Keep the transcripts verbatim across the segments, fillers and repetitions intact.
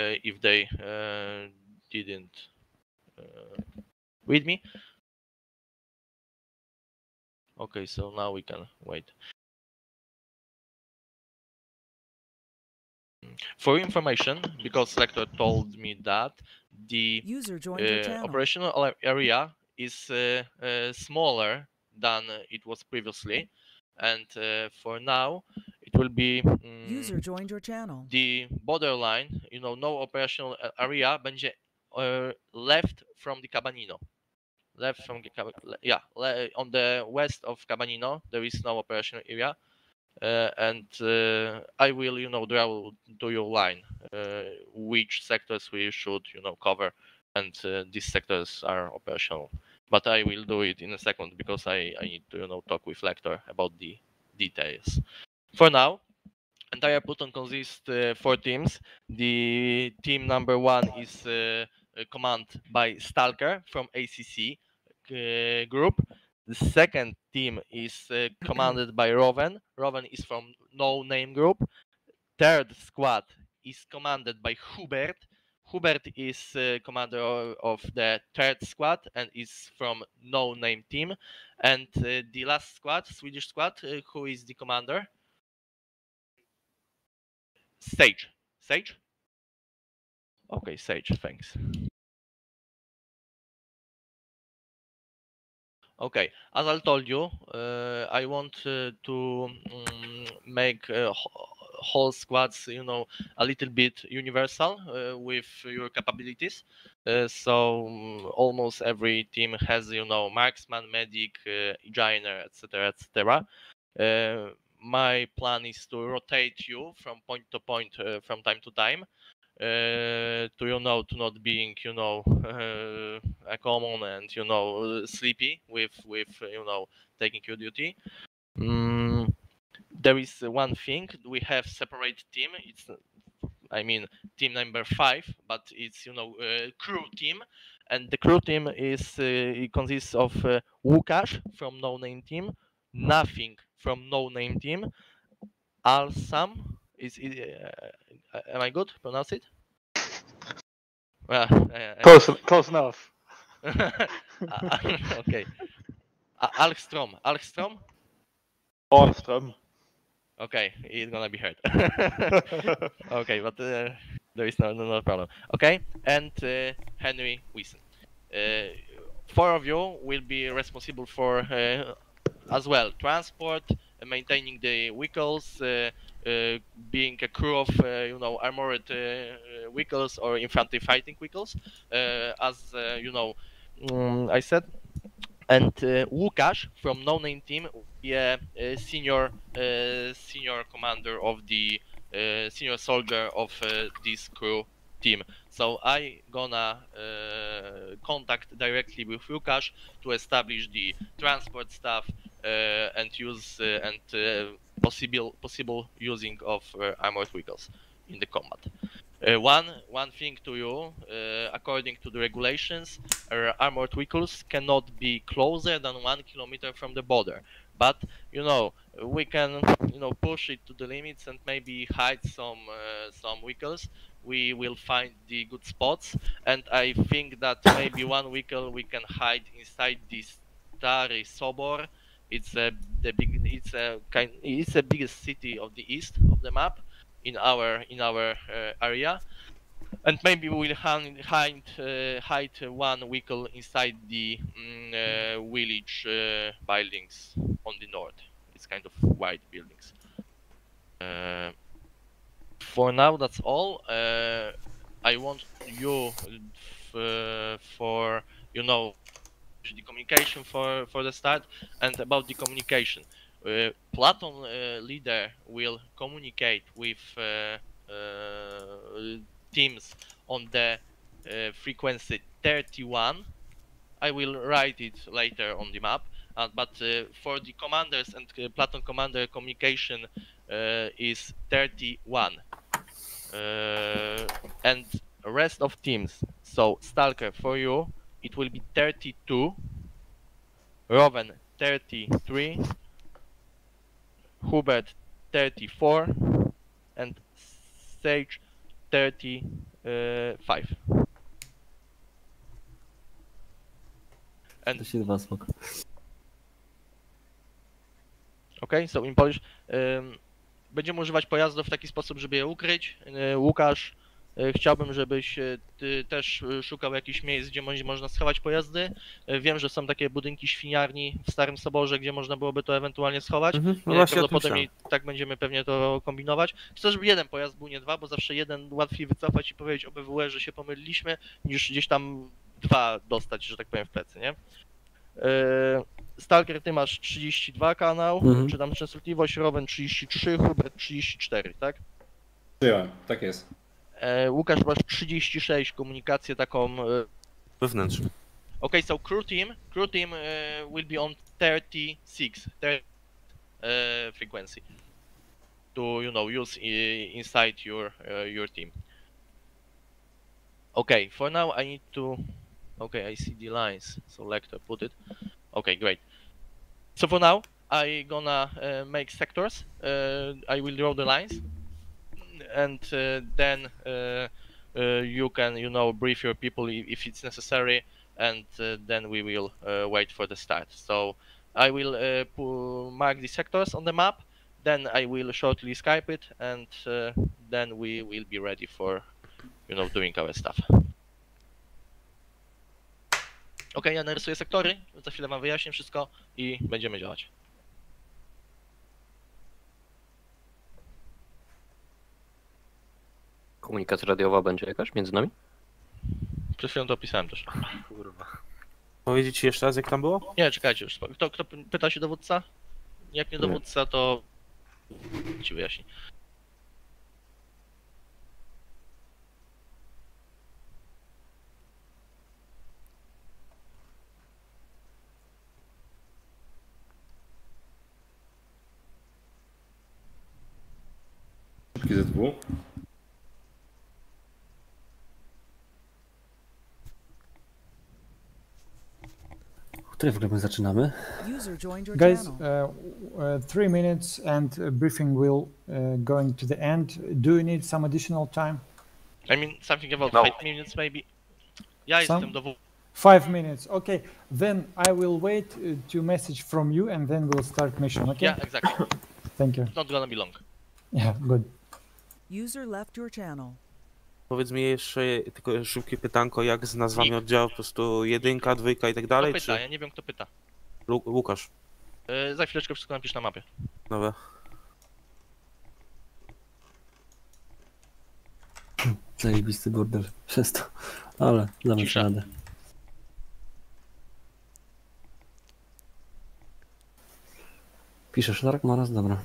if they uh, didn't uh, read me. Okay, so now we can wait. For information, because Selector told me that the User joined your uh, channel. operational area is uh, uh, smaller than it was previously, and uh, for now it will be um, User joined your channel. the borderline, you know, no operational area będzie uh, left from the Cabanino. Left from the yeah, on the west of Cabanino there is no operational area. Uh, and uh, I will, you know, draw to your line uh, which sectors we should, you know, cover, and uh, these sectors are operational. But I will do it in a second because I, I need to, you know, talk with Lector about the details. For now, entire Pluton consists uh, four teams. The team number one is uh, commanded by Stalker from A C C uh, group. The second team is uh, commanded by Roven. Roven is from No Name Group. Third squad is commanded by Hubert. Hubert is uh, commander of the third squad and is from No Name team. And uh, the last squad, Swedish squad, uh, who is the commander? Sage. Sage? Okay, Sage, thanks. Okay, as I told you, uh, I want uh, to um, make uh, whole squads, you know, a little bit universal uh, with your capabilities. Uh, so um, almost every team has, you know, marksman, medic, uh, engineer, et cetera, et cetera. Uh, my plan is to rotate you from point to point uh, from time to time. Uh, to you know to not being you know uh, a common and you know sleepy with with you know taking your duty. Mm, there is one thing, we have separate team. It's I mean team number five, but it's you know uh, crew team, and the crew team is uh, it consists of uh, Łukasz from No Name team, Nothing from No Name team, Alsam is, is uh, am I good pronounce it? Well, uh, close, close enough. Okay. Uh, Alkstrom. Alkstrom? Alström. Okay, it's gonna be hard. Okay, but uh, there is no, no, no problem. Okay, and uh, Henry Wiesen. Uh, four of you will be responsible for uh, as well transport, uh, maintaining the vehicles, uh, uh, being a crew of uh, you know armored uh, vehicles or infantry fighting vehicles, uh, as uh, you know um, I said. And uh, Łukasz from No Name team will be a, a senior uh, senior commander of the uh, senior soldier of uh, this crew team. So I gonna uh, contact directly with Łukasz to establish the transport stuff uh, and use uh, and uh, possible possible using of uh, armored vehicles in the combat. Uh, one one thing to you, uh, according to the regulations, uh, armored vehicles cannot be closer than one kilometer from the border. But you know we can you know push it to the limits and maybe hide some uh, some vehicles. We will find the good spots, and I think that maybe one vehicle we can hide inside this Stary Sobor. It's a the big it's a kind it's the biggest city of the east of the map in our in our uh, area, and maybe we will hide hide, uh, hide one vehicle inside the mm, uh, village uh, buildings on the north. It's kind of wide buildings. Uh, for now, that's all. Uh, I want you uh, for you know the communication for for the start, and about the communication. Uh, Platon uh, leader will communicate with uh, uh, teams on the uh, frequency thirty-one. I will write it later on the map, uh, but uh, for the commanders and uh, Platon commander communication uh, is thirty-one. Uh, and rest of teams, so Stalker for you it will be thirty-two, Roven thirty-three, Hubert thirty-four, and Sage thirty, uh, five. And dwa, spoko. okay, so in Polish um, będziemy używać pojazdów w taki sposób, żeby je ukryć. E, Łukasz, e, chciałbym, żebyś e, ty też e, szukał jakichś miejsc, gdzie mo- można schować pojazdy. E, Wiem, że są takie budynki świniarni w Starym Soborze, gdzie można byłoby to ewentualnie schować. Mhm, no E, właśnie o tym Prawdopodobnie tak będziemy pewnie to kombinować. Chcę, żeby jeden pojazd był, nie dwa, bo zawsze jeden łatwiej wycofać i powiedzieć O B W E, że się pomyliliśmy, niż gdzieś tam dwa dostać, że tak powiem, w plecy, nie? E, Stalker, ty masz trzydzieści dwa kanał, Mhm. czy tam częstotliwość, Rowen trzydzieści trzy, Hubert trzydzieści cztery, tak? Przyjąłem, tak jest. E, Łukasz, masz trzydzieści sześć, komunikację taką... E, Wewnętrzny. okay, so crew team, crew team uh, will be on thirty-six, thirty uh, frequency to, you know, use i, inside your uh, your team. Okay, for now I need to... Okay, I see the lines, select, I put it. Okay, great. So for now, I gonna uh, make sectors. Uh, I will draw the lines, and uh, then uh, uh, you can, you know, brief your people if, if it's necessary, and uh, then we will uh, wait for the start. So I will uh, pu- mark the sectors on the map. Then I will shortly Skype it, and uh, then we will be ready for, you know, doing our stuff. Ok, ja narysuję sektory, za chwilę wam wyjaśnię wszystko i będziemy działać. Komunikacja radiowa będzie jakaś między nami? Przed chwilą to opisałem też. Kurwa. Powiedzieć ci jeszcze raz, jak tam było? Nie, czekajcie już. Kto, kto pyta się dowódca? Jak nie dowódca, to ci wyjaśni. Szybki Z W. O której w ogóle my zaczynamy? User joined your Guys, channel. uh, uh, three minutes and uh, briefing will uh, going to the end. Do you need some additional time? I mean, something about No. five minutes maybe. Ja Some? jestem dowódcą. Five minutes. Okay. Then I will wait uh, to message from you, and then we'll start mission. Okay. Yeah, exactly. Thank you. It's not gonna be long. Yeah. Good. User left your channel. Powiedz mi jeszcze tylko szybkie pytanko, jak z nazwami Nick. oddziałów, po prostu jedynka, dwójka i tak Kto dalej, pyta? czy Ja nie wiem, kto pyta. Lu- Łukasz? Yy, za chwileczkę wszystko napisz na mapie. Dobra. Zajebisty burdel przez to, ale damy Cisza. radę. Piszesz tak, Maras? Dobra.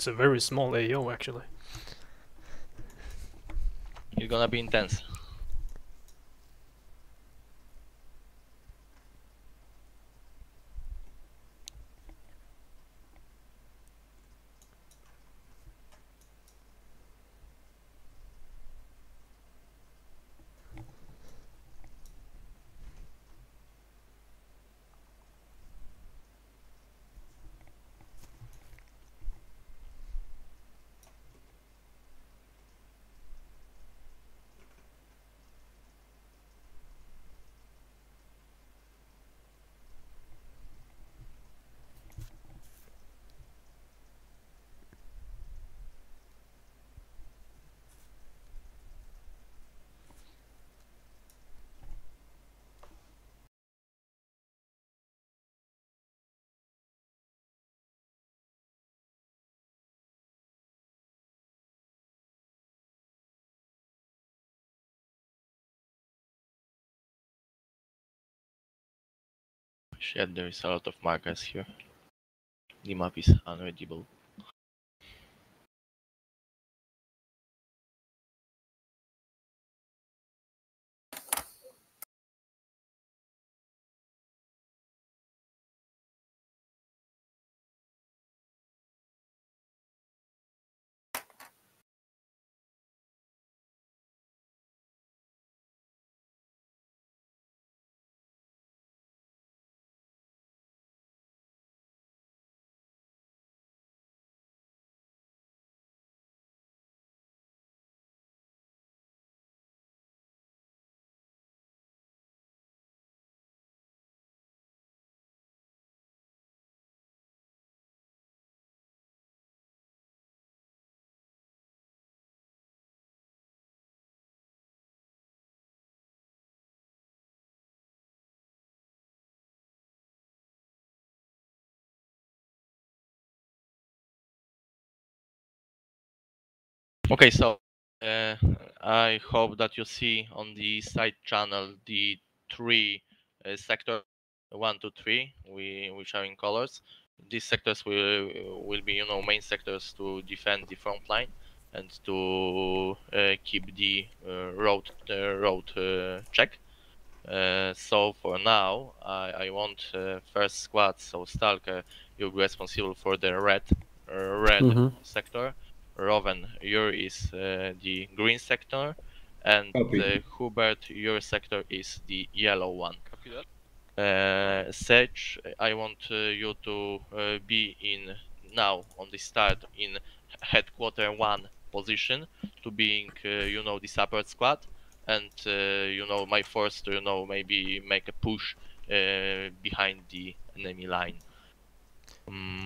It's a very small A O actually. It's gonna be intense. Shit, there is a lot of markers here. The map is unreadable. Okay, so uh, I hope that you see on the side channel the three uh, sector one, two, three, we which are in colors. These sectors will will be, you know, main sectors to defend the front line and to uh, keep the uh, road uh, road uh, check. Uh, so for now, I, I want uh, first squad. So Stalker, you'll be responsible for the red uh, red Mhm. sector. Roven, your is uh, the green sector, and Copy. uh, Hubert, your sector is the yellow one. Uh, Sage, I want uh, you to uh, be in now on the start in headquarter one position to being uh, you know, the support squad, and uh, you know, my force to, you know, maybe make a push uh, behind the enemy line. Um,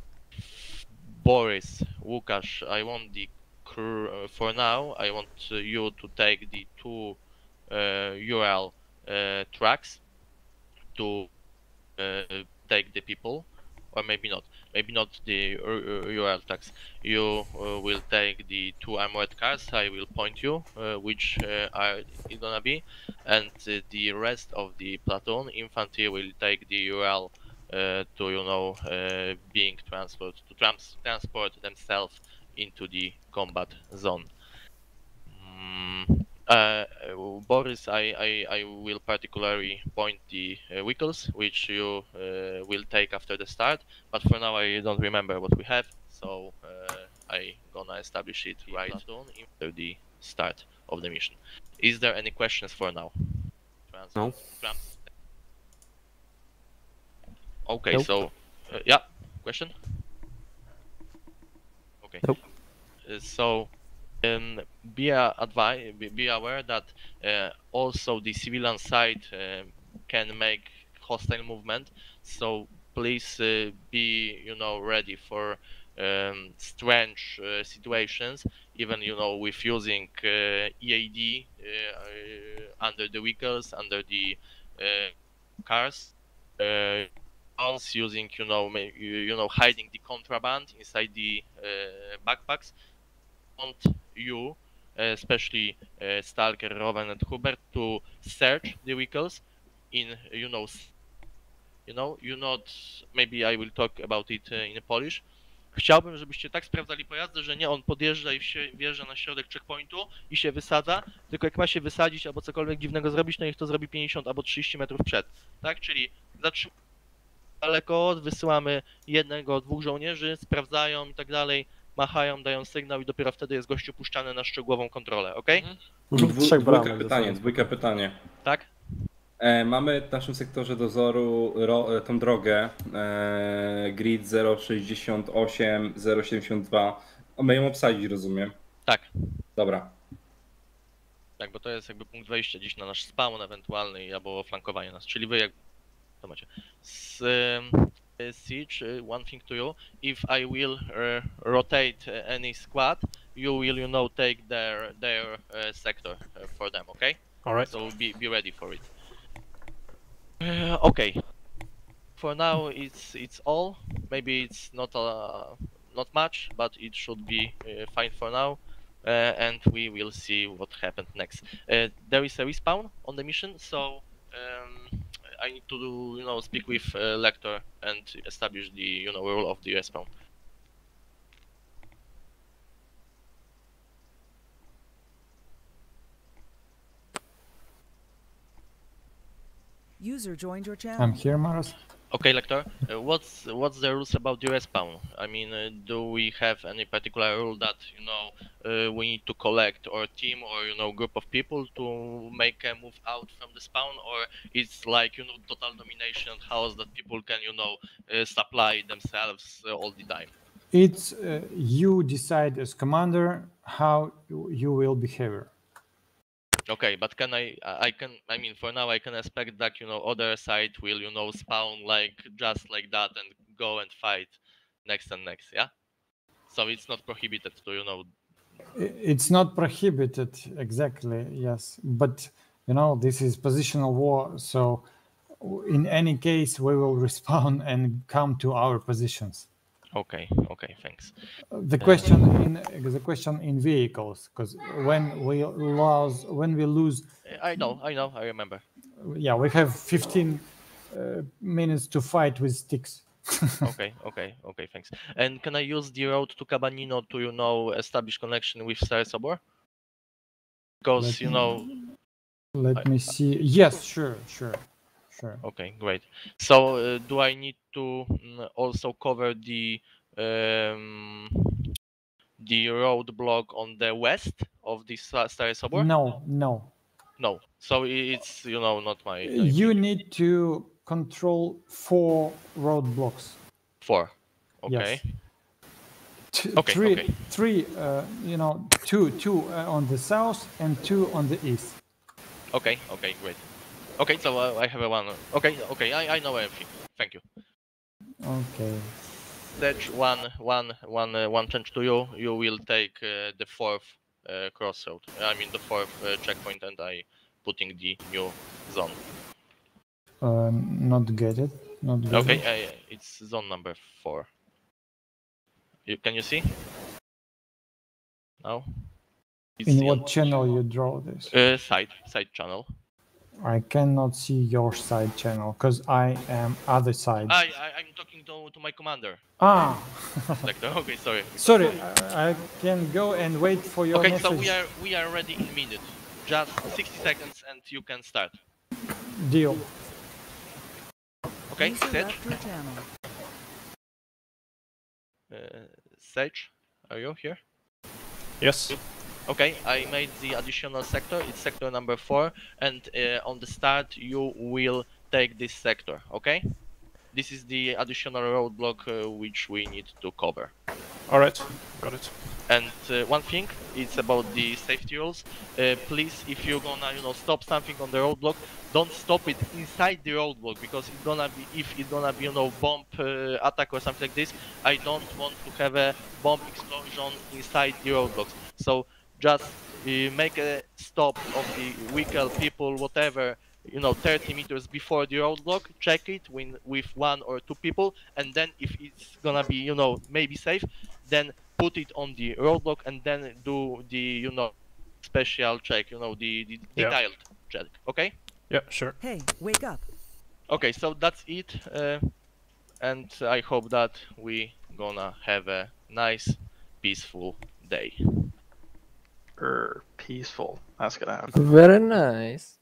Boris, Łukasz, I want the crew uh, for now. I want uh, you to take the two uh, U R L uh, tracks to uh, take the people, or maybe not. Maybe not the uh, U R L tracks. You uh, will take the two armored cars. I will point you uh, which uh, are it gonna be, and uh, the rest of the platoon infantry will take the U R L uh, to, you know, uh, being transport to trans transport themselves into the combat zone. Mm, uh, Boris, I, I, I will particularly point the uh, vehicles which you uh, will take after the start, but for now I don't remember what we have, so uh, I gonna establish it right after the start of the mission. Is there any questions for now? Trans No. trans okay, Nope. so uh, yeah, question? Okay. Nope. Uh, so um, be uh, advi- be, be aware that uh, also the civilian side uh, can make hostile movement, so please uh, be, you know, ready for um, strange uh, situations, even, you know, with using uh, E A D uh, uh, under the vehicles, under the uh, cars, uh, also using, you know, may- you, you know, hiding the contraband inside the uh, backpacks. Want you, uh, especially uh, Stalker, Rowan, and Hubert, to search the vehicles in, you know, s- you know, you not. Maybe I will talk about it uh, in Polish. chciałbym, żebyście tak sprawdzali pojazdy, że nie on podjeżdża i się wjeżdża na środek checkpointu i się wysadza, tylko jak ma się wysadzić albo cokolwiek dziwnego zrobić, to niech to zrobi pięćdziesiąt albo trzydzieści metrów przed, tak? Czyli zatrzymamy daleko, wysyłamy jednego, dwóch żołnierzy, sprawdzają i tak dalej, machają, dają sygnał i dopiero wtedy jest gościu puszczany na szczegółową kontrolę, ok? Mhm. Dwu, Trzech dwójka bramek pytanie, zostało. dwójka pytanie. Tak? E, mamy w naszym sektorze dozoru ro, tą drogę e, grid zero sześćdziesiąt osiem zero siedemdziesiąt dwa. A my ją obsadzić, rozumiem. Tak. Dobra. Tak, bo to jest jakby punkt wejścia dziś na nasz spawn ewentualny albo flankowanie nas, czyli wy jak to macie. S, um, Siege, one thing to you, if I will uh, rotate any squad, you will, you know, take their their uh, sector uh, for them, okay? Alright. So be, be ready for it. Uh, okay. For now, it's it's all. Maybe it's not uh, not much, but it should be uh, fine for now. Uh, and we will see what happened next. Uh, there is a respawn on the mission, so um, I need to, do, you know, speak with uh, Lector and establish the, you know, rule of the respawn. User joined your channel. I'm here, Maros. Okay, Lector. Uh, what's what's the rules about the respawn? I mean, uh, do we have any particular rule that, you know, uh, we need to collect our team or, you know, group of people to make a move out from the spawn, or it's like, you know, total domination house that people can, you know, uh, supply themselves uh, all the time? It's uh, you decide as commander how you will behave. Okay, but can I, I can, I mean, for now I can expect that, you know, other side will, you know, spawn like, just like that and go and fight next and next, yeah? So it's not prohibited to, you know... It's not prohibited, exactly, yes. But, you know, this is positional war, so in any case we will respawn and come to our positions. Okay, okay, thanks. The question in the question in vehicles, because when we lose, when we lose, I know, I know, I remember. Yeah, we have fifteen uh, minutes to fight with sticks. Okay, okay, okay, thanks. And can I use the road to Cabanino to, you know, establish connection with Stary Sobor? Because, Let you me- know... Let I- me see. Yes, sure, sure, sure. Okay, great. So, uh, do I need to mm, also cover the um, the roadblock on the west of the Sta- Stary Sobor? No, no. No. So i- it's, you know, not my... my You thing. need to control four roadblocks. Four. Okay. Yes. T- Okay, three, okay. three. Uh, you know, two, two uh, on the south and two on the east. Okay, okay, great. Okay, so uh, I have a one. Okay, okay, I, I know everything. Thank you. Okay. That's one, one, one, uh, one change to you. You will take uh, the fourth uh, crossroad. I mean the fourth uh, checkpoint, and I putting the new zone. Uh, not get it. Not get Okay, it. uh, it's zone number four. You, can you see? No. It's In the what channel you draw this? Uh, side, side channel. I cannot see your side channel because I am other side. I, I, I'm talking to, to my commander. Ah, Like, okay, sorry. sorry. I, I can go and wait for your Okay, message. so we are we are ready in a minute. Just sixty seconds, and you can start. Deal. Okay, User Sage. left your channel. Uh, Sage, are you here? Yes. Okay, I made the additional sector. It's sector number four, and uh, on the start you will take this sector. Okay, this is the additional roadblock uh, which we need to cover. Alright. Got it. And uh, one thing, it's about the safety rules. Uh, please, if you're gonna, you know, stop something on the roadblock, don't stop it inside the roadblock, because it's gonna be, if it's gonna be, you know, bomb uh, attack or something like this, I don't want to have a bomb explosion inside the roadblocks. So just uh, make a stop of the vehicle, people, whatever, you know, thirty meters before the roadblock, check it with, with one or two people, and then if it's gonna be, you know, maybe safe, then put it on the roadblock and then do the, you know, special check, you know, the, the Yeah. detailed check, okay? Yeah, sure. Hey, wake up. Okay, so that's it, uh, and I hope that we gonna have a nice, peaceful day. Er, peaceful. That's gonna happen. Very nice.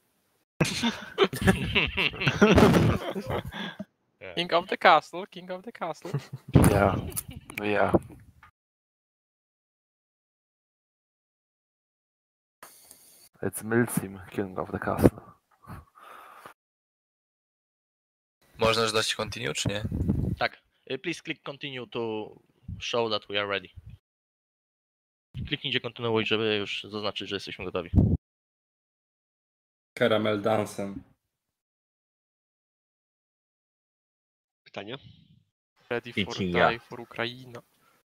Yeah. King of the castle, king of the castle. Yeah, yeah. It's Milsim, king of the castle. Można już dać continue, czy nie? Tak. Y, Please click continue to show that we are ready. Kliknijcie kontynuuj, żeby już zaznaczyć, że jesteśmy gotowi. Caramel dancem. Pytanie? Ready for Wikinga. die for Ukraina.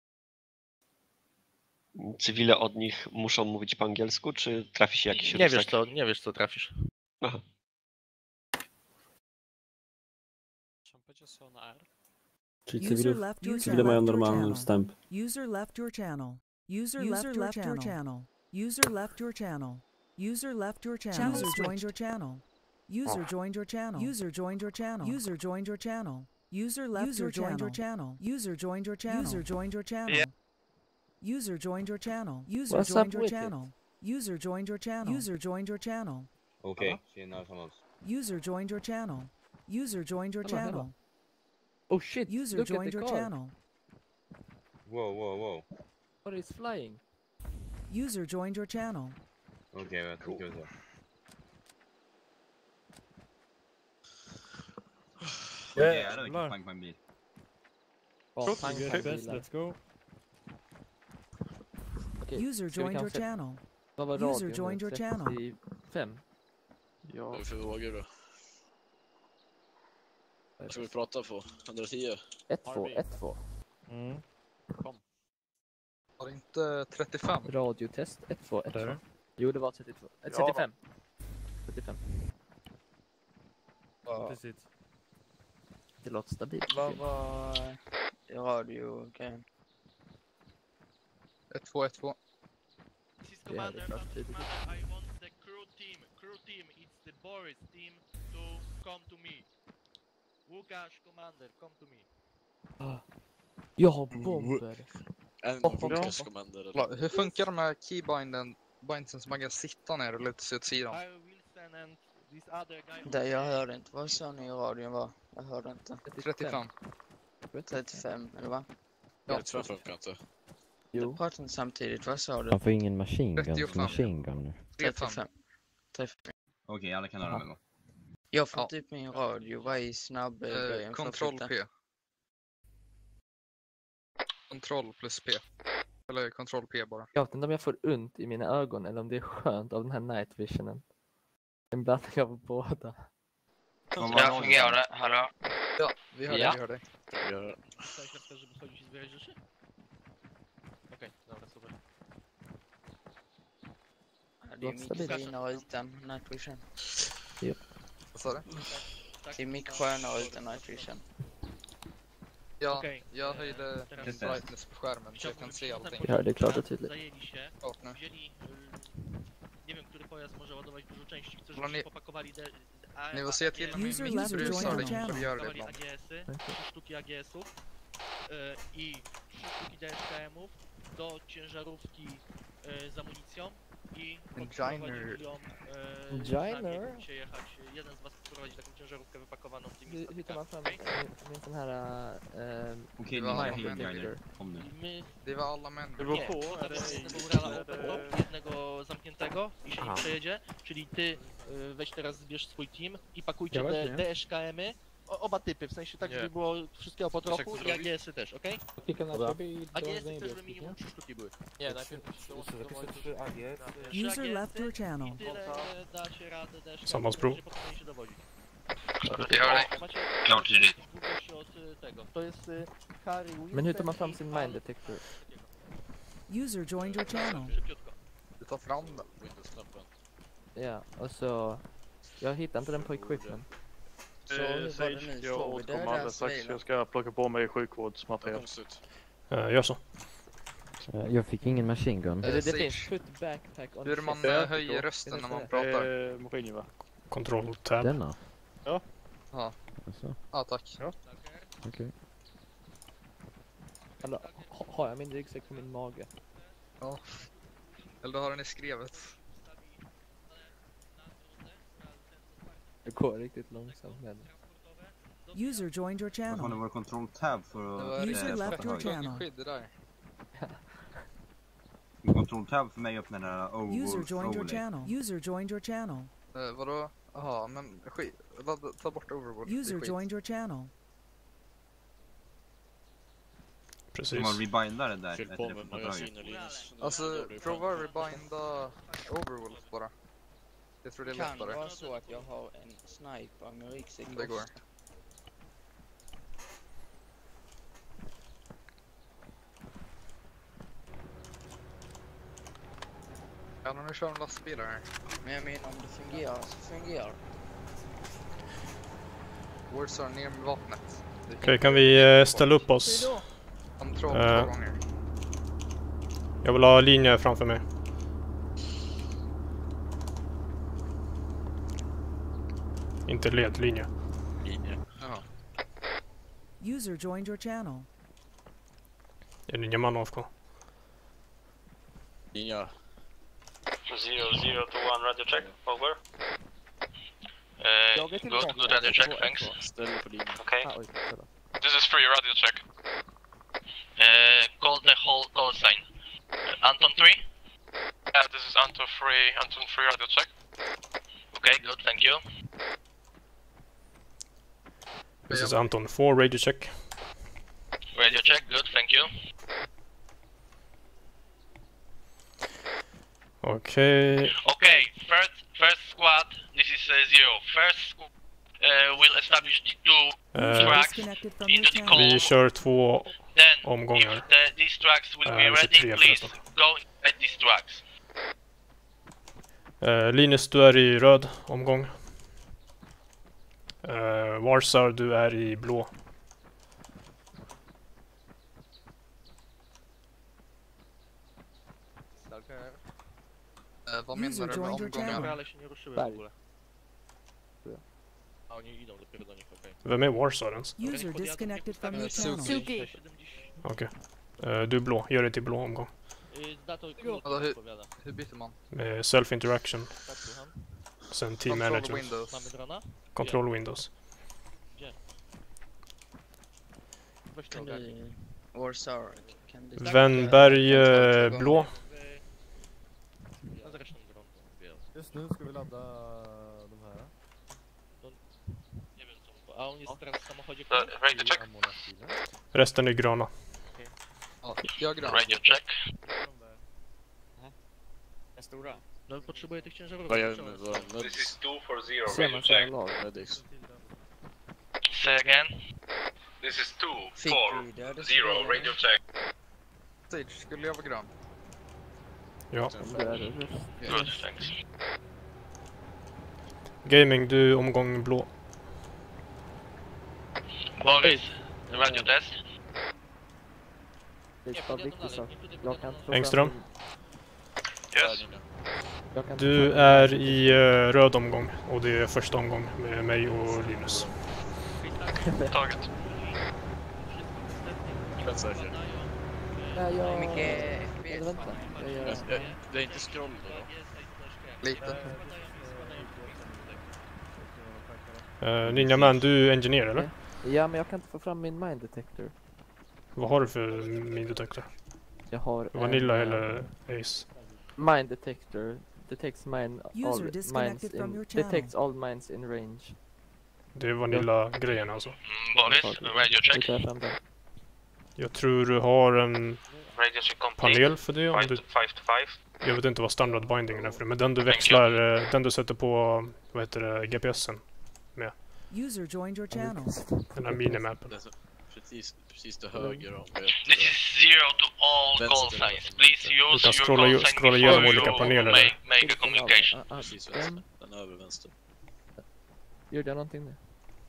Cywile od nich muszą mówić po angielsku, czy trafi się jakiś Nie wiesz rusek? co, nie wiesz co trafisz. Aha. Czyli User cywilów, left your cywile mają channel. normalny wstęp. User left your channel. User left your channel. User left your channel. User left your channel. User joined your channel. User joined your channel. User joined your channel. User joined your channel. User left your channel. User joined your channel. User joined your channel. User joined your channel. User What's joined up your with channel. User joined your channel. User joined your channel. Okej. User joined your channel. User joined your Hello, hello. channel. Oh shit, User look at joined the your car. channel. Wow, wow, wow. What is flying? User joined your channel. Okej, jag tycker så. Yeah, I don't no. find my bil. Oh, Cool, fine, good. fine, Best, bilar. let's go. Okej, User ska vi joined your kanske- channel. Vad var User radion nu? joined your channel. trettiofem? Ja. Vad för vågor då? Vad ska vi prata på? etthundratio? ett två, ett två. Mm. Var det inte trettiofem? Radiotest, ett två, ett Där. två. Jo, det var trettiotvå. Eh, Ja, trettiofem. trettiofem. Precis. Det låter stabilt. Vad var radiogrejen? ett två ett två. This is Yeah, Commander, det är klart, Commander, det är det. I want the crew team. Crew team, it's the Boris team to come to me. Łukasz, Commander, come to me. Jag har bomber. En Oh, vodkas commander eller? Kolla, hur funkar de här keybinden bindsen som man kan sitta ner och luta sig åt sidan? I will send and this other guy. Det jag hörde inte. Vad sa ni i radion var? Jag hörde inte. trettiofem. trettiofem eller va? Ja, trettiofem funkar inte. Jo. Du pratar inte samtidigt. Vad sa du? Man får ingen machine gun, trettiofem. machine gun. trettiofem. trettiofem. Okej, alla kan höra mig då. Jag får Ja. typ min radio. Vad är snabb eh, Eh, grejen för att Kontroll flytta? P. Kontroll plus P. Eller kontroll P bara. Jag vet inte om jag får ont i mina ögon eller om det är skönt av den här night visionen. En blandning av båda. Ja, fungerar det? Hallå? Ja, vi hör Ja. dig, vi hör dig. Ja. Dostałeś lepsze, żeby schodzić i zbierać rzeczy? Okej, dobra, super. Det är mycket finare utan night vision. Vad sa du? Det är mycket skönare utan night vision. Ja, Okej, jag eh, höjde teraz- brightness på skärmen så jag kan se allting. Ja, det är klart och tydligt. Zajęli się, Ja, nu. wzięli, y, nie wiem, który pojazd może ładować dużo części. Chcę, No żebyście nie- popakowali de, a, Ni får se till A G S, min User min left brusar joined det channel. för gör det popakowali ibland. A G S-y, trzy sztuki A G S-ów y, i trzy sztuki D S K M-ów do ciężarówki y, z amunicją i podprowadzili ją y, Giner? sami, jak będziecie jechać. Jeden z was prowadzi taką ciężarówkę wypakowaną tymi Hur, hur tar man fram statykami, okej? en, en sån här... ehm, Okej, Det ni var har alla hela män. grejer. Kom nu. I my Det var alla män. Det beror Nie, på. to Är det, jest jednego rala open top, jednego zamkniętego i się Aha. nim przejedzie, czyli ty y, weź teraz zbierz swój team i pakujcie Ja te właśnie. D S K M-y, o, oba typy, w sensie tak, Nie. żeby było wszystkiego po Wiesz, jak trochu to i A zrobić? G S-y też, okej? Klikam na Dobra. ciebie i A G dołącz S-y do chcę, żeby niebieskich, minimum nie? trzy sztuki były. Nie, najpierw trzy A G S. Trzy User left your A G S-y channel. i tyle e, dacie radę D S K M, Samma sprół. będzie potem się dowodzić. Ja, Macie Klart tydligt. długość od y, tego, to jest y, Harry Wilson. Men hur tar man fram i sin Al- mind detector? User joined your channel. Szybciutko. du tar fram den. Windows-knappen. Ja, och så... Jag hittar inte den på equipment. Så hur var det nu? jag Får vi återkommer döda alldeles strax. civila? Jag ska plocka på mig Vad sjukvårdsmaterial. konstigt. Uh, gör så. Eh, Jag fick ingen machine gun. Eller det Sage. finns put backpack on Hur man chest. eh, höjer rösten när man pratar. Eh, maskin va? Control tab. Denna? Ja. Alltså, Ja, tack. okej. Eller ha- har jag min ryggsäck på min mage? Ja. Eller har den i skrevet? Det går riktigt långsamt med det. User joined your Vad fan, det channel. var control tab för Det att... var User eh, left fatta your höger. channel. Skydd där. Control tab för mig öppnar den där User overwolf joined your only. channel. User joined your channel. Eh, vadå? Jaha, men skit. Ladda, ta bort Overwolf. Det är User skit. joined your channel. Precis. Om man rebindar det där. Fyll är på det med för att magasin och linus. Alltså, prova att rebinda Overwolf bara. Jag tror det är Det kan lättare. vara så att jag har en sniper med ryggsäck. Om det går. Ja, nu kör en lastbilar här. Men jag menar om det fungerar så fungerar det. Warzone ner med vapnet. Okej, okay, kan vi eh, ställa upp oss? Kontroll Uh, två gånger. Jag vill ha linje framför mig. Inte ledlinje. Linje. Jaha. User joined your channel. Är det ingen man A F K? Linje. Zero, zero to one, radio check, over. Jag Uh, är good, tillbaka. good radio check, Två, thanks. två. Ställ på linje. Okay. Ah, oj, kolla. This is free, radio check. Uh, call the whole call sign. Uh, Anton three? Yeah, this is Anton three, Anton three, radio check. Okay, good, thank you. This is Anton four, radio check. Radio check, good, thank you. Okej. Okay, first first squad, this is uh, zero. First squad uh, will establish the two Eh, tracks Disconnected from your into the channel. Vi call. kör två Then, omgångar. if the, these tracks will Uh, be we should ready, three please first. go at these tracks. Eh, Linus, du är i röd omgång. Eh, Warsar, du är i blå. Eh, vad menar User du med joined your omgångar? channel. Ale się nie ruszyły w Berg. ogóle. A oni idą dopiero do nich, okej. Vem är Warsar ens? User disconnected from your Suki. channel. Suki. Okej. Eh, du är blå, gör det till blå omgång. Y, Dator Alltså, hur, odpowiada. hur byter man? Med self-interaction, Tak, słucham. sen team Control management, Windows. Mamy drona? control windows. Weź to Kan ogarnij. du... Warsaw. Kan du... Wennberg, eh, blå. Ja, zresztą dron odbierał. Just nu ska vi ladda de här. Nie wiem co. A on jest teraz w samochodzie. Uh, radio check. Resten är gröna. Ja, jag grön. Radio check. Den stora. No potrzebuję tych ciężarów. Vad gör vi med våran This muds? is two for zero, Ser radio man sådana check. lag? Medics. Say again. This is two, Fick four, vi döda zero, civila? radio check. Stage, skulle jag vara grön? Ja. Det är det. Good, thanks. Gaming, du omgång blå. Boris, radio test. Det är bara viktigt sak. Jag kan få Engström? fram Yes. min- jag kan Du få fram är i uh, röd omgång och det är första omgång med mig och Linus. Taget. Helt säker. Ja, jag... Hur mycket F P Eller S vänta. Jag gör... Jag- jag- Det är inte scroll då? Lite. Uh, Ninja Man, du är engineer eller? Ja, men jag kan inte få fram min mine detector. Vad har du för min detektor? Jag har Vanilla en, eller Ace? mine detector detects mine all User mines disconnected from in your channel. detects all mines in range. Det är Vanilla-grejen alltså. Mm, Boris, radio Vi check. tar fram den. Jag tror du har en Radio check complete. panel för det. Om Five du, to five to five. jag vet inte vad standard bindingen är för det, men den du växlar, eh, den du sätter på, vad heter det, G P S'en med. User joined your channel. Den här minimappen. Det är så- Precis, precis till höger om vi This is zero to all call Vänster. signs. Please Du use kan your scrolla, call ju- sign scrolla before igenom you olika paneler make, där. make a communication. Ah, ah, precis den- vänster. Den över vänster. Gjorde jag någonting nu?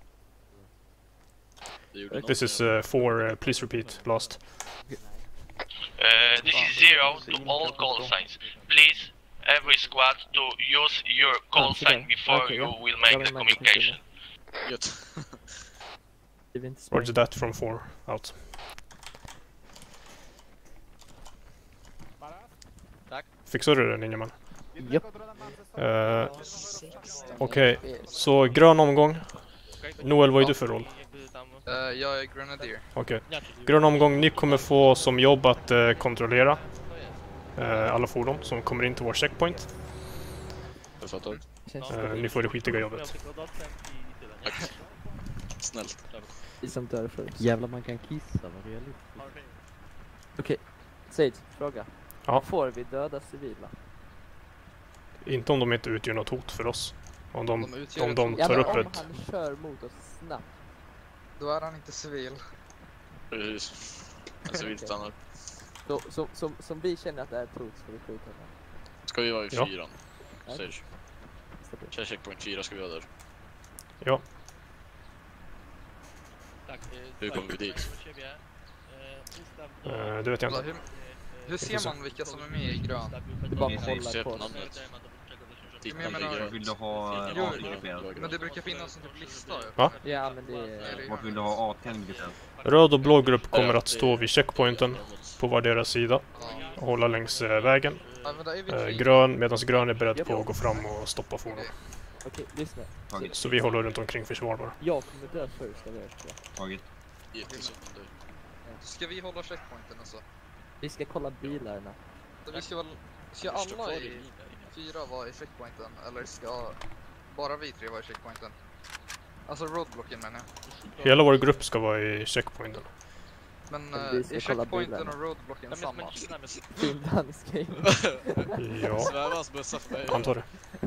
Det gjorde This is uh, four, uh, please repeat, last. Uh, this is zero to all call signs. Please, every squad to use your call Ah, sign sådär. before Okej, you ja. will Jag make vill the mine communication. Gött. Det är inte Roger that from four, out. Fixar du det, Ninjaman? Japp. Uh, Okej, okay. Så grön omgång. Noel, vad är du för roll? Uh, jag är grenadier. Okej. Okay. Grön omgång, ni kommer få som jobb att uh, kontrollera uh, alla fordon som kommer in till vår checkpoint. Jag fattar. Uh, ni får det skitiga jobbet. Tack. Snällt. Som dör först. Jävlar, man kan kissa, vad realistiskt. Okej, okay. Sage, fråga. Ja. Får vi döda civila? Inte om de inte utgör något hot för oss. Om de, de, om de tar ja, upp om ett... han kör mot oss snabbt. Då är han inte civil. Precis. En civil stannar. Så, som, som, som vi känner att det är ett hot ska vi skjuta honom. Ska vi vara i ja. fyran? Sage. Kör checkpoint fyra ska vi vara där. Ja. Hur kommer vi dit? Uh, det vet jag inte. Hur, hur ser man vilka som är med i grön? Det bara hålla på namnet. Men jag menar, vill du ha jo, A-tänd? men det brukar finnas en typ lista. Va? Ja, men det är... Varför vill du ha A-tänd? Röd och blå grupp kommer att stå vid checkpointen på vardera sida och hålla längs äh, vägen. Äh, grön, medan grön är beredd på att gå fram och stoppa fordon. Okej, lyssna. Så vi håller runt omkring försvar bara. Jag kommer dö först av er, tror jag. Tagit. Ska vi hålla checkpointen alltså? Vi ska kolla bilarna. Så vi ska, väl, ska alla i fyra vara i checkpointen? Eller ska bara vi tre vara i checkpointen? Alltså roadblocken menar jag. Hela vår grupp ska vara i checkpointen. Men uh, är checkpointen och roadblocken samma? Fin dansk game. Ja, Svävans bussar för mig. antar det.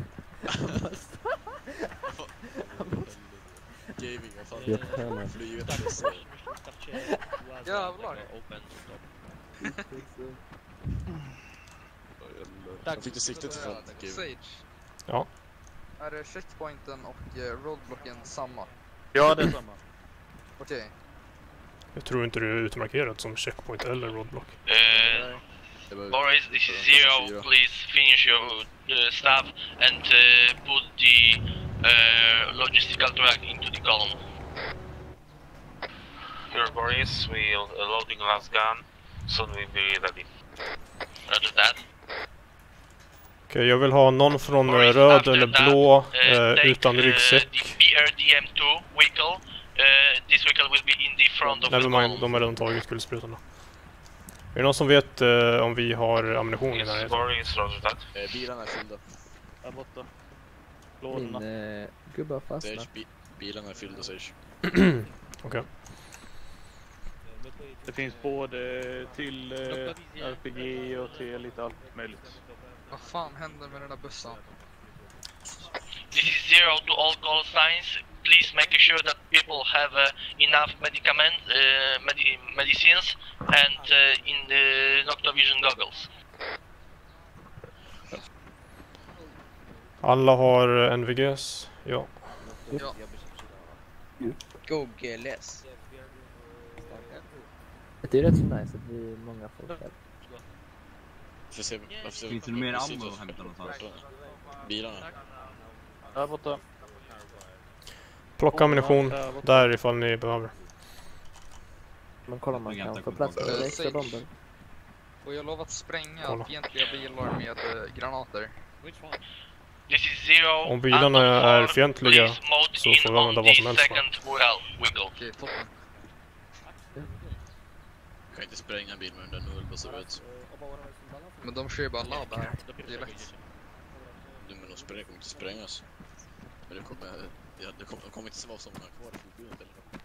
Gaming, vad fan. Flyget bussar. Jävlar. Jag fick det siktet för fan. Sage. Ja. Är det checkpointen och uh, roadblocken samma? Ja, det är samma. Okej. Okay. Jag tror inte det är utmarkerat som checkpoint eller roadblock. Uh, Boris, this is Zero. Please finish your uh, stuff and uh, put the uh, logistical track into the column. Here, Boris, we're loading last gun. Soon we'll be ready. Roger that. Okej, okay, jag vill ha någon från Boris, röd eller blå uh, uh, utan ryggsäck. Uh, the B R D M two vehicle. Uh, this vehicle will be in the front of the column. De har redan tagit kulsprutorna. Är det någon som vet uh, om vi har ammunition i närheten? Boris, roger that. Uh, bilarna är fyllda. Där borta. Min uh, gubbar fastnar. Bi bilarna är fyllda, Sage. Okej. Okay. Det finns både till uh, R P G och till lite allt möjligt. Vad fan händer med den där bussen? This is Zero to all call signs. Please make sure that people have uh, enough medicament, uh, medi medicines and uh, in the noctovision goggles. Alla har N V Gs? Ja. Ja. Go G L S. Det är rätt så nice att vi är många folk här. Finns det mer ammo att hämta någonstans? Bilarna. Där borta. Plocka ammunition där ifall ni behöver. Men kolla, man kan få plats med extra bomber. Och jag lovat spränga kolla. Fientliga bilar med uh, granater. This is Zero. Om bilarna är fientliga så får vi använda vad som helst. Okej, toppen. Jag kan inte spränga en bil med den där nullbussen ut. Men de kör ju bara ladd här. Det är lätt. Du, men de spräng, kommer inte sprängas. Men det kommer, det, det kommer, det kommer inte vara så många kvar i fordonet eller något.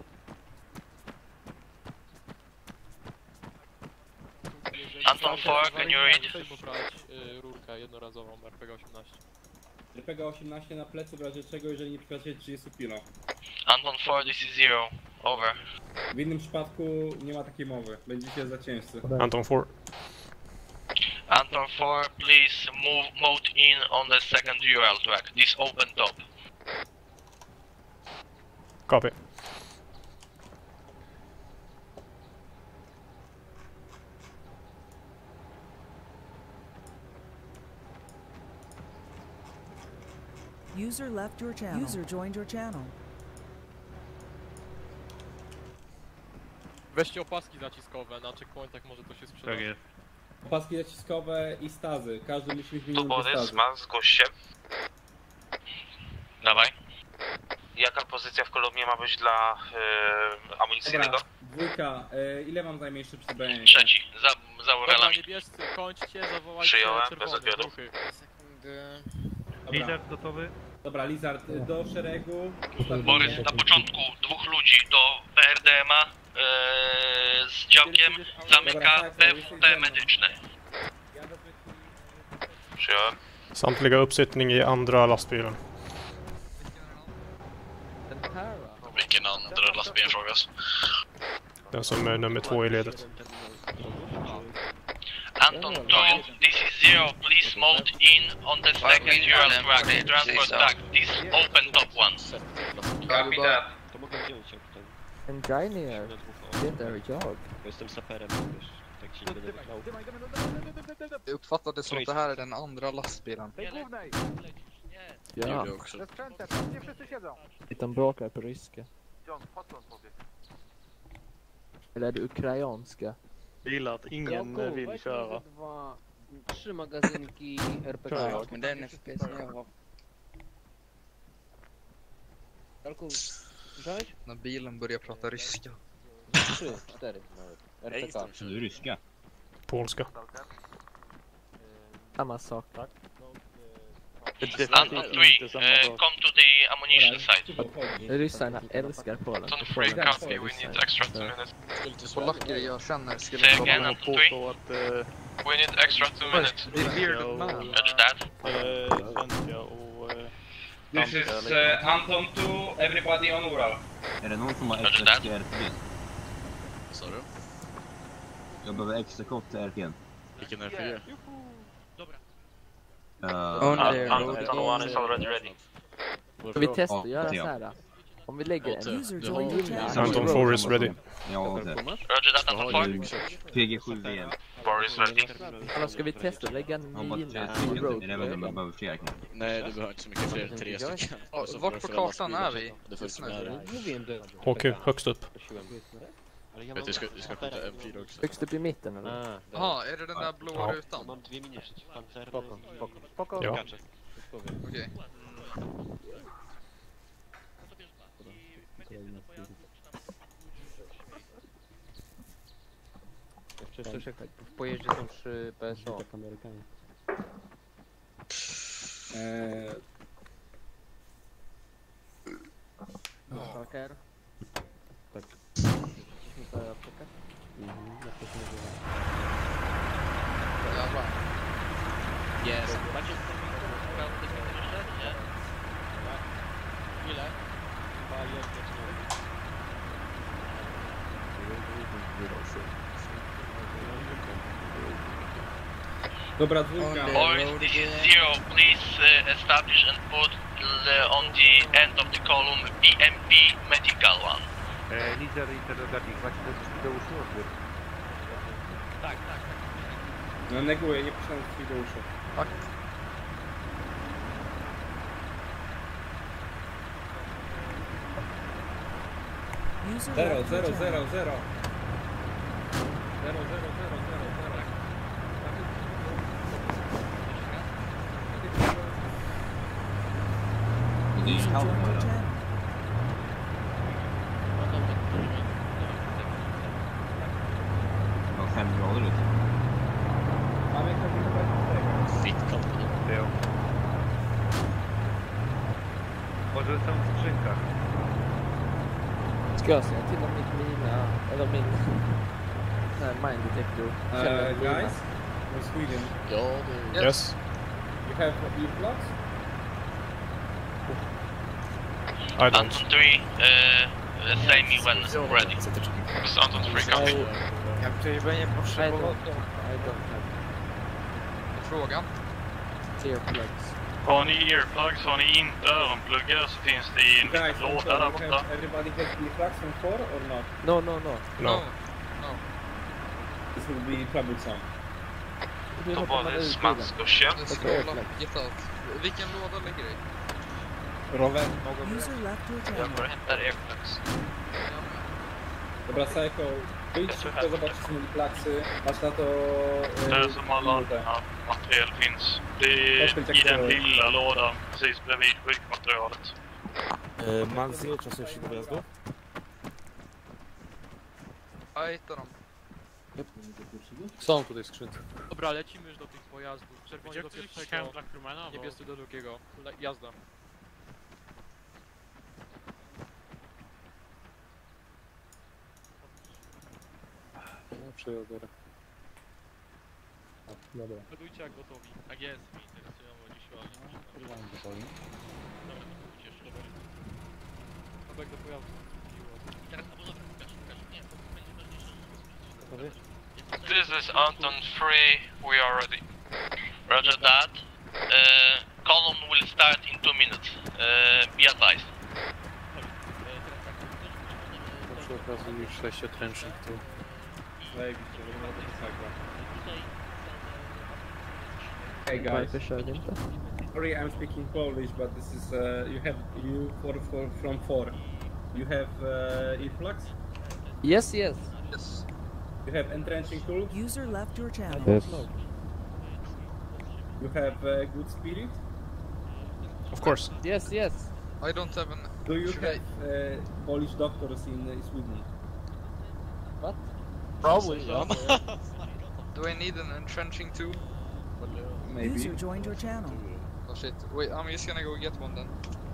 Anton four, can you read? Rurka jednorazowa R P G osiemnaście. R P G osiemnaście na plecy w razie czego, jeżeli nie przekraczacie trzydzieści kilo. Anton four, this is Zero. Over. W innym przypadku nie ma takiej mowy. Będziecie za ciężcy. Anton four. Anton four, please move mode in on the second U R L track. This open top. Copy. User left your channel. User joined your channel. Weźcie opaski zaciskowe, na checkpointach może to się sprzeda. Tak jest. Opaski naciskowe i stazy. Każdy musi mieć Tu minimum dwie Borys, stazy. ma, zgłoś się. Dawaj. Jaka pozycja w kolumnie ma być dla yy, amunicyjnego? Dobra, dwójka. E, ile wam zajmie jeszcze przybranie? Trzeci, za, za Dobra, urelami. niebiescy, kończcie, zawołajcie Przyjąłem, bez czerwone odbioru. ruchy. Dobra. gotowy? Dobra, Lizard, do szeregu. Borys, na początku dwóch ludzi do P R D M a yy, z działkiem zamyka P W P medyczne. Przyjąłem. Samtliga uppsättning i andra lastbilen. Vilken andra lastbilen frågas? Den som är nummer två i ledet. Anton two, this is zero, please mode in on the second Ural track, transport track, this open top one. Copy that. To mogę wziąć jak ten... Engineer, det är jag. Jestem saperem, wiesz, tak się nie będę wyklał. Jag uppfattade som att det här är den andra lastbilen. Ja. De bråkar på ryska. Eller är det ukrainska? Gillar att ingen vill köra. Trzy magazynki R P G, men den F P S nie har. Kalku, słyszałeś? När bilen börjar prata ryska. Trzy, cztery nawet. R P K. Du är ryska? Polska. Samma sak. Anton three, uh, come to the ammunition site. Ryssarna älskar Polen. Anton three, copy, we need extra two minutes. Polacker jag känner skulle Say inte again, vara Anton three. Så att... eh, We need extra two minutes. Det är bearded man. Roger that. eh, Svenska och... eh, This is danska, uh, Anton two, everybody on Ural. Är det någon som har Hörde extra det? till R P G? Vad sa du? Jag behöver extra kort till R P G. Vilken R P G? Uh, Anton one is already ready. Ska vi testa Ja, att göra ja. så här? Om vi lägger en... User Du joined har your ju- channel. Anton four is ready. Ja, det. Roger that, Anton four. P G sju igen. Four is ready. Eller ska vi testa att lägga en Han bara tre mina i stycken. road? Är det väl man behöver flera kanske? Nej, du behöver inte så mycket fler. Tre stycken. Ja, Så vart får på du kartan lastbilar. är vi? Det fullt med det. Okej, högst upp. Vet du, ska, du ska skjuta M fyra också. Högst upp i mitten eller? Jaha, är det den där blåa Ja. rutan? Ja. Okej. Jeszcze czekać, w pojeździe są trzy P S O. Eh, Stalker. Tak. Jävlar. Jest. Macie prawo do zmiany jeszcze? Nie? Ile? Chyba jedno słowo. Dobra, dwójka. Boris, this is zero, please uh, establish and put uh, on the end of the column B M P medical one. Lider interrogatyw, właśnie to jest do uszu odbiór. Tak, tak, tak. No neguję, nie puszczam z do uszu. Tak. User Zero, left your zero, channel. zero, zero. Zero, zero, zero, zero, zero. Det är ju User kallt joined your bara. channel. Det var fem grader ute. Fitt kallt på dem. Jo. Może są w skrzynkach. Ska jag säga till om mitt mina, eller min sån här mine detector känner Uh, mina? guys, from Sweden. Ja, det... Yes. You have earplugs? I don't. Anton three, uh, say me when ready. This Anton three, copy. Jag tror jag I potrzebuję. don't, I don't have Frågan. earplugs. Har ni earplugs, har ni inte öronpluggar så finns det i en Guys, I'm låda sorry, där you borta. have, everybody has earplugs from four or not? No, no, no. No. No. This will be troublesome. Hur Då hoppar var man det ur bilen? smaskkursen. Jag scrollar. Get out. Vilken låda ligger det i? Rower. User left your Jag channel. går och hämtar airplugs. Dobra, Psycho, Wyjdź szybko, zobacz, czy są plaksy. Masz na to... Det är som alla andra material finns. Det är i den lilla lådan precis bredvid byggmaterialet. Man ser czasem się do wjazdu? Ja hittar dem. Są tutaj skrzynki. Dobra, lecimy już do tych pojazdów. Czerwony do pierwszego, niebiescy do drugiego. Le jazda. No, przejadę. Dobra. Budujcie jak gotowi. Tak jest, mi interesują dziś ładnie. Gotowi. Dobra, to pójdziesz, dobra. Dobek do pojazdu. Teraz, albo dobra, pokaż, pokaż. Nie, to będzie ważniejsze, żeby Gotowy? This is Anton three, we are ready. Roger that. Uh, column will start in two minutes. Uh, be advised. To przy okazji już sześć otręcznych tu. Zajebiście, wygląda to sakra. Hey guys. Sorry, I'm speaking Polish, but this is uh, you have you for, for from four. You have uh, influx. Yes, yes. Yes. You have entrenching tools. User left your channel. Yes. You have uh, good spirit. Of course. Yes, yes. I don't have an... Do you have uh, Polish doctors in uh, Sweden? What? Probably, yeah. Do I need an entrenching too? Maybe. User joined your channel. Oh shit. Wait, I'm just gonna go get one then.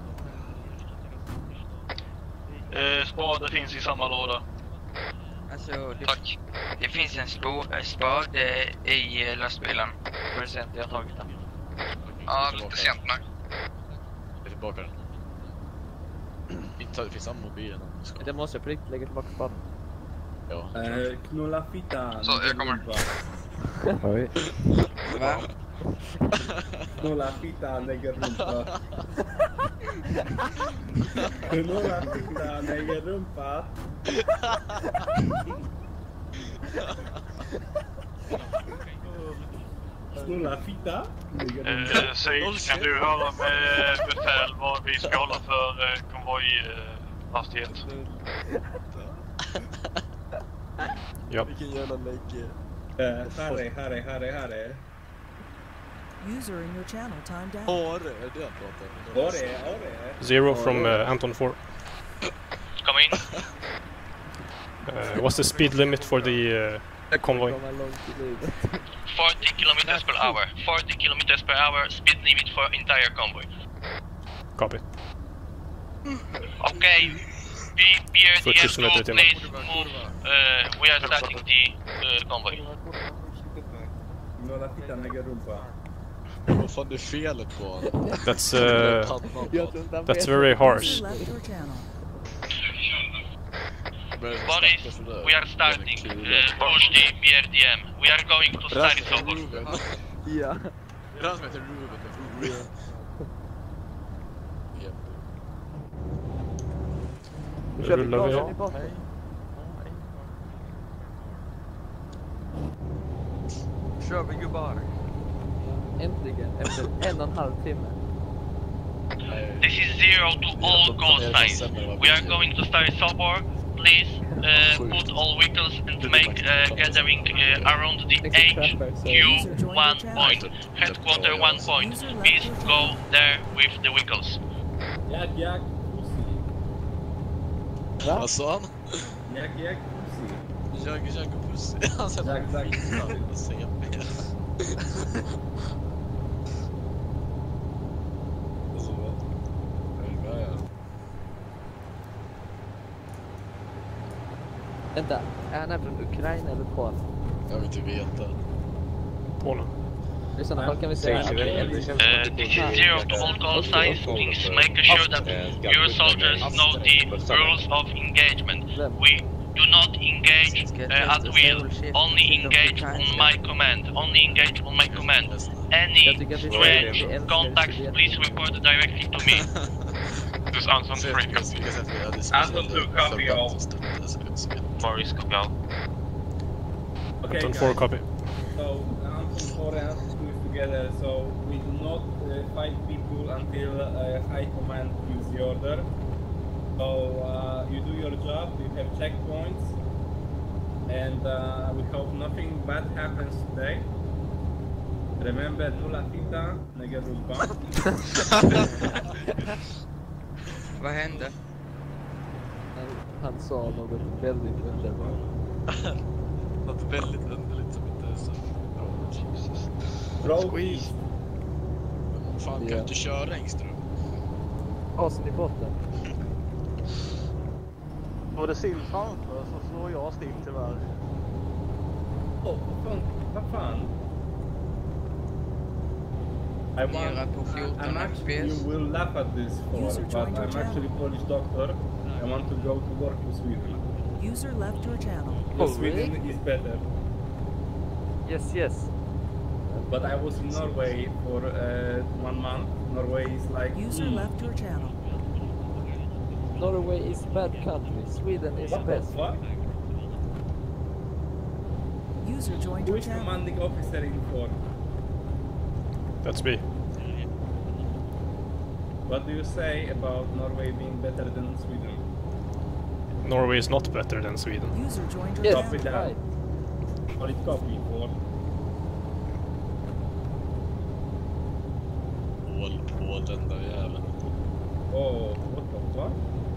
Eh, spade finns i samma låda. Alltså, det, Tack. Det finns en spo- spade i lastbilen. Var det sent jag har tagit den? Ja, lite sent nu. Jag är tillbaka den. Inte det finns ammo i bilen. Det måste jag på riktigt lägga tillbaka spaden. Ja. Uh, knulla fitta. Så, jag kommer. Oj. Va? Knulla fitta, lägger rumpa. Knulla fitta, lägger rumpa. Knulla fitta, lägger rumpa. Eh, Sid, kan du höra med befäl vad vi ska hålla för eh, konvojhastighet? Ja. Vilken jävla lägg. Uh, Harry, Harry, Harry, Harry. User in your channel timed out. Åh, det är det jag pratar om. Harry, Harry. Zero from uh, Anton four. Come in. Uh, what's the speed limit for the uh, convoy? forty kilometers per hour. forty kilometers per hour speed limit for entire convoy. Copy. Okay. B P R D forty M two, timmar. please move. Uh, we are starting the uh, convoy. Knulla fitta, lägger rumpa. Vad fan är felet på honom? That's uh, that's very harsh. User left your channel. Boris, we are starting. Uh, push the B R D M. We are going to start Sobor. Ja. Det är han som heter Ruben. Nu kör vi Rullar vi gasen av. i botten. Kör vi gubbar. Äntligen, efter en och en halv timme. This is zero to all call signs. We are going to start Sobor. Please uh, put all vehicles and make uh, gathering uh, around the H Q one point. Headquarter one point. Please go there with the vehicles. Jak, jak, pussy. Vad sa han? Jak, jak, pussy. Jag, jag och pussy. Han sa Jak, jak, pussy. Vänta, är han här från Ukraina eller Polen? Jag vill inte veta. Polen. I sådana fall kan vi säga... Uh, this is zero to all call signs. Please make sure that your soldiers know the rules of engagement. We do not engage uh, at will. Only engage on my command. Only engage on my command. Any strange contacts, please report directly to me. This is Anton three. Anton two, copy all. Boris, copy all. Okay, Anton four, guys. copy. So Anton four and Anton two is together. So we do not uh, fight people until uh, high command gives the order. So uh, you do your job. You have checkpoints. and uh, we hope nothing bad happens today. Remember, nulla fita, nega rubba. Vad hände? Han, han sa något väldigt underbart. Något väldigt underligt som inte är så... Oh, Jesus. Squeeze! Fan, kan du inte köra Engström? Asen i botten. Var det sill framför så slår jag still tyvärr. Åh, oh, vad fan? I want, I'm actually, you will laugh at this for, but I'm actually a Polish doctor. I want to go to work in Sweden. User left your channel. Oh, Sweden really? Is better. Yes, yes. But I was in Norway for uh, one month. Norway is like... User mm. left your channel. Norway is bad country. Sweden is what best. What the fuck? User joined Who your is channel. commanding officer in for? That's me. What do you say about Norway being better than Sweden? Norway is not better than Sweden. User joined your yes, copy that. Right. Or it copy for? Hål på den där jäveln. Oh, what the fuck?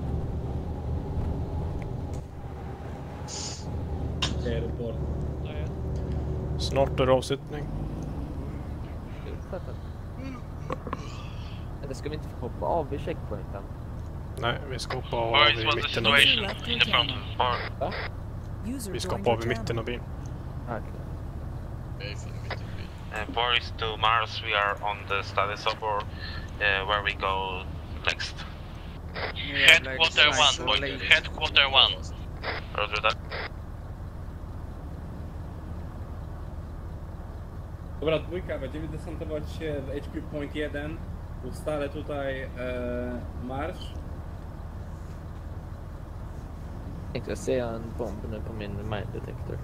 Airport. Snart är avsittning. Eller ska vi inte få hoppa av vid checkpointen? Nej, vi ska hoppa av i mitten av bilen. In the front bar. Va? Vi ska hoppa av i mitten av bilen. Okay. Uh, Boris to Mars, we are on the study suburb uh, where we go next. Headquarter one, point. Headquarter one. Roger that. Dobra, dwójka, będziemy desantować się w H Q Point jeden. Ustalę tutaj e, marsz. Tänkte jag se en bomb nu på min mine detector.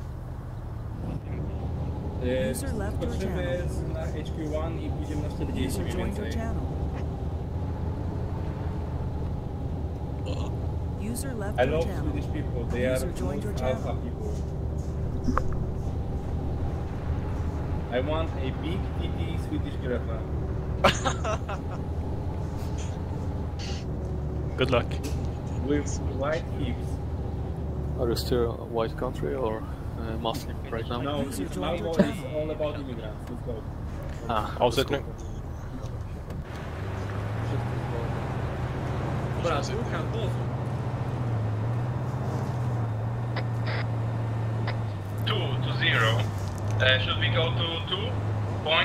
E, skoczymy na H Q jeden i pójdziemy na czterdzieści mniej więcej. User left I your love channel. Swedish people, they User are joined your most channel. alpha people. I want a big T T Swedish grappa. Good luck. With white hips. Are you still a white country or uh, Muslim right now? No, it's Malmo is all about immigrants. Let's go. Ah, avsittning. Dobra, du kan på så. Two to zero. Uh, should we go to two point?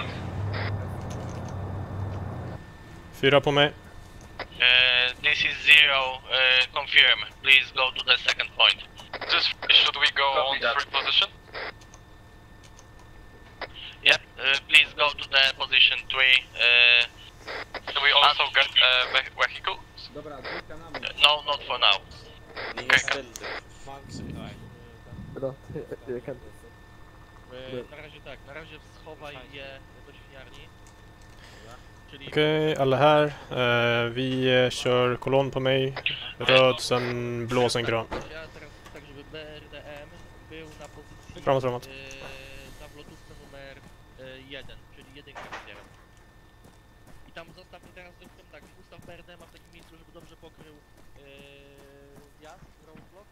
Fyra på mig. Uh, this is zero. Uh, confirm. Please go to the second point. Just should we go on free position? Yep. Uh, please go to the position three. Uh, Do we also get a uh, vehicle? Dobra, dwójka na mnie. No, not for now. Ni ställde. Fan, Förlåt, jag kan inte. Na razie tak, na razie schowaj je do świniarni. Czyli... Okej, okay, alla här. Uh, vi uh, kör kolonn på mig. Röd, sen blå, sen grön. Ja teraz tak, żeby B R D M był na pozycji... Framåt, framåt. Yy, na wlotówce numer jeden, czyli jedynkę wybieram. I tam zostaw mi teraz tylko tak, ustaw B R D M w takim miejscu, żeby dobrze pokrył yy, wjazd, roadblock,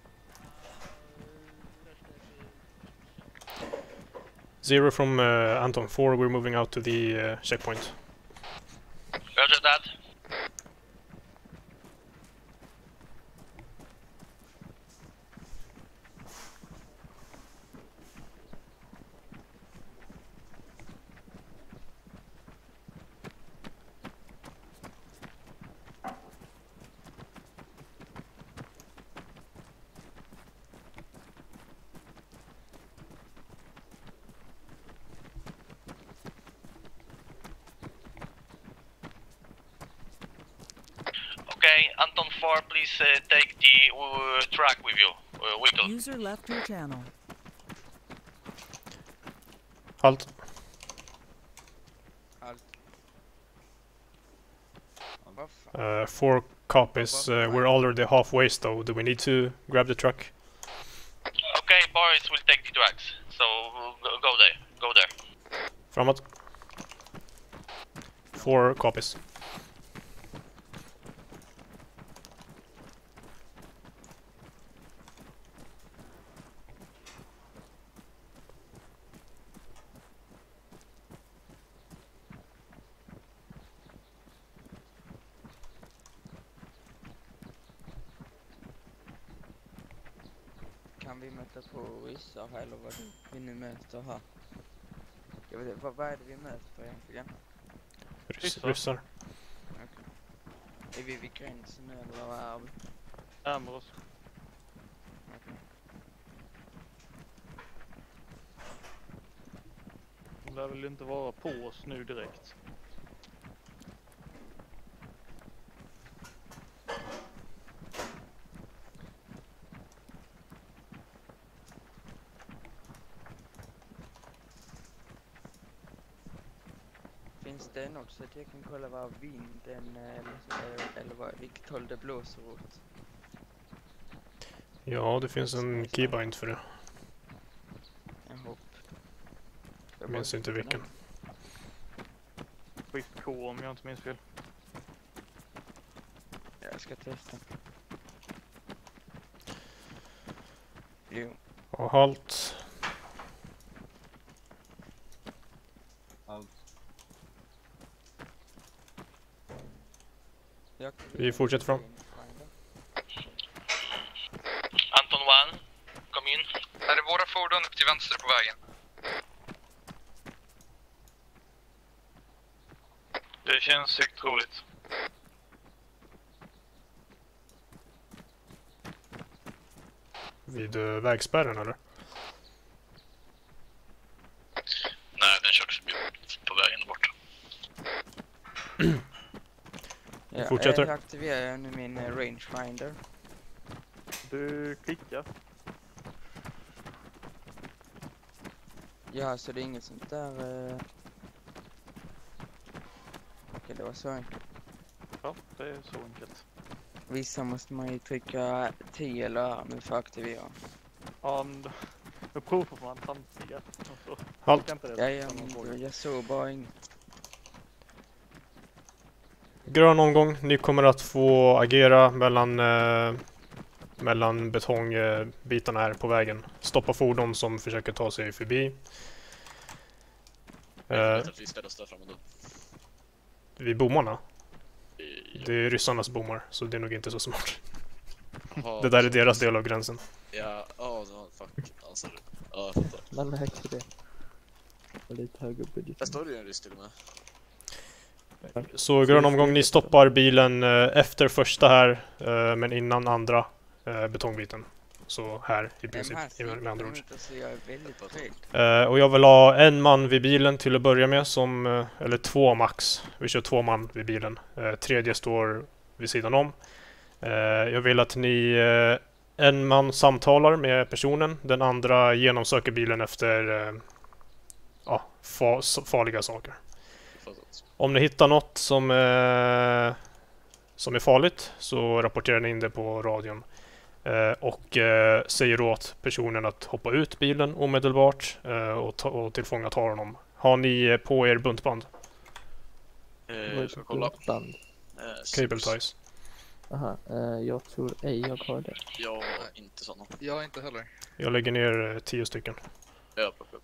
a resztę jakby... Zero from uh, Anton four, we're moving out to the uh, checkpoint. Roger that. Okay, Anton four, please uh, take the uh, truck with you, uh, vehicle. User left your channel. Halt. Uh, four copies. Uh, we're already halfway, though. Do we need to grab the truck? Okay, boys will take the drugs. So go, go there. Go there. Framåt. Four copies. Kan vi möta på ryssar här eller vad vi nu möter här? Jag vet inte, vad, vad är det vi möter egentligen? Ryss, ryssar. Okay. Är vi vid gränsen nu eller vad är vi? Närmare oss. Okay. De lär väl inte vara på oss nu direkt. Finns det något så att jag kan kolla vad vinden eller, eller vad, vilket håll det blåser åt? Ja, det finns en keybind för det. Jag hopp. Jag minns inte vilken. Skift K om jag inte minns fel. Jag ska testa. Jo. Och halt. Halt. Vi fortsätter fram. Anton one, kom in. Är det våra fordon upp till vänster på vägen? Det känns högt troligt. Vid uh, vägspärren eller? Nej, den körde förbi på vägen bort. Ja, fortsätter. jag aktiverar nu min uh, rangefinder. Du klickar. Ja, så det är inget sånt där... Uh... Okej, det var så enkelt. Ja, det är så enkelt. Vissa måste man ju trycka T eller R nu för att aktivera. Ja, då provar man samtliga. Halt. Ja, ja, men jag såg bara inget. Grön omgång. Ni kommer att få agera mellan eh, mellan betongbitarna här på vägen. Stoppa fordon som försöker ta sig förbi. Eh, vid bommarna. Det är ryssarnas bommar, så det är nog inte så smart. Aha, det där är deras del av gränsen. Ja, ja, oh, fuck. Alltså, ja, jag fattar. Man märker det. Och lite högre budget. Där står det ju en ryss till och med. Så grön omgång, ni stoppar bilen eh, efter första här, eh, men innan andra eh, betongbiten. Så här i princip, med andra ord. Eh, och jag vill ha en man vid bilen till att börja med, som, eh, eller två max. Vi kör två man vid bilen. Eh, tredje står vid sidan om. Eh, jag vill att ni, eh, en man samtalar med personen, den andra genomsöker bilen efter eh, ja, fa farliga saker. Om ni hittar något som, eh, som är farligt så rapporterar ni in det på radion. Eh, och eh, säger åt personen att hoppa ut bilen omedelbart eh, och, ta och tillfångata honom. Har ni på er buntband? Eh, jag ska kolla. Band. Eh, Cable ties. Aha, eh, jag tror ej jag har det. Jag har inte sådana. Jag inte heller. Jag lägger ner eh, tio stycken. Ja, upp, upp.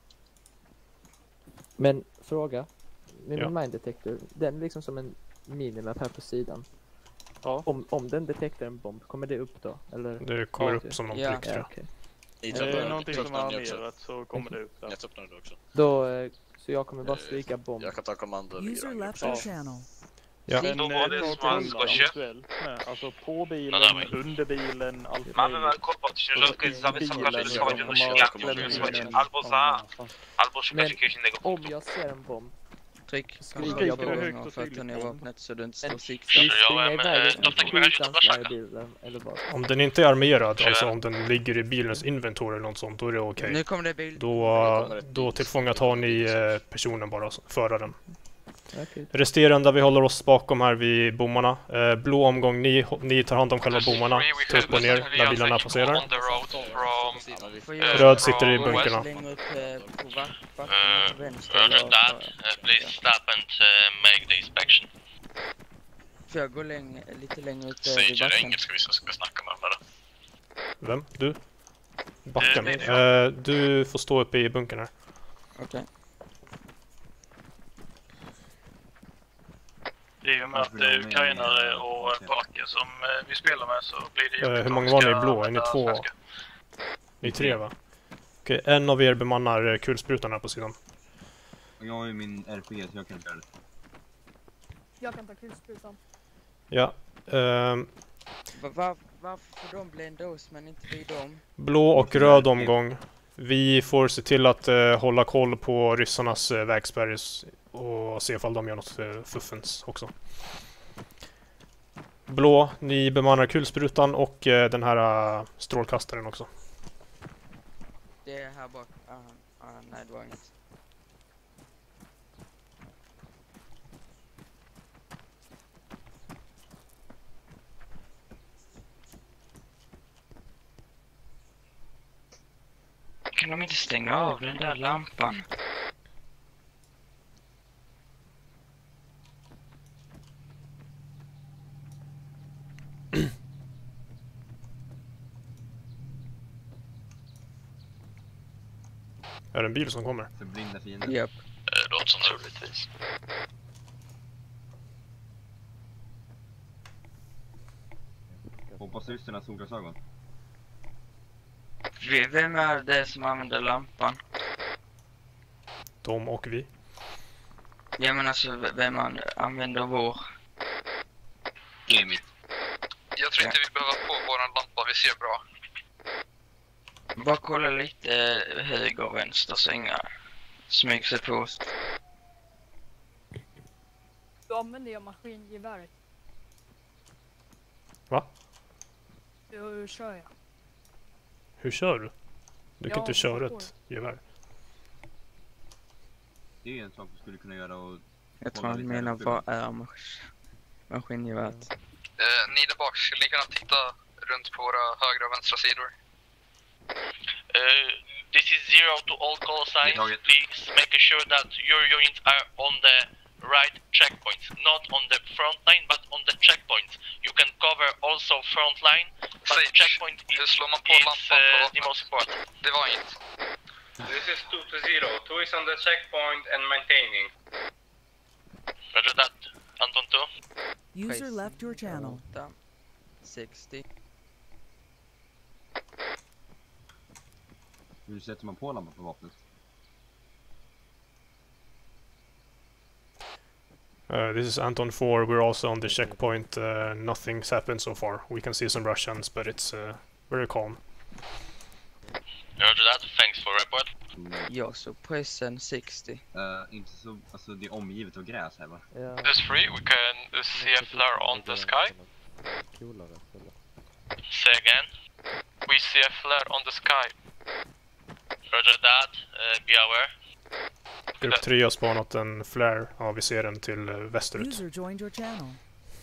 Men fråga. Med Ja. min mine detector, den är liksom som en minimap här på sidan. Ja. Om, om den detektar en bomb, kommer det upp då? Eller? Det kommer upp som någon ja, prick, ja, ja. okay. Är det någonting som är armerat så kommer det upp där. Jag öppnar det också. Då, eh, så jag kommer bara stryka bomb. Jag kan ta kommando. User left your channel. Ja. Men Då eh, var det ta som kolla ska eventuellt med. Alltså på bilen, No, no, under bilen, allt Mamy möjligt. kłopot, ciężarka jest za wysoka, żeby schować ją do de silniaka. har Musimy słuchać albo za, albo szukać Men jakiegoś innego om punktu. jag ser en bomb, Tryck skriker jag på på gånger för att ta ner vapnet så du inte står Men sikta. springa iväg to w takim razie to utanför proszę. bilen, eller vad? Om den inte är armerad, alltså om den ligger i bilens inventory eller något sånt, då är det okej. Nu kommer det bil. Då, då tillfångatar ni eh, personen bara, föraren. Okay. Resterande vi håller oss bakom här vid bommarna. Eh, blå omgång, ni, ni tar hand om själva bommarna. Ta upp och ner när bilarna passerar. Röd sitter i bunkerna. Roger that. Uh, please stop and uh, make the inspection. Får jag gå läng lite längre ut uh, vid backen? Engelska vi ska snacka med dem där. Vem? Du? Backen? Eh, du får stå uppe i bunkern här. Okej. Okay. I och med att det är ukrainare och polacker som eh, vi spelar med så blir det... Eh, hur många var ni i blå? Är ni två? Svenska. Ni är tre va? Okej, okay, en av er bemannar kulsprutan här på sidan. Jag har ju min R P G så jag kan köra det. Jag kan ta kulsprutan. Ja. Um, var, var, varför får de blända oss men inte vi dem? Blå och röd omgång. Vi får se till att uh, hålla koll på ryssarnas uh, vägspärr och se ifall de gör något uh, fuffens också. Blå, ni bemannar kulsprutan och uh, den här uh, strålkastaren också. Det är här bak. Ah, ah, nej, det var inget. Kan de inte stänga av den där lampan? Är det en bil som kommer? För blinda fiender. Japp. Det låter som troligtvis. Hoppas ryssarna solglasögon. Vem är det som använder lampan? De och vi. Ja men alltså vem man använder vår? Emil. Jag tror inte ja. vi behöver på våran lampa, vi ser bra. Bara kolla lite höger och vänster så inga smyger sig på oss. Då använder jag maskingeväret. Va? Hur kör jag? Hur kör du? Du kan ja, inte köra ett gevär. Det är en sak du skulle kunna göra och... Jag tror han menar vad är mas maskingeväret. Eh, ni där bak, skulle ni kunna titta runt på våra högra och vänstra sidor? Uh, this is zero to all call signs. Please make sure that your units are on the right checkpoints, not on the front line, but on the checkpoints. You can cover also front line, but the checkpoint is, is uh, the most important. Det var inget. This is two to zero. Two is on the checkpoint and maintaining. Roger that. Anton two. User left your channel. sextio. Hur sätter man på lampan på vapnet? Uh, this is Anton four, we're also on the checkpoint, uh, nothing's happened so far. We can see some Russians, but it's uh, very calm. Roger that, thanks for report. Ja, så pressen sextio. Uh, inte så, alltså det är omgivet av gräs här va? Yeah. It's free, we can see a flare on the sky. Say again? We see a flare on the sky. Roger that, uh, be aware. Grupp tre har spanat en flare. Ja, vi ser den till västerut. User joined your channel.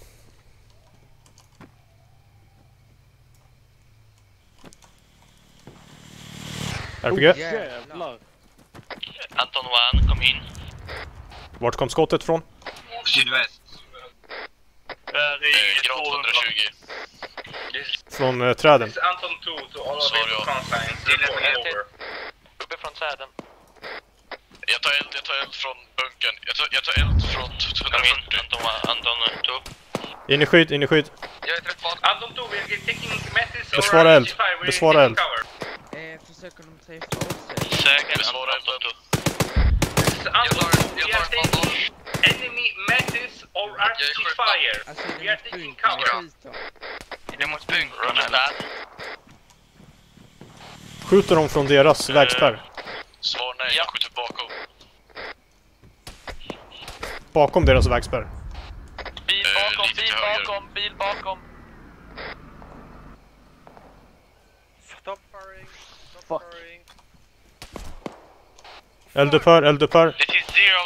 R P G. Oh, jävlar. Anton one, come in. Vart kom skottet från? Sydväst. Där i tvåhundratjugo. Från uh, träden. Anton two to all of the consigns. Uppe från träden. Jag tar eld, jag tar eld från bunkern. Jag tar, jag tar eld från hundrafyrtio. Anton Anton two. In i skydd, in i skydd. Jag är träffad. Anton two, we're taking messages. Besvara eld. Besvara eld. Eh, försöker de träffa oss? Säkert, besvara eld Anton two. Anton two, we are taking enemy messages or R P G fire. We are taking cover. Är det mot bunk? Roger that. Skjuter de från deras uh, vägspärr? Svar nej, jag skjuter bakom. Bakom deras vägspärr? Bil bakom, uh, bil bakom, bil bakom. Stop firing, stop Fuck. firing. Eldupphör, eldupphör. This is zero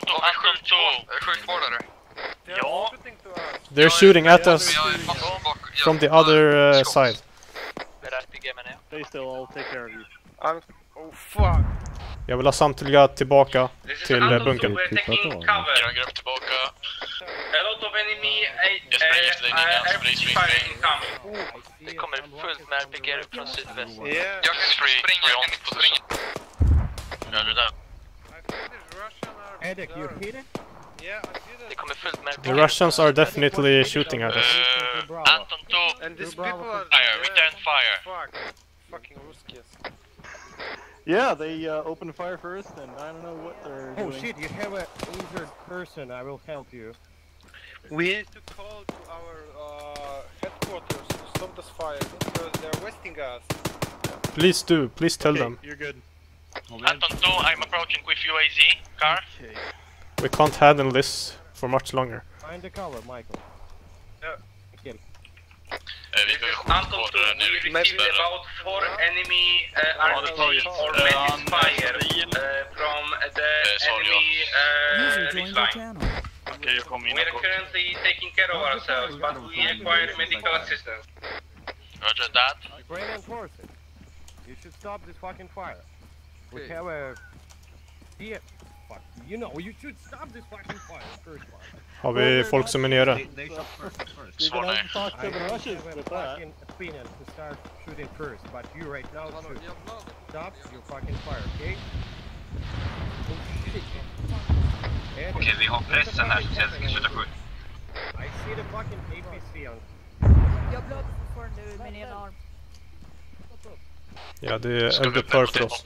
Anton, Anton två. Sjukvårdare. Ja. They're shooting at us from the other uh, side. They still all take care of you. I'm... Oh fuck! Jag vill ha samtliga tillbaka till uh, bunkern. Jag är grupp tillbaka. A lot of enemy... Jag springer efter dig Nina, spring, spring, spring. Det kommer fullt med R P G från sydväst. Jag kan springa, jag kan inte springa. Jag är där. Edek, you hit it? Det kommer fullt med R P G. The Russians are definitely shooting at us. Uh, Anton två. And these people are... Fire, return fire. Fuck. Fucking Ruskies. Yeah, they uh, opened fire first, and I don't know what they're Oh doing. shit, you have an injured person, I will help you. We need to call to our uh, headquarters to stop this fire because they're wasting us. Please do, please tell Okay, them. you're good. Anton two, I'm approaching with U A Z car. Okay. We can't handle this for much longer. Find the cover, Michael. Yeah. Kill. Anton two, we received about four enemy uh, R P G or medic fire uh, from the enemy uh, line. Okay, jag kom in. We are currently taking care of ourselves, but we require medical assistance. Roger that. Ukrainian forces, you should stop this fucking fire. We Okay. have a... Yeah, fuck, you know, you should stop this fucking fire first one. Har vi folk som är nere? They shot first, first. You're gonna have to talk to I the Russians have a with that. fucking opinion to start shooting first, but you right now should stop your fucking fire, okay? Oh shit. Okej, vi har pressen här så jag ska sluta skjuta. I see the fucking A P C on. Jag blöder fortfarande ur min ena arm. Ja, det är eldupphör för oss.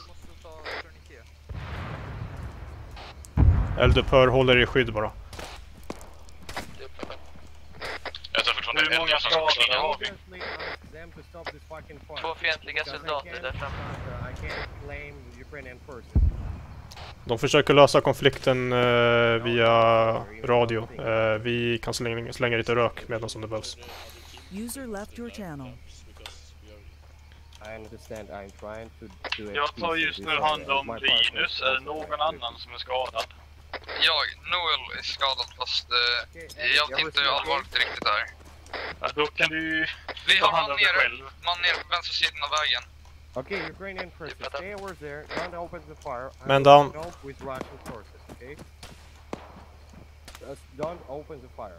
Eldupphör håller i skydd bara. Jag tar fortfarande en jag som ska springa. Två fientliga soldater där framme. I can't blame Ukrainian forces. De försöker lösa konflikten eh, via radio. Eh, vi kan slänga, slänga lite rök medan som det behövs. User left your channel. I understand, I'm trying to do it. Jag tar just nu hand om Linus. Är det någon annan som är skadad? Jag, Noel är skadad fast uh, jag vet inte hur allvarligt riktigt det är. Ja, då kan du Vi ta har hand man om dig nere, själv. man nere på vänstra sidan av vägen. Okay, Ukrainian forces, stay over there, don't open the fire. I Man will down. help with Russian forces, okay? Just don't open the fire.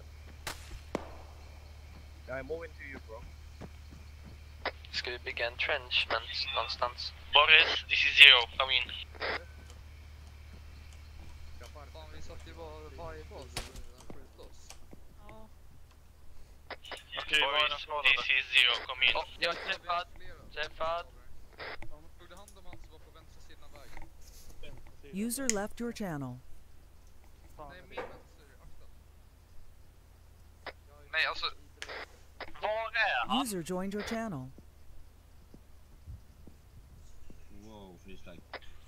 I'm moving to you, bro. Ska vi bygga en trenchment någonstans? Boris, this is zero, come in. Fan, vi satt ju bara varje bas och skjuta oss. Okej, vad är den skadade? This is zero, come in. Oh, jag är träffad. Träffad. Tog du hand om han som var på vänstra sidan av vägen? User left your channel. Nej, min vänster, akta. Nej, alltså... Var är han? User joined your channel. Wow, freeze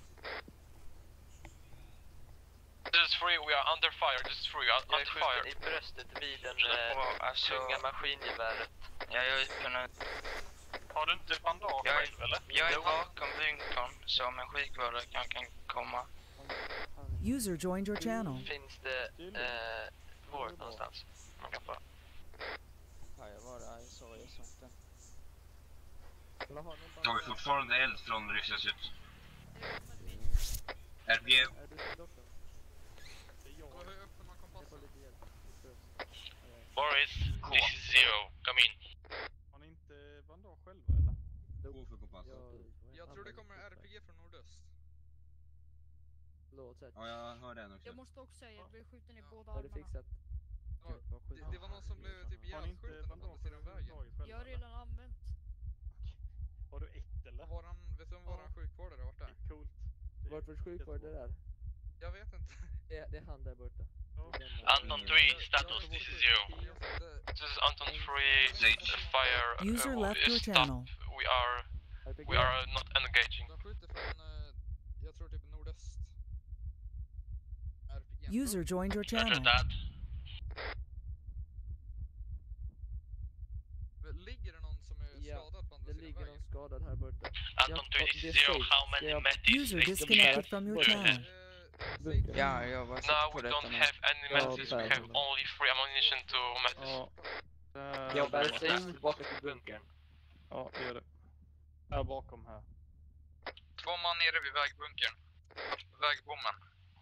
This is free, we are under fire, this is free, we are Jag är under fire. skjuten i bröstet vid den eh, alltså, tunga maskingeväret. Ja, jag har kunnat... Har du inte bandage Jag är- själv, eller? jag är bakom bunkern, så om en sjukvårdare kan, kan komma. User joined your channel. Finns det eh, vård någonstans? Man kan få. Ja, jag var där, så jag såg det. Har vi fortfarande eld från Rysslands ut? R P G. Boris, this is zero, come in. Har ni inte bandage själva eller? Två för kompass. Jag tror det kommer R P G från nordöst. Ja, jag hör den också. Jag måste också säga, jag blev skjuten i båda Har du armarna. fixat? Ja, det, det var någon som blev typ ihjälskjuten på andra sidan vägen. Jag har redan använt. Har du ett eller? Var han, vet du om var han sjukvårdare vart där? Coolt. Vart var sjukvården där? Jag vet inte. Det är, det är han där borta. Anton three, status, this is zero. This is Anton three, fire, User uh, left your stop, channel. we are, we are not engaging. De skjuter från, eh, jag tror typ nordöst. R P G. User joined your Roger channel. that. Ligger det någon som är skadad på andra Det sidan ligger vägen? någon skadad här borta. Anton three, this is zero, how many medics? User disconnected from your channel. Ja, jag var No, we don't have any medicines, we have only free ammunition to medicine. Ja, Jag bär sig tillbaka till bunkern. Ja, det gör det. Här bakom här. Två man nere vid vägbunkern. Vägbommen.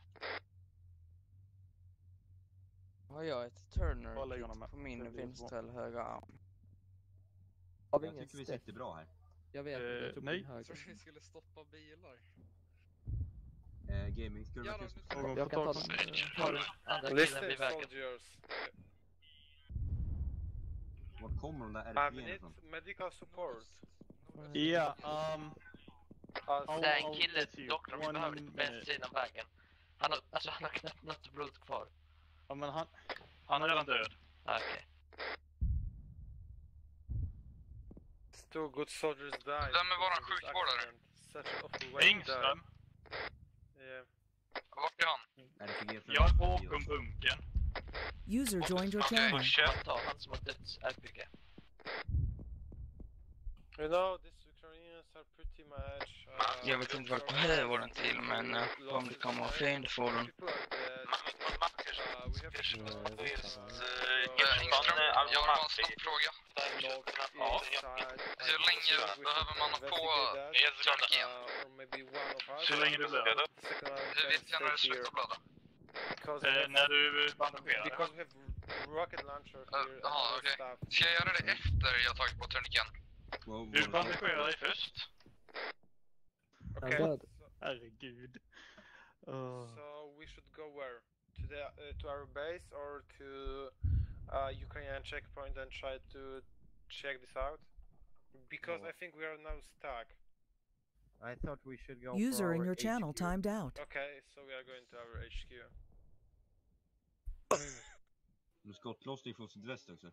Har jag ett turner på min vänstra eller högra arm? Har vi Jag ingen tycker vi step? sitter bra här. Jag vet, Eh, jag tror nej. på höger. Jag tror vi skulle stoppa bilar. Eh, gaming, ska du Ja, verkligen då, stå? nu- Jag kan ta Ta den andra killen vid vägen. soldiers. Vart kommer de där I R P need ifrån? medical support. Ja, um... Alltså, Det är en kille, doktorn, vi behöver på vänster sidan vägen. Han har, alltså han har knappt något blod kvar. Ja, men han... Han är redan död. Ah, okej. two good soldiers died. Vem är våran sjukvårdare? Such a Engström. Yeah. Vart är han? R P G Jag är bakom bunkern. User joined your Okej, channel. kör ta han som har dött R P G. You know, these Ukrainians are pretty much... Uh, Jag vet inte vart det här var den till, men uh, om det kommer fiendefordon. Engström, jag har en snabb fråga. Hur länge behöver man få Turniken? Så länge du blöder. Hur vet jag när det slutar blöda? Eh, när du bandagerar. Because we have rocket launcher here. Jaha, okej. Ska jag göra det efter jag tagit på Turniken? Du bandagerar dig först. Okay. Herregud. Oh. So we should go where? To the uh, to our base or to uh, Ukrainian checkpoint and try to check this out? Because No. I think we are now stuck. I thought we should go User for in our your channel H Q. timed out. Okay, so we are going to our H Q. Du skottlossning från sydväst också.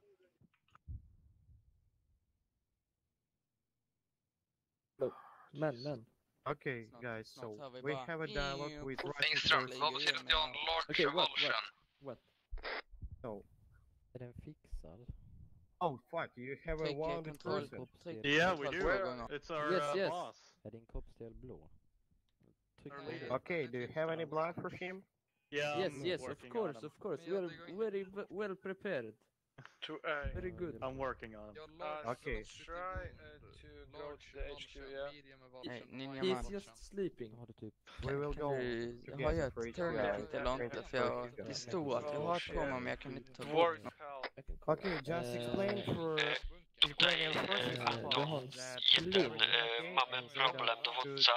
Men, men. Okay, guys, so we have a dialogue with Russian Engström, forces. vad betyder det on large Okej, what, revulsion? what? What? So, Är den fixad? oh fuck, you have a Take, uh, wounded control. person. Take Yeah, we control do. going on. It's our Yes, uh, yes. boss. Är din kroppsdel blå? Tryck på det. Okay, do you have any blood for him? Yeah, Yes, I'm yes, of working on course, him. of course. Men We jag are lägger in- very v- well prepared. To uh, Very good. I'm working on him. Jag uh, la Okay. so try uh, to go to the H Q, yeah. Nej, Ninja He's man. just sleeping. Har du typ... We will go Du, together har jag for ett each turniket uh, eller inte? För jag uh, pistol att jag har ett på mig, men jag kan inte ta War bort is något. hell. Okay, just explain for Ukrainian forces Eh, du har en splint. Mamy problem, dowódca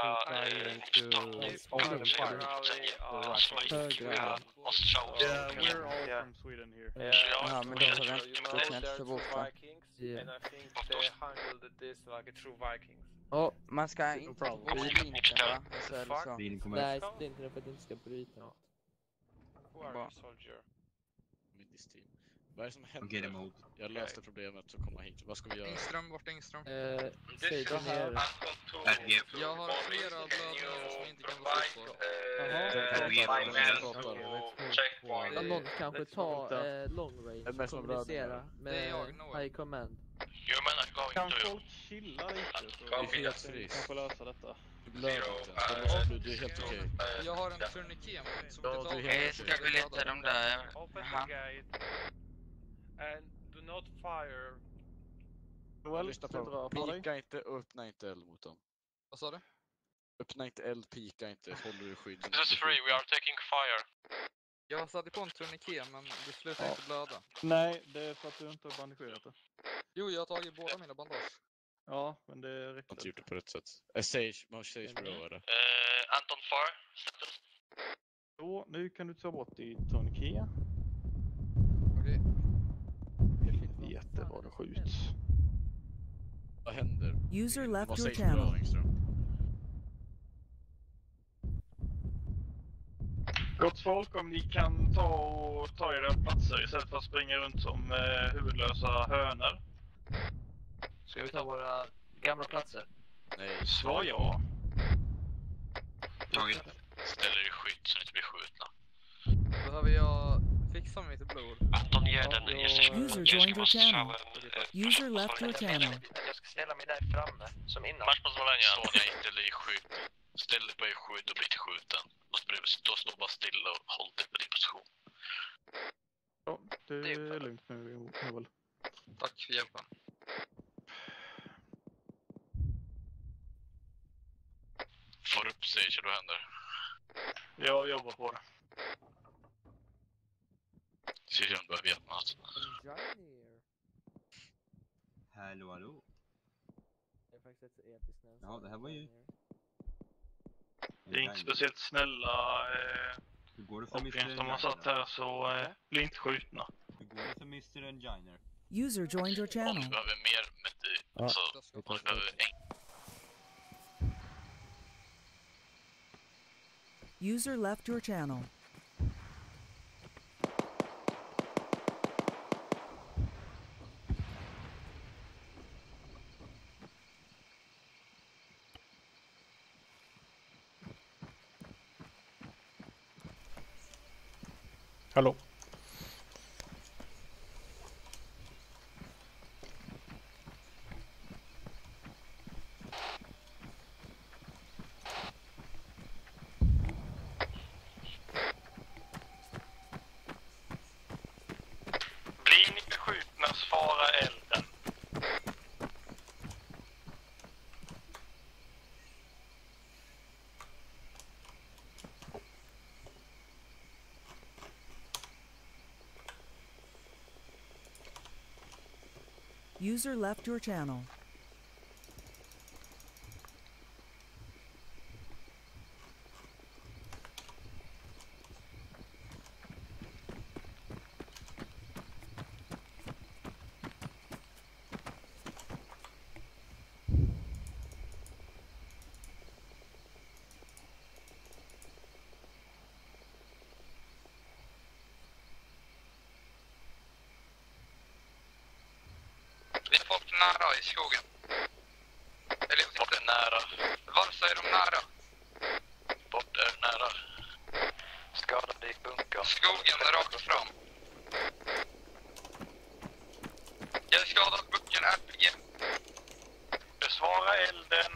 Högra. ostrzału. Yeah, we're all Yeah. from Sweden here. Ja, men då har jag inte, då kan jag inte ta bort den. Vikings, Yeah. and I think they handled this like a true Vikings. Och man ska inte problem. bryta linken, va? Alltså, eller så. Bilen kommer Nej, efter. splinten är för att du inte ska bryta något. Who are you, soldier? Midis team. Vad är det som händer? Okej, det är emot. Jag löste problemet att komma hit. Vad ska vi göra? Engström, vart är Engström? Eh, säg där nere. Jag har flera blödningar som jag inte kan få på. Ja, någon kanske ta eh, long range och kommunicera Det är jag, med Noah. high command. You men are going Kan to... folk chilla lite så Ja, vi yes, kan please. kanske lösa detta? Du blöder inte. Du, du är helt okej. Jag har en turniké som Ja, inte du är helt Eh, ska vi leta de där? Open Jaha. the gate and do not fire. Well, Lyssna det är bra på för dig. Pika inte, öppna inte eld mot dem. Vad sa du? Öppna inte eld, pika inte. Håller du skydd. This is free, we are taking fire. Jag satte på en turniké, men det slutar inte blöda. Nej, det är för att du inte har bandagerat det. Jo, jag har tagit båda mina bandage. Ja, men det Jag har räcker. inte gjort det på rätt sätt. Eh, Sage, man Sage bra är det. Uh, Anton far. Så, nu kan du ta bort ditt tourniquet. Okej. Jättebra, det skjuts. Vad händer? User left Vad your sägs channel. bra, Engström? Gott folk, om ni kan ta och ta era platser istället för att springa runt som eh, huvudlösa hönor. Ska vi ta våra gamla platser? Nej. Svar ja. Taget. Ställ er i skydd så ni inte blir skjutna. Behöver jag fixa mitt blod? Anton ger den. User joined your channel. User left your channel. Jag ska ställa mig där framme, som innan. Marsch på Slovenia. Så ni inte blir skjuten. Ställ dig på er skydd och bli skjuten. måste du stå, stå bara stilla och håll dig på din position. Ja, det är lugnt nu, Noel. Tack för hjälpen. Får upp sig så då händer. Jag jobbar på det. Se hur du behöver hjälp med allt. Hallå, hallå. Det är faktiskt ett episkt snäll. Ja, det här var ju... Det är inte speciellt snälla eh, Hur går det för options de har satt här, så eh, bli inte skjutna. Hur går det för mister Enginer? User joined your Om channel. du behöver mer med dig, Ja, alltså vi om du testar. behöver en. User left your channel. Hallå. Blir ni beskjutna, svara elden. User left your channel. Vi har fått nära i skogen. Eller jag vet inte. Nära. Varför är de nära? Bort är nära. Skadade i bunkern. Skogen är rakt fram. Jag är skadad på bunkern R P G. Besvara elden.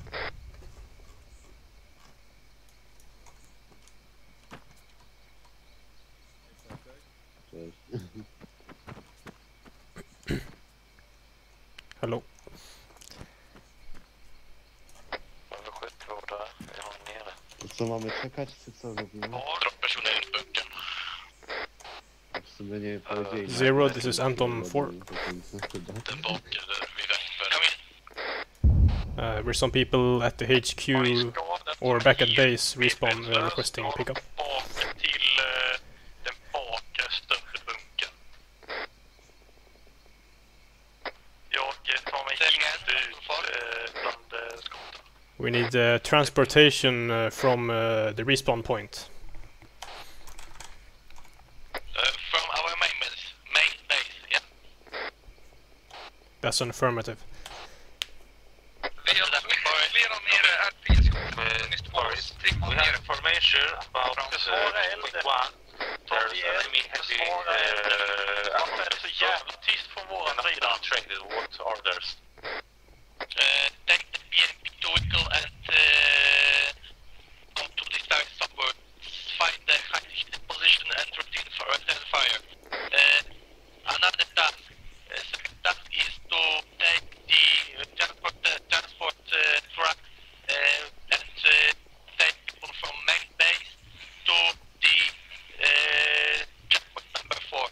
Hallå. Över sjukvård, vi har nere. Co mamy czekać, czy co robimy? Ja, dra personer in i bunkern. W sumie nie powiedzieli. Zero, this is Anton four. Den bakre där vi väntar. Uh, there's some people at the H Q or back at base respawn uh, requesting pickup. Bak till eh, den bakre större bunkern. Jag eh, tar mig inte ut eh, bland eh, skotten. We need uh, transportation uh, from uh, the respawn point. Uh, from our main base, main base, yeah. That's an affirmative. Vi har flera nere R P G-skogen. Nyss på oss. We have information about uh, one. There's enemy heavy uh, Varför är det så jävla tyst från våran sida? traded. What are theirs? Uh, take the B M P vehicle and uh, go to the start suburb. Find the high position and routine for return fire. Uh, another task. Uh, second task is to take the uh, transport uh, transport uh, truck uh, and uh, take people from main base to the uh, checkpoint number four.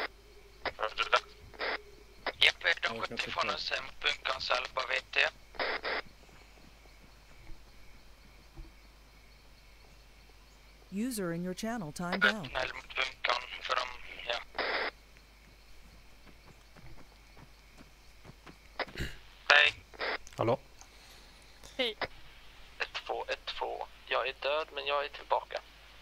Japp, de sköt ifrån oss mot bunkerns Alfa V T. User in your channel timed out. Öppna mot bunkern för dem, ja. Hej. Hallå? Hej. ett två ett två. Jag är död, men jag är tillbaka.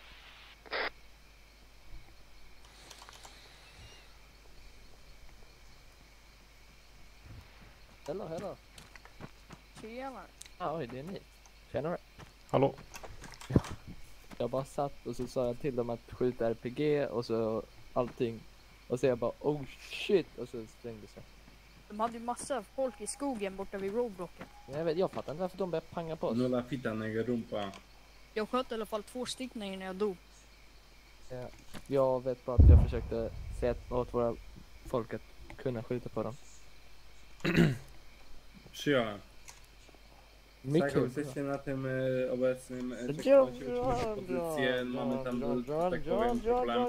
Hello, hello. Tjena. Ah, oj, det är ni. Tjena. Hallå? Jag bara satt och så sa jag till dem att skjuta R P G och så allting. Och så jag bara, oh shit, och så stängde sig. De hade ju massa folk i skogen borta vid roadblocken. Jag vet, jag fattar inte varför de började panga på oss. Nulla fitta nega rumpa. Jag sköt i alla fall två stycken innan jag dog. Ja, jag vet bara att jag försökte säga åt våra folk att kunna skjuta på dem. Przyjąłem. Mycket Tak, bra. jesteście na tym e, obecnym e, checkpoincie, utrzymujecie pozycję, mamy tam, że tak powiem, problem.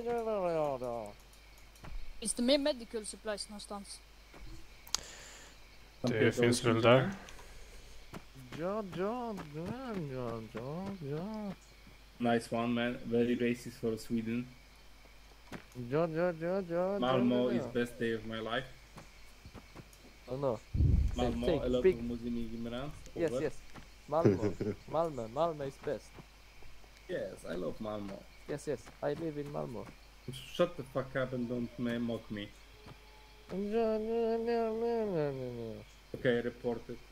Finns det mer medical supplies någonstans? Det finns väl där. Ja, ja, ja, ja, ja, ja. Nice one, man. Very racist for Sweden. Ja, ja, ja, ja. Malmo ja, ja. is best day of my life. Oh no. Malmo, Take a lot big... of Muslim immigrants. Yes, Over. yes. Malmo. Malmö. Malmö is best. Yes, I love Malmo. Yes, yes. I live in Malmö. Shut the fuck up and don't ma- mock me. Ja, no, no, no, no, no. Okay, report it.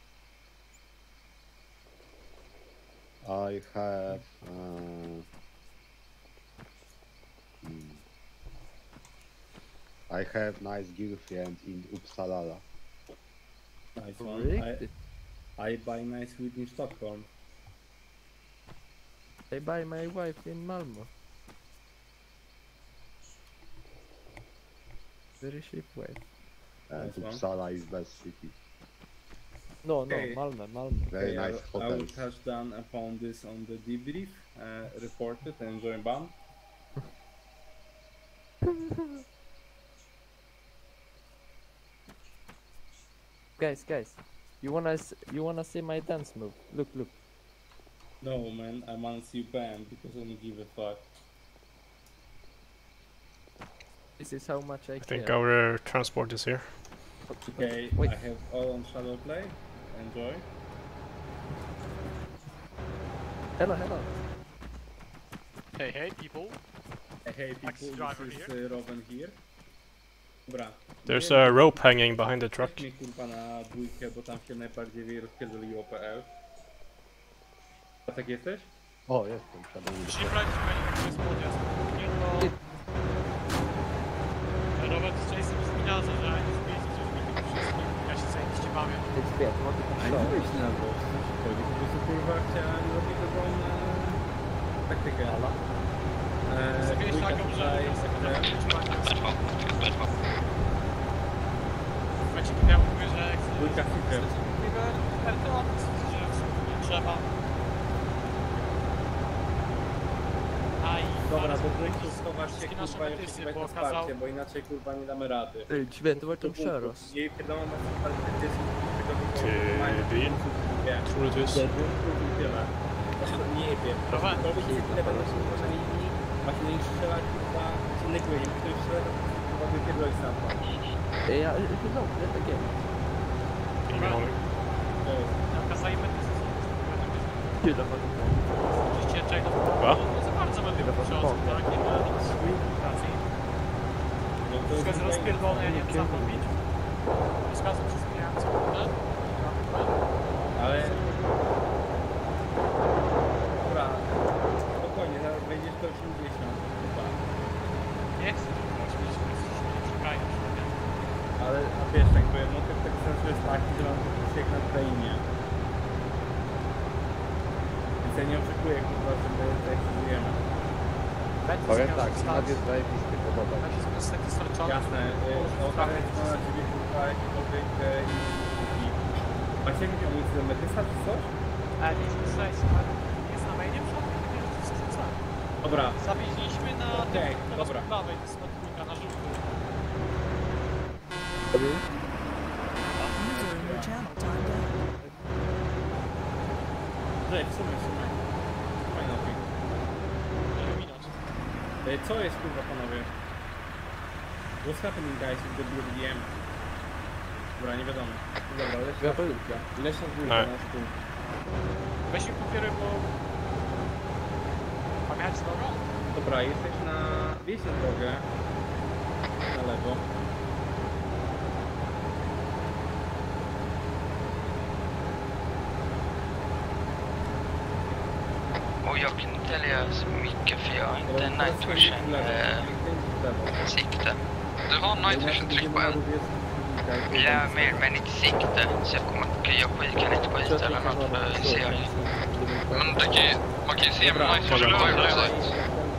I have uh, hmm. I have nice girlfriend in Uppsala. Nice one. Riktigt. I, I buy nice weed in Stockholm. I buy my wife in Malmö. Very cheap way. And Nice one. Uppsala is best city. No, Okay. no, Malmö, Malmö. Very Okay, nice I, I will hotels. touch down upon this on the debrief. Uh, report it and join ban. Guys, guys. You wanna s- you wanna see my dance move? Look, look. No, man, I want you banned because I don't give a fuck. This is how much I, I think care. our uh, transport is here. Okay, Wait. I have all on shadow play. Enjoy. Hello, hello. Hey, hey, people. Hey, hey Taxi people, driver this is here. uh, Robin here. Dobra. There's Nie, a rope hanging behind the truck. weź mnie kurwa na dwójkę, bo tam się najbardziej rozpierdoliło P L. A tak jesteś? O, jestem. Siadam do Jeśli brać będzie jest podjazd, nie to... Robert z Jason wspomniał, że nie zmieści coś w tym wszystkim. Ja się zajebiście bawię. It's bad, what the A nie wyjść na głos, co ci chodzi? Po prostu kurwa chciałem zrobić dobrą e, taktykę. Eee, Zabiłeś dwójka taką, że tutaj, ja sobie e, Słuchajcie, to ja mówię, że jak dwójka super. R T O, to nie trzeba. Aj, Dobra, do dwójki schować się wszystkie nasze kurwa i petycje, oczekiwać bo na okazał... wsparcie, bo inaczej kurwa nie damy rady. Ej, Ćwie, to var de kör oss. Jej wiadomo na przykład petycji, tego Till bil, troligtvis. tyle. Znaczy to nie wiem. Dobra. Robić tyle będą się możemy inni, właśnie nie strzelać kurwa z innego jej, ktoś strzela to kurwa wypierdolić sam. Ej, ja, hur långt är detta game? Ingen aning. Nakazajmy Kul att få det. oczywiście czego Va? nie za bardzo będę począł, tak? Nie ma nic racji. Wszystko jest rozpierdolone, ja nie wiem co robić. Rozkazem się zmieniałem co prawda. Ale... Dobra, spokojnie, zaraz będzie sto osiemdziesiąt chyba. Nie chcę, oczywiście nie czekają. Ale, a wiesz, tak powiem, motyw tak sensu jest taki, że mam to jak na Ukrainie. Więc ja nie oczekuję kurwa, że my tak żyjemy. Powiem tak, klimat jest zajebisty, podoba mi się. Jasne, y, okaże się na ciebie kurwa jakikolwiek e, i... Macie jakieś amunicję do metysa czy coś? Ale nie słuchajcie, jest na mainie przodem, nie wiem, czy wszystko co. Dobra. Zawieźliśmy na Okej, tym, teraz dobra. po prawej, to jest na dwójka, na żółtą. User in your channel timed out. Cześć, w sumie, w sumie. Fajna opcja. E, Co jest kurwa panowie? What's happening guys with the B D M? Dobra, nie wiadomo. Dobra, leśna dwójka. Leśna dwójka Tak. na stół. Weź mi papiery, bo... Mam jechać drogą? Dobra, jesteś na... Wieź na drogę. Na lewo. Och jag kan inte tälja så mycket för jag har inte night vision eh, sikte. Du har night vision tryck på en. Ja, men, men inte sikte. Så jag, kommer, jag skit, kan inte skjuta eller något för serie. Men det kan ju, man kan ju se med nice fire.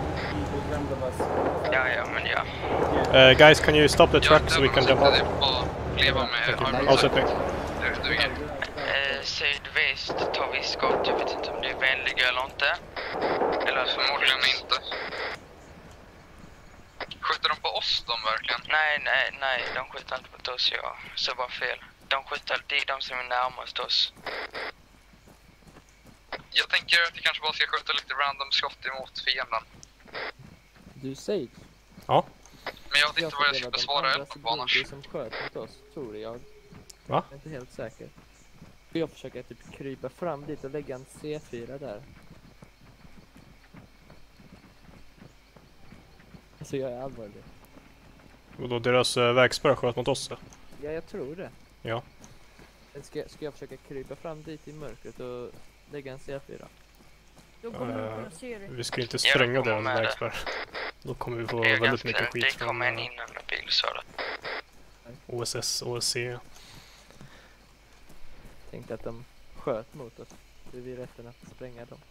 Ja, ja, men ja. Uh, guys, can you stop the truck so we can jump out? Leva med Avsättning. Eh, sydväst tar vi skott. Jag vet inte om det är vänliga eller inte. Eller förmodligen inte. Skjuter de på oss de verkligen? Nej, nej, nej. De skjuter inte på oss, jag så bara fel. De skjuter, det är de som är närmast oss. Jag tänker att vi kanske bara ska skjuta lite random skott emot fienden. Du säger? Ja. Men jag vet inte vad jag ska besvara eld på annars. Det som sköt mot oss, tror jag. Va? Jag är inte helt säker. För jag försöker typ krypa fram dit och lägga en C fyra där. Alltså jag är allvarlig. Och då deras äh, vägspärr sköt mot oss? Ja, jag tror det. Ja. Ska, ska jag försöka krypa fram dit i mörkret och lägga en C fyra? Då kommer uh, kunna se det. Vi ska inte spränga deras vägspärr. Då kommer vi få väldigt ganska, mycket skit det från kommer en innan bil, så det. O S S, O S C E. Tänkte att de sköt mot oss. Det är vi rätten att spränga dem.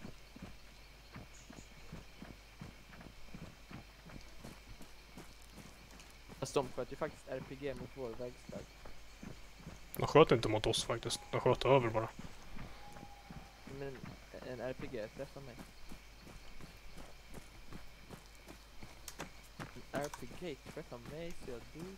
Fast de sköt ju faktiskt R P G mot vår vägspärr. De sköt inte mot oss faktiskt. De sköt över bara. Men en R P G träffar mig. En R P G träffar mig så jag dog.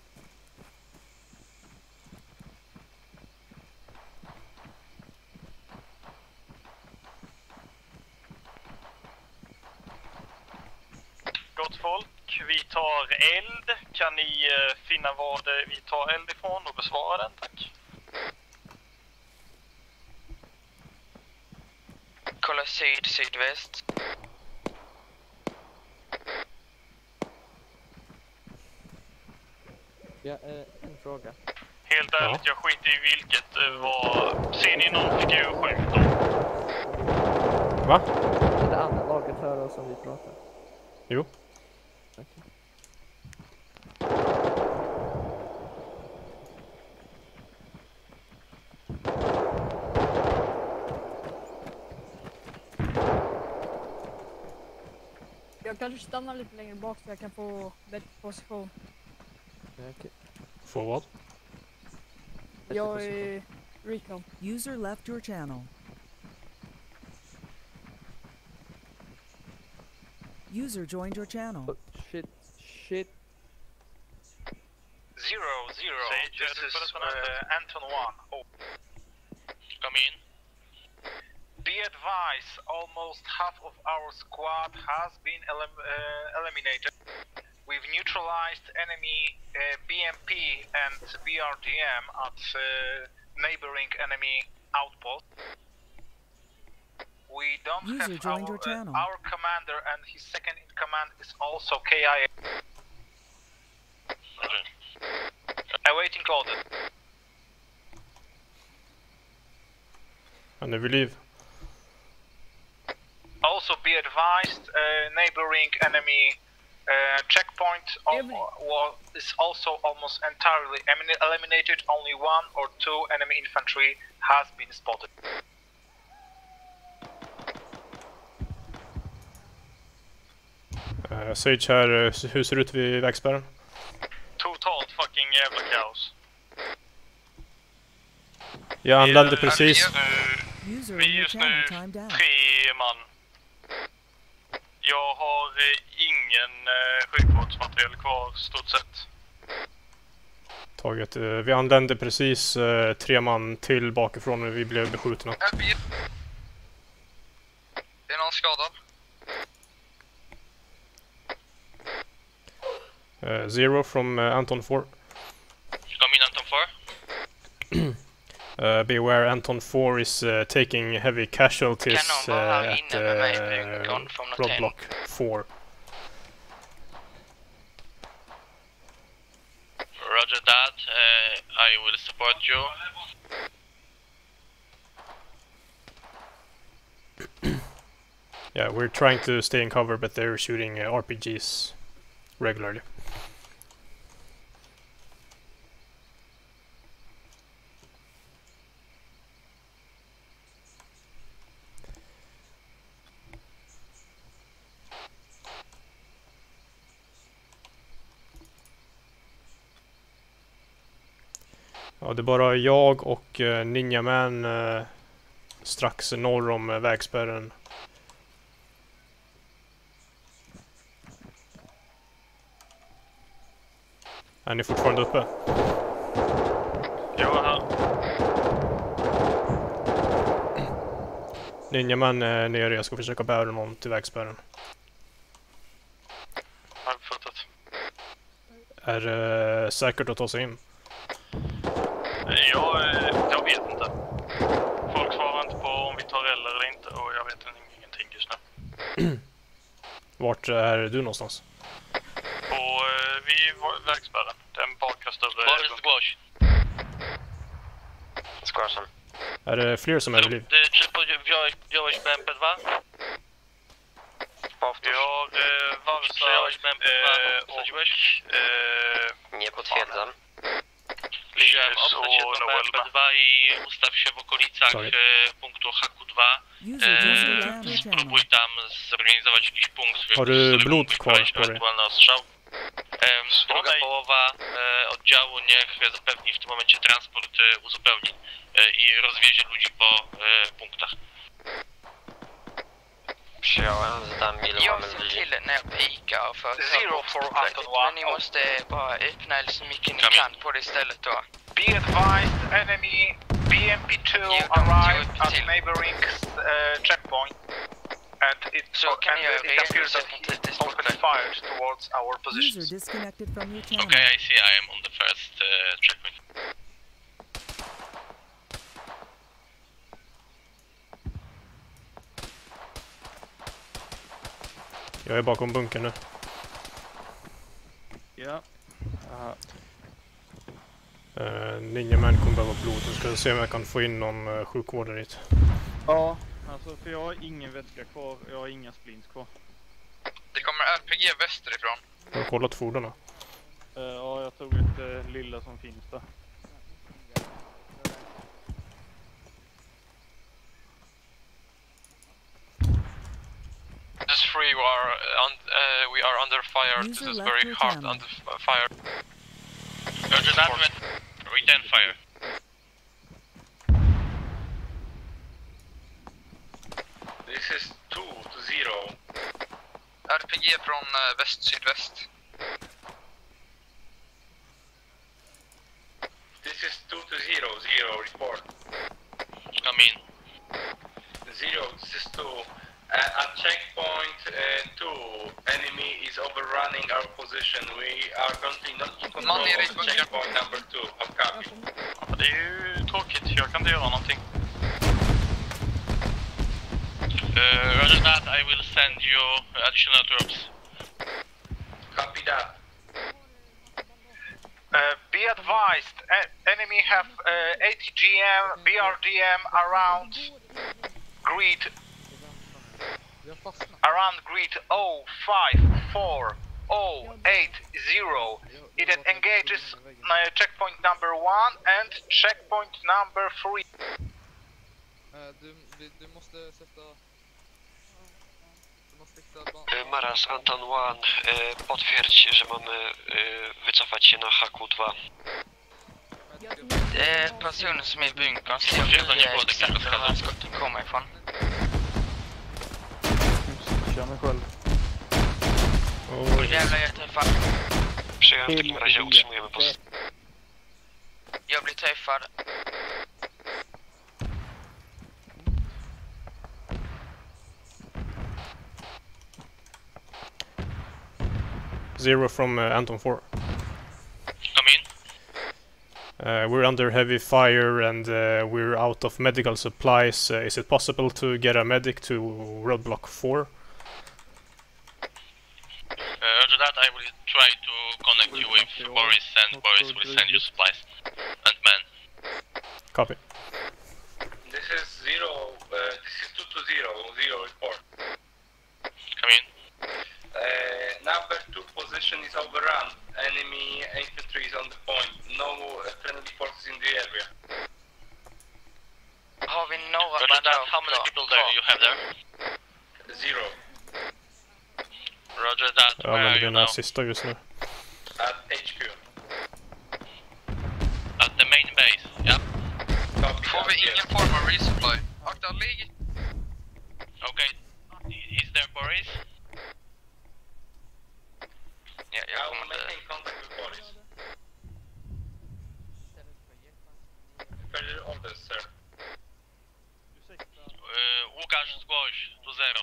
Gott folk, vi tar eld. Kan ni uh, finna vad vi tar eld ifrån och besvara den, tack. Kolla syd, sydväst. Ja, eh, en fråga. Helt ärligt, ja. Jag skiter i vilket uh, var... Ser ni någon figur skjuta? Va? Är det andra laget höra som vi pratar? Jo. Okay. Jag kanske stannar lite längre bak så jag kan få bättre position. Okay. Få vad? Jag är recon. User left your channel. User joined your channel. Oh, shit, shit. Zero, zero. This is uh, Anton one. Oh. Come in. Be advised, almost half of our squad has been elim uh, eliminated. We've neutralized enemy uh, B M P and B R D M at uh, neighboring enemy outpost. We don't User have joined our, your channel. uh, our commander, and his second in command is also K I A. Okay. Awaiting order. And we leave. Also be advised, uh, neighboring enemy uh, checkpoint al is also almost entirely eliminated. Only one or two enemy infantry has been spotted. Uh, Sage här, hur ser det ut vid vägspärren? Totalt fucking jävla kaos. Jag anlände precis. Vi är just nu tre man. Jag har eh, ingen eh, sjukvårdsmaterial kvar, stort sett. Taget. Eh, vi anlände precis eh, tre man till bakifrån när vi blev beskjutna. Är någon skadad? Uh, zero from uh, Anton four. Come in, Anton four. uh, be aware, Anton four is uh, taking heavy casualties uh, at uh, roadblock four. Roger that. Uh, I will support you. Yeah, we're trying to stay in cover, but they're shooting uh, R P Gs regularly. Ja, det är bara jag och uh, Ninja Man uh, strax norr om uh, vägspärren. Är ni fortfarande uppe? Jag är här. Ninja Man är nere, jag ska försöka bära någon till vägspärren. Jag har fattat. Är det uh, säkert att ta sig in? Jag, jag vet inte. Folk svarar inte på om vi tar L eller inte och jag vet ingenting just nu. Vart är du någonstans? På eh, vid vägspärren. Den bakre större... Var är squash? Squashen. Är det fler som är vid liv? Det är typ på George B M P, va? Vi har eh, Varsa eh, och eh, nie potwierdzam. Linus och Noel med. I ustaw się w okolicach e, punktu H Q dwa. E, spróbuj tam zorganizować jakiś punkt, w Har du blod kvar på dig? ewentualny ostrzał. E, druga połowa e, oddziału niech zapewni w tym momencie transport e, uzupełni e, i rozwiezie ludzi po e, punktach. Przyjąłem, zdam ile Jag mamy ser ludzi. till när jag pikar för att Zero for Anton men ni one. måste bara öppna så mycket ni kan på det stället då. Be advised, enemy B M P two arrived at neighboring uh, checkpoint, and it, So and can you it appears that he opened fire towards our User positions. disconnected from your channel. Okay, I see. I am on the first uh, checkpoint. Jag är bakom bunkern nu. Ja. Aha. Uh, Ninja Man kommer behöva blod. Nu ska jag se om jag kan få in någon uh, sjukvårdare dit. Ja, alltså för jag har ingen vätska kvar. Jag har inga splints kvar. Det kommer R P G västerifrån. Har du kollat fordonen? Uh, ja, jag tog ett uh, lilla som finns där. This is free. We are on. Uh, we are under fire. User This is left very your hard channel. under f- fire. Roger that, return fire. This is two to zero. R P G från uh, väst-sydväst. This is two to zero. Zero report. Come in. Zero. This is two. Uh, at checkpoint uh, two, enemy is overrunning our position. We are currently not in control of checkpoint number two. Of copy. Det är ju tråkigt. Jag kan inte göra någonting. Uh, Roger that, I will send you additional troops. Copy that. Uh, be advised, e- enemy have uh, A T G M, B R D M around grid around grid zero five four zero eight zero. It engages uh, checkpoint number one and checkpoint number three. Uh, du, du måste sätta... Du måste fixa... Maras, Anton One, e, potwierdź, że mamy e, wycofać się na H Q dwa. Det är personer som är i bunkern, så jag vet inte exakt var de här skotten kommer ifrån. Kör mig själv. Åh jävlar, jag träffar. Przyjąłem, w takim razie utrzymujemy post. Jag blir träffad. Zero from uh, Anton four. Come in. Uh, we're under heavy fire and uh, we're out of medical supplies. Uh, is it possible to get a medic to roadblock four? Uh, Roger that, I will try to connect you with Boris and Boris will send you supplies and men. Copy. This is zero. Uh, this is two to zero. Zero report. Come in. Uh, number two position is overrun. Enemy infantry is on the point. No uh, friendly forces in the area. Har vi några Roger that, how many people there you have there? Zero. Roger that, Jag where are använder you den här now? sista just nu. At H Q. At the main base. har vi ingen form av resupply. Akta, ligg! Okay, is there Boris? Ja, jag I'm kommer making contact with Boris. Further orders, sir. Yy, Łukasz, zgłoś, tu zero.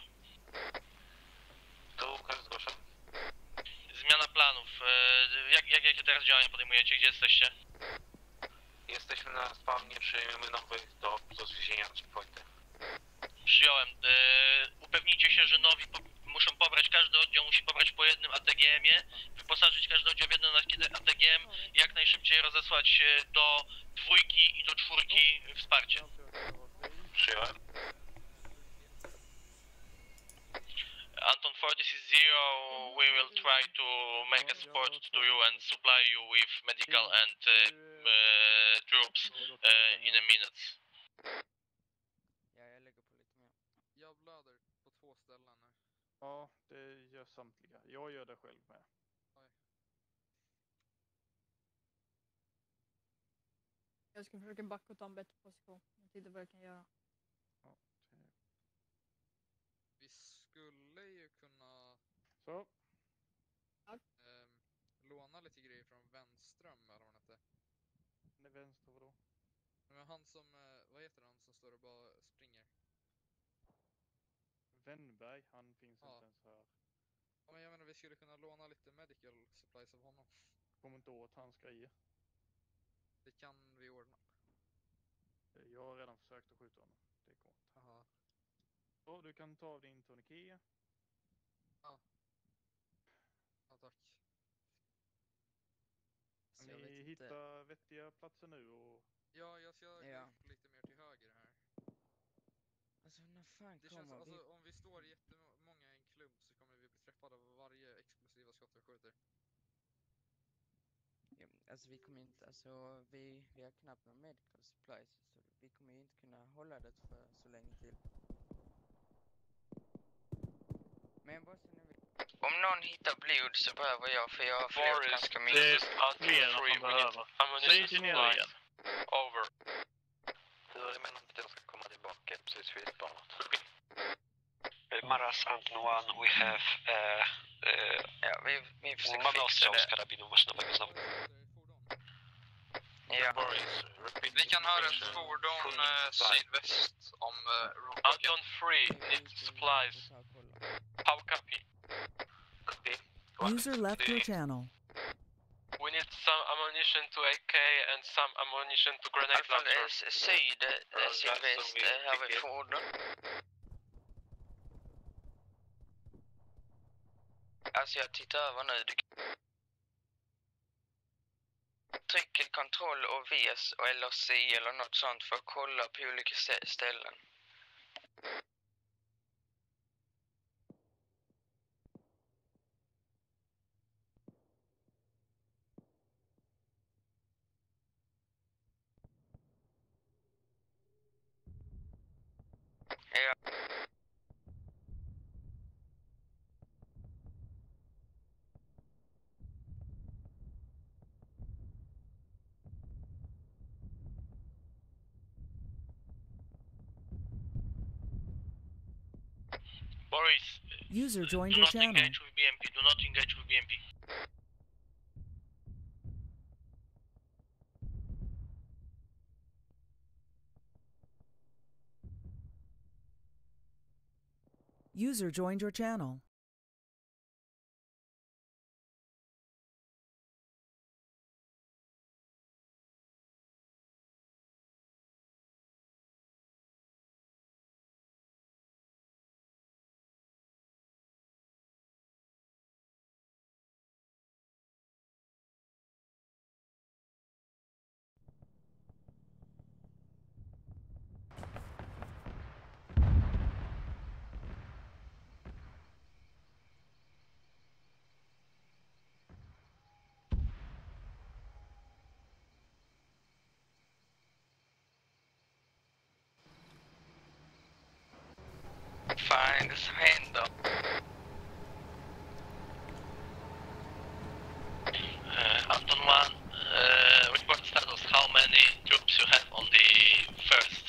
To Łukasz zgłasza. Zmiana planów. Yy, jak, jak, jakie teraz działania podejmujecie? Gdzie jesteście? Jesteśmy na spawnie, przyjmiemy nowych do rozwiezienia na checkpointy. Przyjąłem. Yy, upewnijcie się, że nowi po, muszą pobrać, każdy oddział musi pobrać po jednym A T G M-ie, wyposażyć każdy oddział w jedno A T G M i jak najszybciej rozesłać do dwójki i do czwórki wsparcie. Przyjąłem. Anton four, this is zero. We will try to make a support to you and supply you with medical and uh, uh, troops uh, in a minute. Ja, jag lägger på lite mer. Jag blöder på två ställen nu. Ja, det gör samtliga. Jag gör det själv med. Oj. Jag ska försöka backa och ta en bättre position. Jag tittar vad jag kan göra. Ja, det... Vi skulle ju kunna Så. Ähm, låna lite grejer från Vänström, eller vad han hette. Nej, vänster vadå? Men han som, eh, vad heter han som står och bara springer? Wennberg, han finns Ja. inte ens här. Ja, men jag menar vi skulle kunna låna lite medical supplies av honom. Kommer inte åt hans grejer. Det kan vi ordna. Jag har redan försökt att skjuta honom. Det går inte. Aha. Så du kan ta av din tourniquet. Ja. Ja, tack. Så jag vet Ni inte. hittar vettiga platser nu och... Ja, jag ska Ja. gå lite mer till höger här. Alltså när fan Det kommer känns, vi? alltså, om vi står jättemånga i en klump så kommer vi bli träffade av varje explosiva skott vi skjuter. Ja, alltså vi kommer inte, alltså vi, vi har knappt några medical supplies så vi kommer ju inte kunna hålla det för så länge till. Men vad sen är vi... Om någon hittar blod så behöver jag, för jag har förlorat ganska mycket. Det är fler som behöver. Ammunition Säg ner igen. Over. Jag menar inte att jag ska komma tillbaka precis vid spanet. Maras Anton one, we have... Uh, uh, ja, vi, vi försöker fixa det. Karabinu można będzie znowu. Ja. Vi kan höra ett fordon uh, sydväst om uh, Anton three, need supplies. How copy? Copy. User left your channel. We need some ammunition to A K and some ammunition to grenade launcher. Syd, uh, sydväst, uh, har vi fordon. Alltså jag tittar över nu. Tryck kontroll och V S eller C eller något sånt för att kolla på olika ställen. Ja. Boris, User joined do your not channel. engage with B M P. Do not engage with B M P. User joined your channel. Fan är det som händer? Uh, Anton one, uh, report status. How many troops you have on the first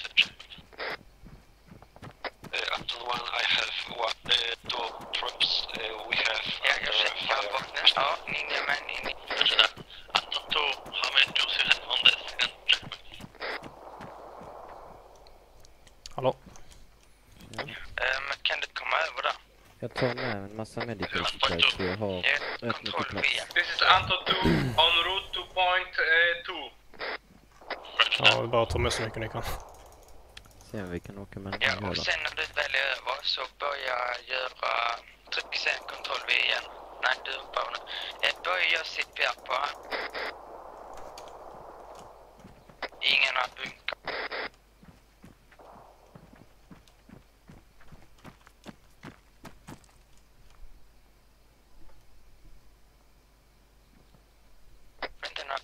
Hallå? Ja. Um, kan du komma över där? Jag tar med en massa medical supplies så jag har rätt mycket plats. This is Anto two on route to point two. Ja, det är bara att ta med så mycket ni kan. Se om vi kan åka med den Ja, här och jävla. sen när du väljer över så börja göra... Tryck sen kontroll V igen. Nej, du hoppar av nu. Eh, Börja göra C P R på. Ingen har bunkar. Vänta nu.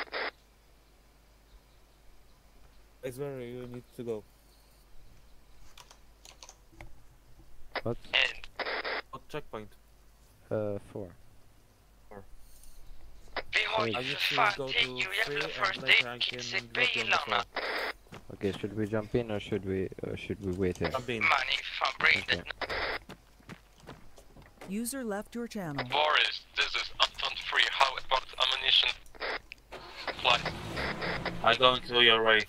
It's where you need to go. What? What checkpoint? Uh, four. Four. Vi har I ju need för to fan go to tio jävla three first and later I aid kits i can drop you on the bilarna. floor. Okay, should we jump in or should we or should we wait here? Jump in. Man, ni fan breedet. User left your channel. Boris, this is Anton three. How about ammunition? Flight. I go into your way.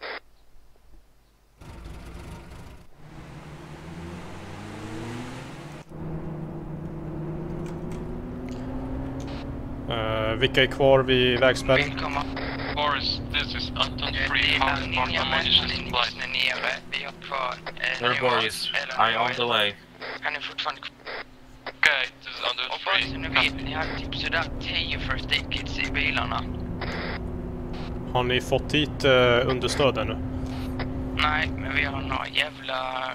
Uh, vilka är kvar vid vägspärren? Boris, this is Anton three. How about ammunition supplies? Vi har kvar... There, Boris. I on the way. Han är fortfarande kvar. Okay, this is Anton Och bara så ni vet, ni har typ sådär tio first aid kits i bilarna. Har ni fått hit uh, understöd ännu? Nej, men vi har några jävla...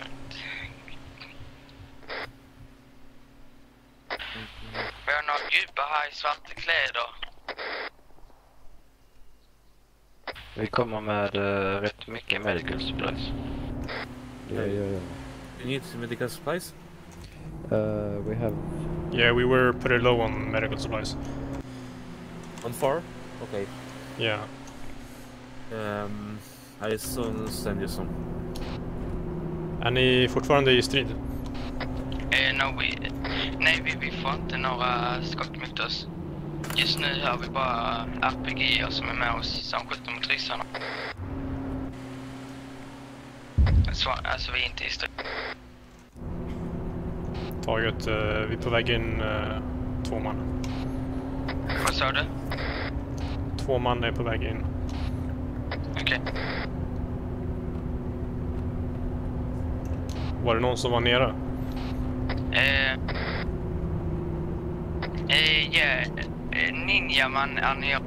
Vi har några gubbar här i svarta kläder. Vi kommer med uh, rätt mycket medical supplies. Ja, ja, ja. You need some medical supplies? Uh, we have... Yeah, we were pretty low on medical supplies. On four? Okay. Yeah. Um, I soon send you some. Är ni fortfarande i strid? Eh, no, vi, nej, vi, vi får inte några skott mot oss. Just nu har vi bara R P G som är med oss som skjuter mot ryssarna. Så, alltså vi är inte i strid. Taget, uh, vi är på väg in uh, två man. Vad sa du? Två man är på väg in. Okej. Okay. Var det någon som var nere? Eh, eh, ja, eh, Ninjaman är nere.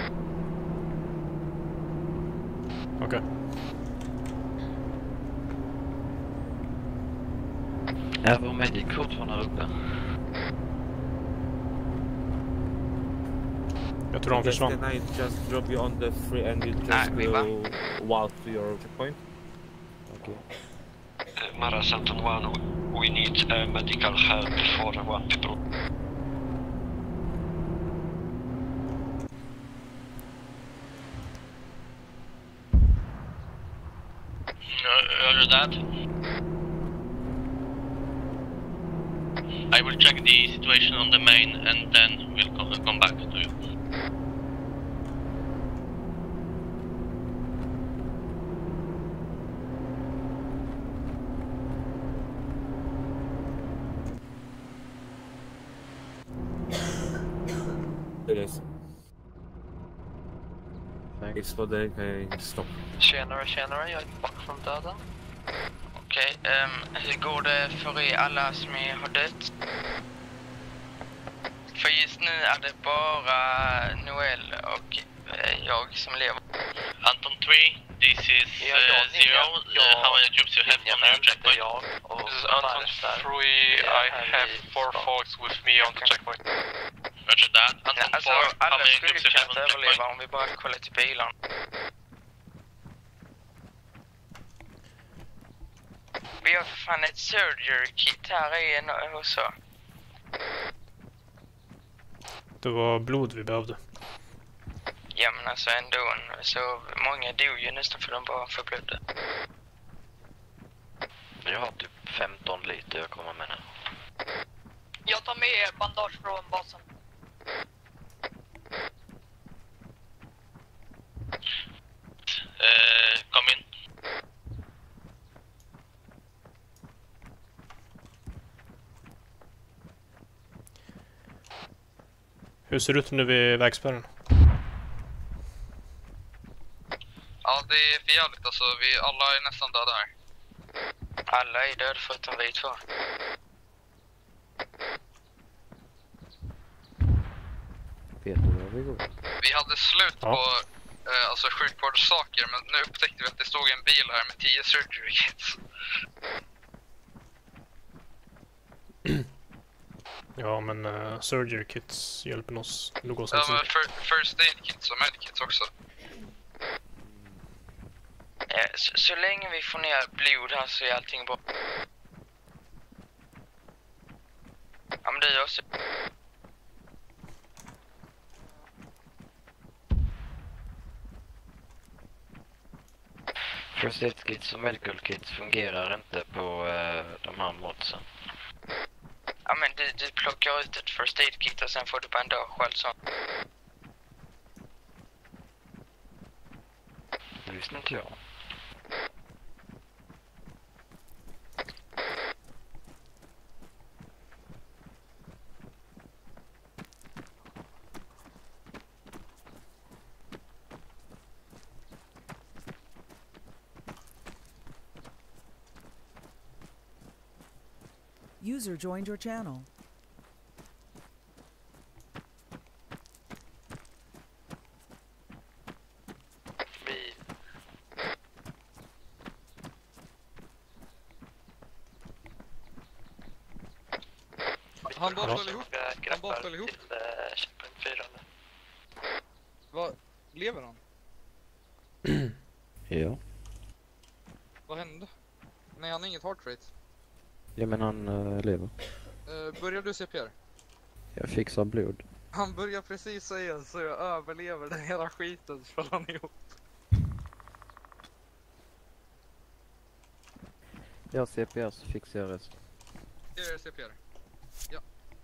Okej. Okay. Är vår medic-kort från här uppe? Jag tror de försvann. Can I just drop you on the free and you just go walk to your checkpoint? Okay. Uh, Maras Anton one, we need uh, medical help for one people. Uh, Roger that. I will check the situation on the main and then we'll co come back to you. Yes. Thanks for the uh, stop. Tjenare, tjenare, jag är tillbaka från döden. Okej, okay, um, hur går det för er alla som har dött? För just nu är det bara Noel och uh, jag som lever. Anton three, this is uh, zero. Uh, how many troops you have on your checkpoint? This is Anton three, I have four folks with me on the checkpoint. Roger that. Anton alltså, four, how alla many skulle troops you have kunna on the överleva checkpoint? om vi bara kollar till bilarna. Vi har för fan ett surgery kit här i en hos oss. Det var blod vi behövde. Ja men alltså ändå, så många dog ju nästan för de bara förblödde. Jag har typ femton liter jag kommer med nu. Jag tar med bandage från basen. Uh, come in. Hur ser det ut nu vid vägspärren? Ja, det är för jävligt alltså. Vi alla är nästan döda här. Alla är döda förutom vi två. Vet du var vi går? Vi hade slut Ja. på eh, alltså sjukvårdssaker, men nu upptäckte vi att det stod en bil här med tio surgery kits. Ja, men uh, surgery kits hjälper oss. Nog oss Ja, men för, first aid kits och medkits också. Ja, så, så länge vi får ner blod här så är allting bra. Ja, men det är också. First aid kits och medical kits fungerar inte på uh, de här modsen. Ja, men du, du plockar ut ett first aid kit och sen får du bandage och allt sånt. Det visste inte jag. User joined your channel. Han bakade ihop. Han bakade ihop. Vad? Lever han? Ja. Vad hände? Nej, han har inget heart rate. Ja, men han uh, lever. Uh, börjar du C P R? Jag fixar blod. Han börjar precis säga så jag överlever den hela skiten så föll han ihop. Jag C P R så fixar jag resten. Jag gör C P R. Ja.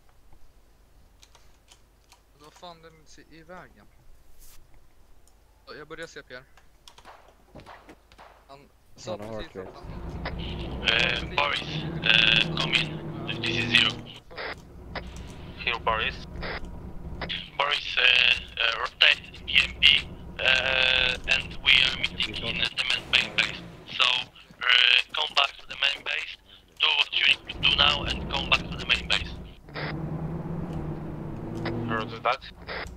Vad fan den i, i vägen? Ja, jag börjar C P R. Han sa Han har precis heart att rate. Uh, Boris, uh, come in. This is Zero. Here, Boris. Boris, uh, uh, rotate B M P, uh, and we are meeting in the main main base. So, uh, come back to the main base, do what you need to do now, and come back to the main base. Heard of that?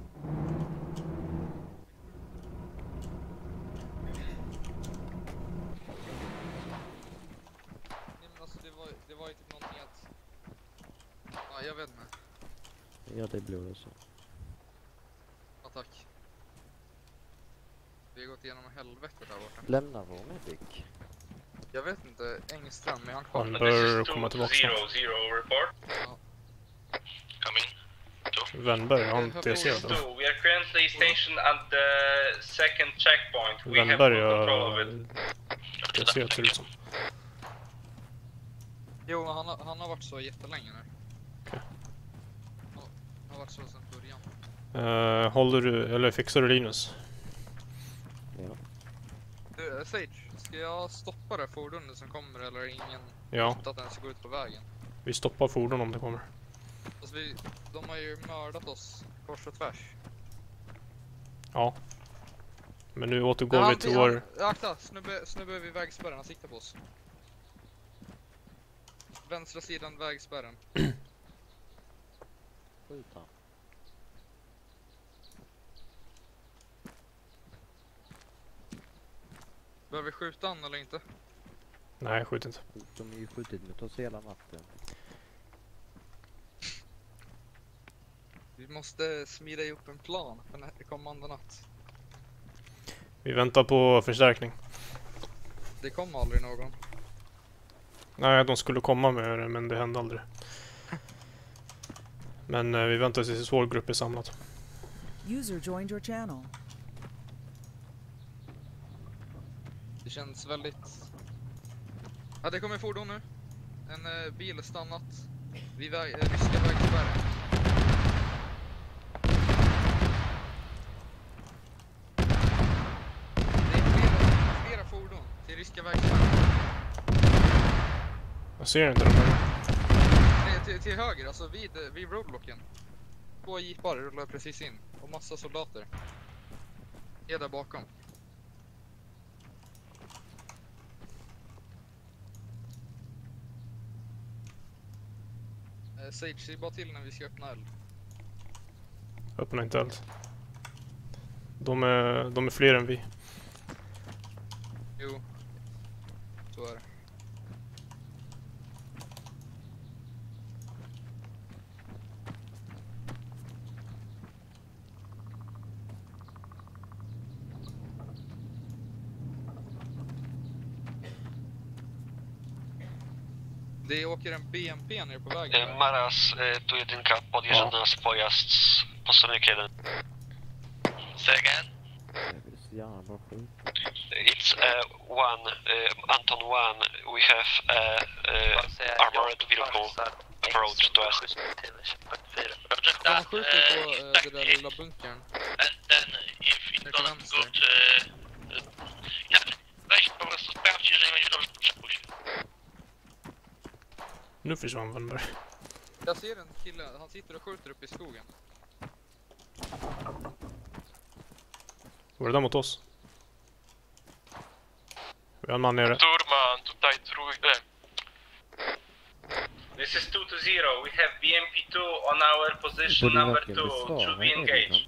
Det var ju typ någonting att... Ja, jag vet inte. Ja, det är blod och så. Ja, tack. Vi har gått igenom helvetet där borta. Lämna vår medic. Jag vet inte, Engström, är han kvar? Han bör komma tillbaka snart. Zero, zero report. Ja. Come in. Wennberg, har han T C då? So, we are currently stationed at the second checkpoint. We have Wennberg full control of har it. T C ser det ut som. Jo, han har, han har varit så jättelänge nu. Okay. Han har varit så sedan början. Uh, håller du, eller fixar du Linus? Ja. Du, Sage, ska jag stoppa det fordonet som kommer eller är ingen Ja. att den ska gå ut på vägen? Vi stoppar fordon om det kommer. Alltså vi, de har ju mördat oss kors och tvärs. Ja. Men nu återgår vi till vår... Akta, snubbe, snubbe vid vägspärren, han siktar på oss. Vänstra sidan vägspärren. Skjuta. Behöver vi skjuta han eller inte? Nej, skjut inte. De är ju skjutit mot oss hela natten. Vi måste smida ihop en plan för den kommande natt. Vi väntar på förstärkning. Det kom aldrig någon. Nej, de skulle komma med det, men det hände aldrig. Men eh, vi väntar tills vår grupp är samlad. User joined your channel. Det känns väldigt... Ja, det kommer fordon nu. En eh, bil stannat vid väg, eh, ryska vägspärren. Det är flera, flera fordon till ryska vägspärren. Jag ser inte dem här. Nej, till, till höger, alltså vid, vid roadblocken. två jeepar rullar precis in. Och massa soldater. Är där bakom. Eh, Sage, se bara till när vi ska öppna eld. Öppna inte eld. De är, de är fler än vi. Jo. Så är det. Det åker en B M P ner på vägen. Maras, tu jedynka, podjeżdża do nas pojazd po stronie jeden. Say again? It's uh, one, uh, Anton one, we have a uh, uh, armored vehicle approach to us. Roger De that, skjuter på uh, uh, det där lilla bunkern. And then if it's gonna go to... Uh, ja, weź po prostu sprawdź, jeżeli będziesz dobrze przepuść. Nu försvann Wannberg. Jag ser en kille, han sitter och skjuter upp i skogen. Var det där mot oss? Vi har en man nere. Turman, tutaj trójkę. This is two to zero. We have B M P two on our position number two. To be engaged.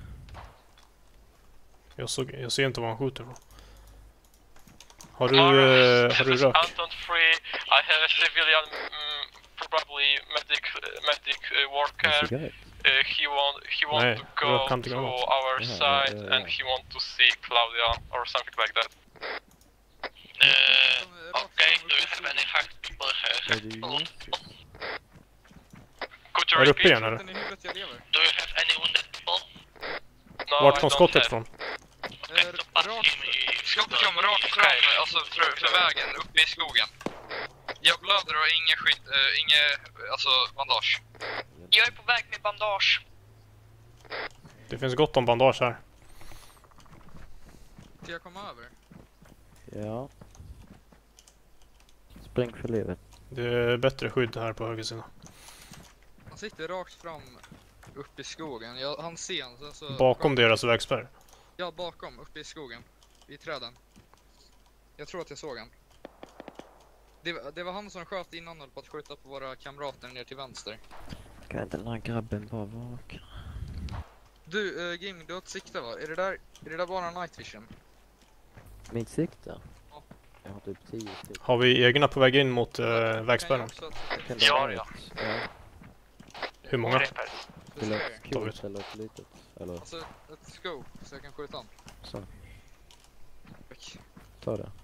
Jag, såg, jag ser inte var han skjuter på. Har du, uh, har du rök? Anton three, I have a civilian, mm, probably medic, medic uh, worker. Uh, he want, he want Nej, to go kan inte to gå. our Ja, side ja, ja. and he want to see Claudia or something like that. Uh, okay, do you have any hacked people here? Could you Är du uppe repeat? igen eller? Do you have any wounded people? No, Vart I kom don't skottet have. från? Skottet kom rakt fram, alltså för, för vägen, uppe i skogen. Jag blöder och inget skit, äh, inget, alltså bandage. Jag är på väg med bandage. Det finns gott om bandage här. Ska jag komma över? Ja. Spring för livet. Det är bättre skydd här på höger sida. Han sitter rakt fram uppe i skogen. Jag, han ser han, sen så... Bakom deras vägspärr. Ja, bakom, uppe i skogen. I träden. Jag tror att jag såg han. Det, det var han som sköt innan, höll på att skjuta på våra kamrater ner till vänster. Kan inte den här grabben bara vaka? Du, uh, Gaming, du har ett sikte va? Är det där, är det där bara night vision? Mitt sikte? Ja. Jag har typ tio stycken. Har vi egna på väg in mot uh, vägspärren? Ja, ja. Ja. Hur många? Vill du ha ett kort eller ett litet? Eller? Alltså, ett scope så jag kan skjuta han. Så. Tack. Ta det.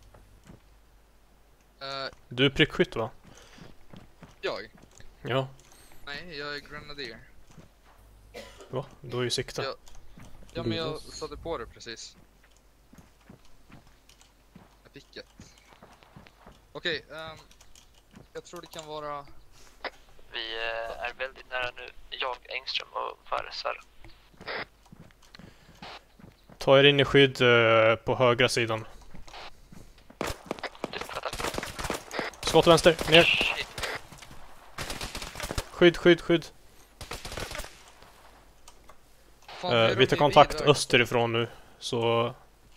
Uh, Du är prickskytt va? jag? Ja. Nej, jag är grenadier. Va? Då är ju sikta. Jag, ja, men jag satte på det precis. Jag picket. Okej, okay, um, jag tror det kan vara... Vi eh, är väldigt nära nu. Jag, Engström och Fares här. Ta er in i skydd uh, på högra sidan. Skott vänster, ner. Skydd, skydd, skydd. Uh, vi tar kontakt österifrån nu, så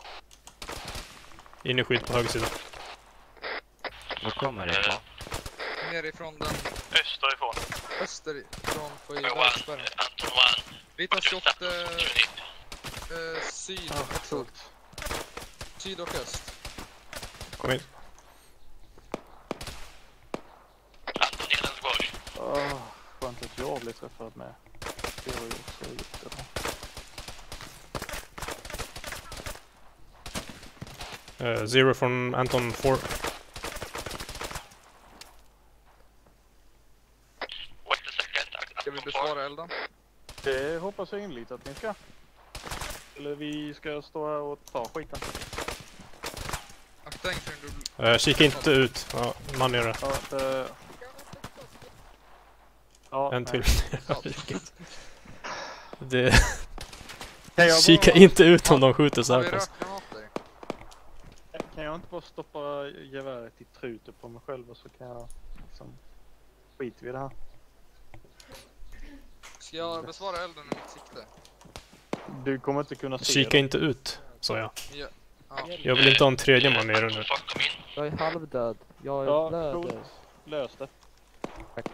in i skydd på höger sida. Var kommer det ifrån? Nerifrån den... Österifrån. Österifrån på i vägspärren. Vi tar skott äh, äh, syd och oh, syd och öst. Kom in. Oh, skönt att jag blir träffad med. Det var ju också jättebra. Uh, zero från Anton four. Ska vi besvara elden? Det hoppas jag inligt att ni ska. Eller vi ska stå här och ta skiten. Akta Engström, du... Uh, kika inte ut. Ja, man nere. Ja, uh... ja, en till. det... Kika bara... inte ut om de skjuter så här på oss. Kan jag inte bara stoppa geväret i truten på mig själv och så kan jag liksom skit vid det här. Ska jag besvara elden i mitt sikte? Du kommer inte kunna se. Kika inte ut, sa jag. Ja. Ja. Jag vill inte ha en tredje man nere nu. Jag är halvdöd. Jag är Ja, blöder. coolt. Lös det. Tack.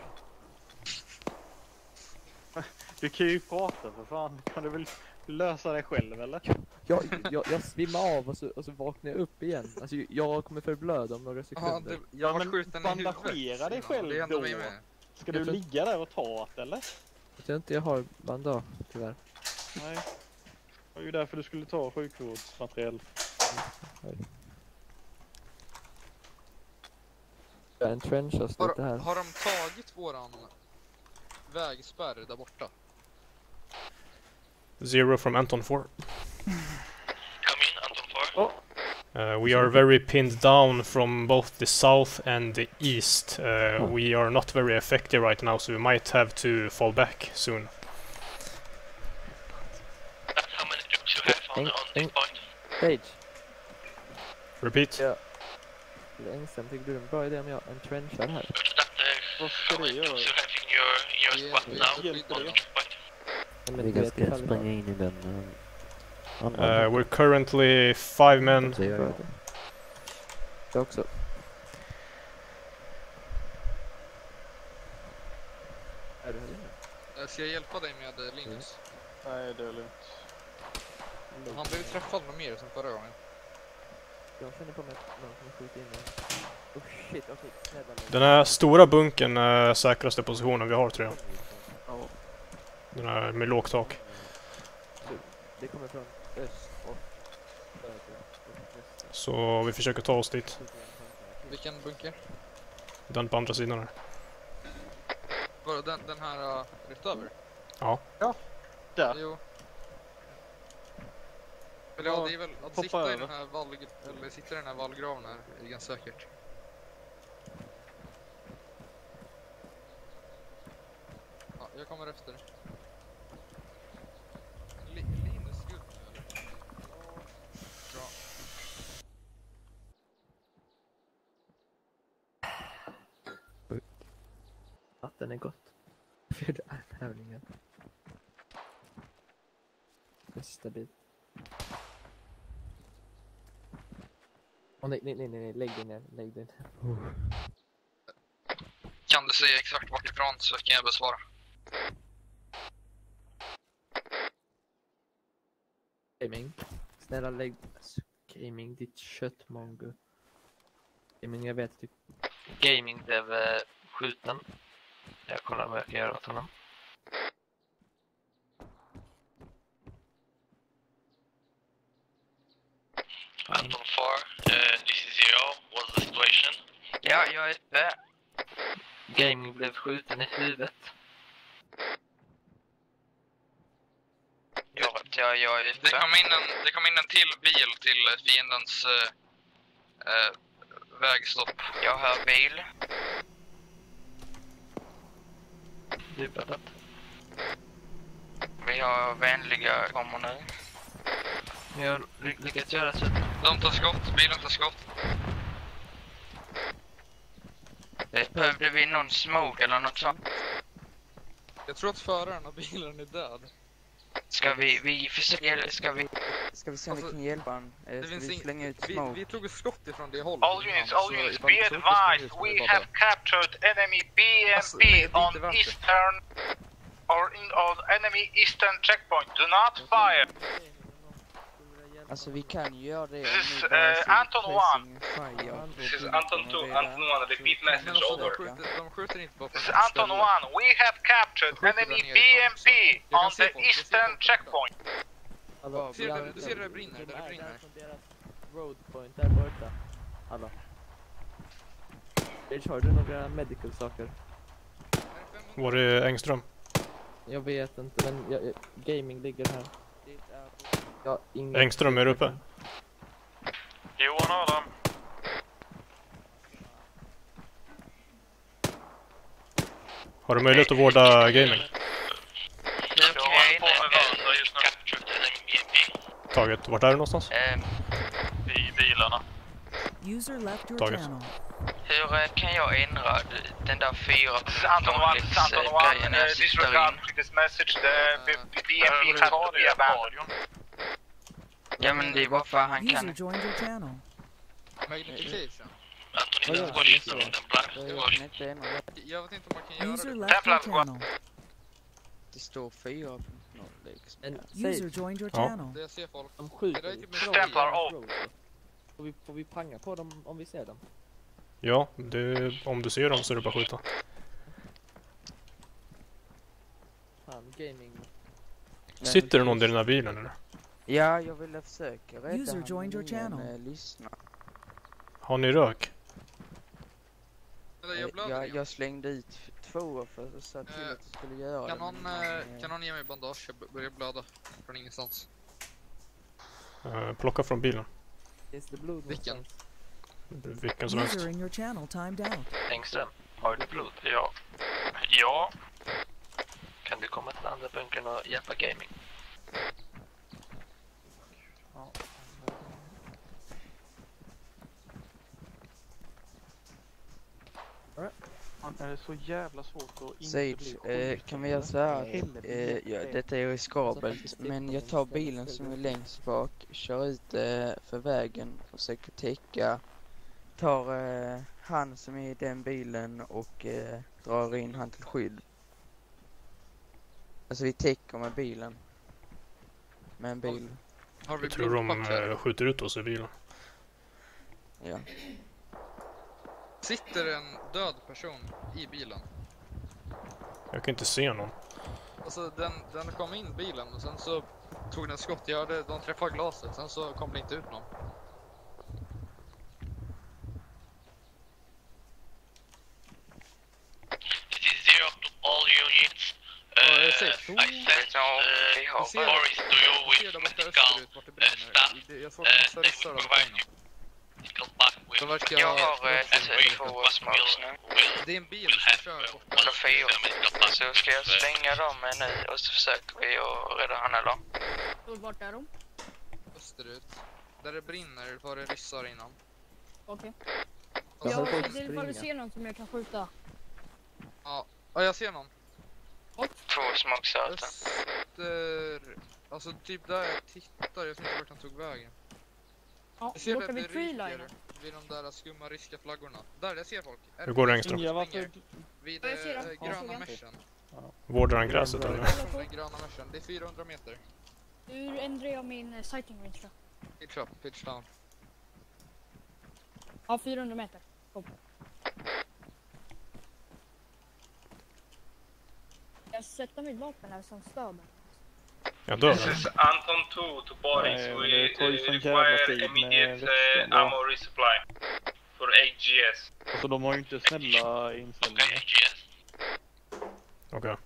Du kan ju prata för fan. Kan du väl lösa det själv eller? Jag, jag, jag svimmar av och så, och så vaknar jag upp igen. Alltså jag kommer förblöda om några sekunder. Ja, det, jag har skjuten i huvudet. Bandagera dig själv det då. mig med. Ska du ligga där och ta det eller? Jag tror inte jag har bandage tyvärr. Nej. Det var ju därför du skulle ta sjukvårdsmaterial. Jag är en trenchas Har, lite här. har de tagit våran vägspärr där borta? Zero from Anton four. Come in, Anton four. Oh. Uh, we are very pinned down from both the south and the east. Uh, we are not very effective right now, so we might have to fall back soon. How many troops you have on, on this point? Stage. Repeat. Ja. Det är ängsam. Tycker du det är en bra idé om jag en trenchar här? Vad ska du göra? You have in your, in your squad now. Hjälper det? Vi ska springa in i den. Uh, we're currently five men. Jag också. Är du här? Ska jag hjälpa dig med Linus? Nej, det är lugnt. Han blev träffad med mer som förra gången. Jag känner på mig att någon kommer skjuta in mig. Oh shit, okej. Okay. Snälla. Den här stora bunken är säkraste positionen vi har, tror jag. Ja. Den här med lågt tak. Det kommer från öst och söder. Så vi försöker ta oss dit. Vilken bunker? Den på andra sidan här. Var den, den här uh, rätt över? Ja. Ja, där. Jo. Eller ja, det är väl att Hoppa sitta över. i den här vall, eller sitta i den här vallgraven här är ganska säkert. Ja, jag kommer efter. Li Linus guld nu eller? Ja. Bra. Vatten är gott. För det är tävlingen. Nästa bit. Åh nej, nej, nej, nej, lägg dig ner, lägg dig ner. Uh. Kan du säga exakt vart ifrån så kan jag besvara. Gaming. Snälla lägg... Gaming, ditt köttmongo. Gaming, jag vet typ... Gaming blev uh, skjuten. Jag kollar vad jag kan göra åt honom. Anton four, uh, this is zero. What's the situation? Ja, jag är uppe. Gaming blev skjuten i huvudet. Ja, ja, jag är uppe. Det kom in en, det kom in en till bil till fiendens uh, uh, vägstopp. Jag hör bil. Dubbat. Vi har vänliga kommer nu. Vi har lyckats göra så. De tar skott, bilen tar skott. Behövde vi någon smoke eller något sånt? Jag tror att föraren av bilen är död. Ska vi, vi försöka, ska vi... Ska vi se om vi kan hjälpa han? Eh, Ska vi slänga ut vi, smoke? vi tog ett skott ifrån det hållet. All units, all units, be advised, we have captured enemy B M P on eastern or in on enemy eastern checkpoint. Do not fire. Alltså vi kan ju göra det. This is uh, Anton one. This is Anton two. Anton one. Repeat message over. De skjuter inte på. This is Anton one. We have captured enemy B M P on the eastern checkpoint. Hallå, ser du, du ser det brinner, där det brinner. Road point där borta. Hallå. Rage, har du några medical saker? Var är Engström? Jag vet inte, men jag, jag, gaming ligger här. Ja, inga... Engström, är du uppe? Johan Adam. Har du möjlighet att vårda gaming? Taget. Vart är du någonstans? I bilarna. User left your Taget. channel. Hur hur eh, kan jag ändra d- den där fyra Anton one, Anton one, uh, disregard previous message, the B M P has to be abandoned. Ja, men det är bara för han User kan... joined your channel. Magnification. Anton, Ja, inte ja, lyssna ja. på Templar. Jag kan inte ändra det. Jag vet inte om man kan göra User det. left your channel. Det står fyra punkt noll liksom. Men User säg, joined your Ja. channel. Det jag ser folk. de skjuter Det är ju typ bra Stämplar i av. road. Får vi, får vi panga på dem om vi ser dem? Ja, det, om du ser dem så är det bara att skjuta. Fan, gaming. Sitter det någon i den här bilen eller? Ja, jag ville försöka rädda User han, joined your men channel. eh, lyssna. Har ni rök? Eller jag blöder Jag, igen. jag slängde ut två för att säga till Eh, att jag skulle göra Kan det. någon, men, eh, eh, kan någon ge mig bandage? Jag b- börjar blöda från ingenstans. Uh, plocka från bilen. Finns det blod Vilken? någonstans? Vilken som helst. User in your channel timed out. Engström, har du blod? Ja. Ja. Kan du komma till andra bunkern och hjälpa gaming? Det är så jävla svårt att inte Sage, bli eh, kan vi göra så här? Helvete. Eh, ja, detta är riskabelt, men jag tar bilen som är längst bak, kör ut eh, för vägen, försöker täcka, tar eh, han som är i den bilen och eh, drar in han till skydd. Alltså vi täcker med bilen. Med en bil. Har vi Jag tror de blodpack här? eh, skjuter ut oss i bilen. Ja. Sitter en död person i bilen? Jag kan inte se någon. Alltså den, den kom in bilen och sen så tog den skott. Jag hörde, de träffade glaset, sen så kom det inte ut någon. This is zero to all units. Ja, jag Uh, ser. I sent vi uh, har ser- stories to you Jag ser with där borta medical österut vart det brinner. staff. Det- Jag såg Uh, en massa they ryssar will där provide borta. you medical back with De verkar Jag ha... har eh, and we två will, smokes nu. will, Det är en bil will som have kör uh, bort. one Så fyra. of the medical back. Så ska jag slänga dem eh, nu och så försöker vi att rädda han eller? Och vart är de? Österut. Där det brinner var det ryssar innan. Okej. Och Jag så- ser till ifall du ser någon som jag kan skjuta. Ja, ja, jag ser någon. Två smokes out. Öster... Alltså typ där jag tittar, jag vet inte vart han tog vägen. Ja, Jag ser då där kan vi det ryker treeliner. vid de där skumma ryska flaggorna. Där, jag ser folk. Hur går det, Engström? Ja, varför... Vid Ja, jag ser äh, dem. gröna Jag såg en. meshen. Vårdar han gräset eller? Från den gröna meshen. Det är fyrahundra meter. Hur ändrar jag min eh, sighting range då? Pitch up, pitch down. Ja, fyrahundra meter. Kom. Jag sätter mitt vapen här som stöd. Jag dör. This is Anton two to Boris. Nej, men We det tar ju uh, sån jävla require tid med immediate väskan uh, då. ammo resupply for A G S. Alltså de har ju inte snälla inställningar. Okej.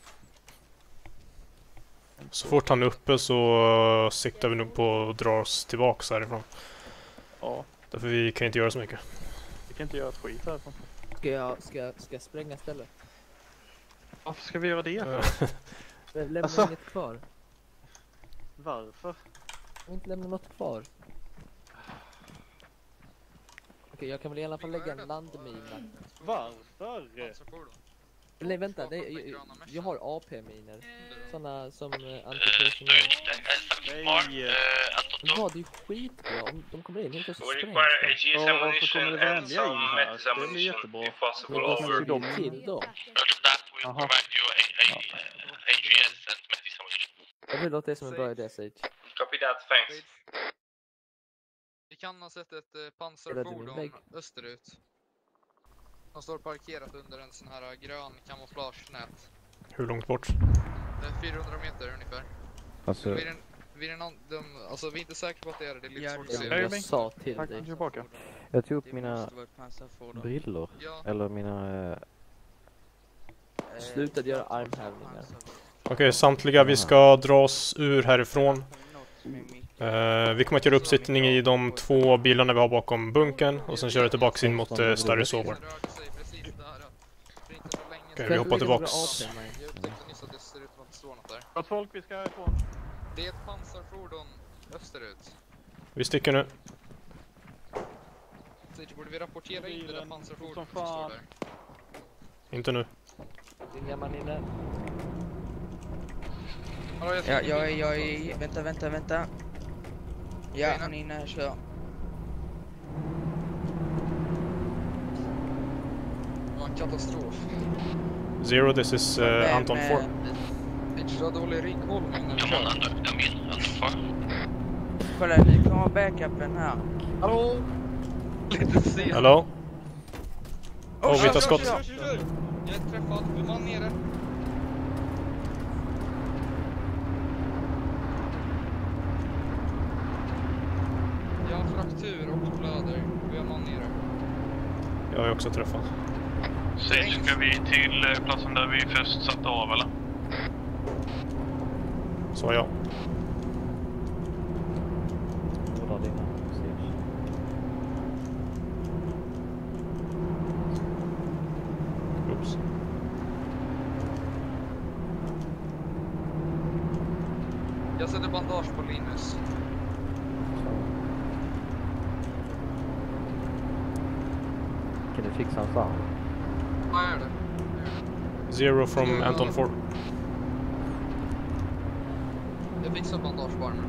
Så fort han är uppe så siktar vi nog på att dra oss tillbaks härifrån. Ja. Därför vi kan inte göra så mycket. Vi kan inte göra ett skit härifrån. Ska jag, ska jag, ska jag spränga stället? Varför ska vi göra det? Lämna Alltså- inget kvar. Varför? Jag vill inte lämna något kvar. Okej, jag kan väl i alla fall lägga en landmina. Varför? Nej, vänta. Det är, jag, jag har A P-miner. Såna som uh, antipersonal. Nej. Ja, det är skitbra. Om de kommer in helt och så We sprängs require A de. G S Ja, och så kommer det ammunition and vänliga in some här. metals Det blir ammunition jättebra. if possible Men vad ska over. vi de till då? We'll Aha. provide you a, a, uh, A G S and medical ammunition. Jag vill låta det som en bra idé, Sage. Copy that, thanks. Vi kan ha sett ett eh, Spelade pansarfordon min vägg. österut. De står parkerat under en sån här grön kamouflagenät. Hur långt bort? Det är fyrahundra meter ungefär. Alltså- Vid en, vid en, an- de, alltså vi är inte säkra på att det är det, det är lite svårt att Ja, se. men jag sa till Tack, dig. tillbaka. Jag tog upp Det mina måste vara ett pansarfordon. brillor. Ja. Eller mina... Eh, Eh, Slutade göra armhävningar. Okej, samtliga vi ska dra oss ur härifrån. Eh, vi kommer att göra uppsittning i de två bilarna vi har bakom bunkern och sen köra tillbaks in mot uh, Starry Sober. Okej, vi hoppar tillbaks. Jag upptäckte nyss att det ser ut som att det står något där. Gott folk, vi ska härifrån. Det är ett pansarfordon österut. Vi sticker nu. Så borde vi rapportera in det där pansarfordonet som står där? Inte nu. Ringar man inne? Hallå, jag Ja, jag är, jag är, vänta, vänta, vänta. Ja, han är inne, kör. Det var en katastrof. Zero, this is uh, Anton four. Bitch, du har dålig rygghållning när du Come on, Anton, I'm in. Anton four. Kolla, nu kommer backupen här. Hallå? Lite sent. Hallå? Åh, oh, vita skott. Jag är träffad. En man nere. Jag har fraktur och blöder. Vi har man nere. Jag är också träffad. Så ska vi till platsen där vi först satte av, eller? Så ja. Oops. Jag sätter bandage på Linus. Kan du fixa en fan? Vad är det? Zero from Anton four. Jag fixar bandage på armen.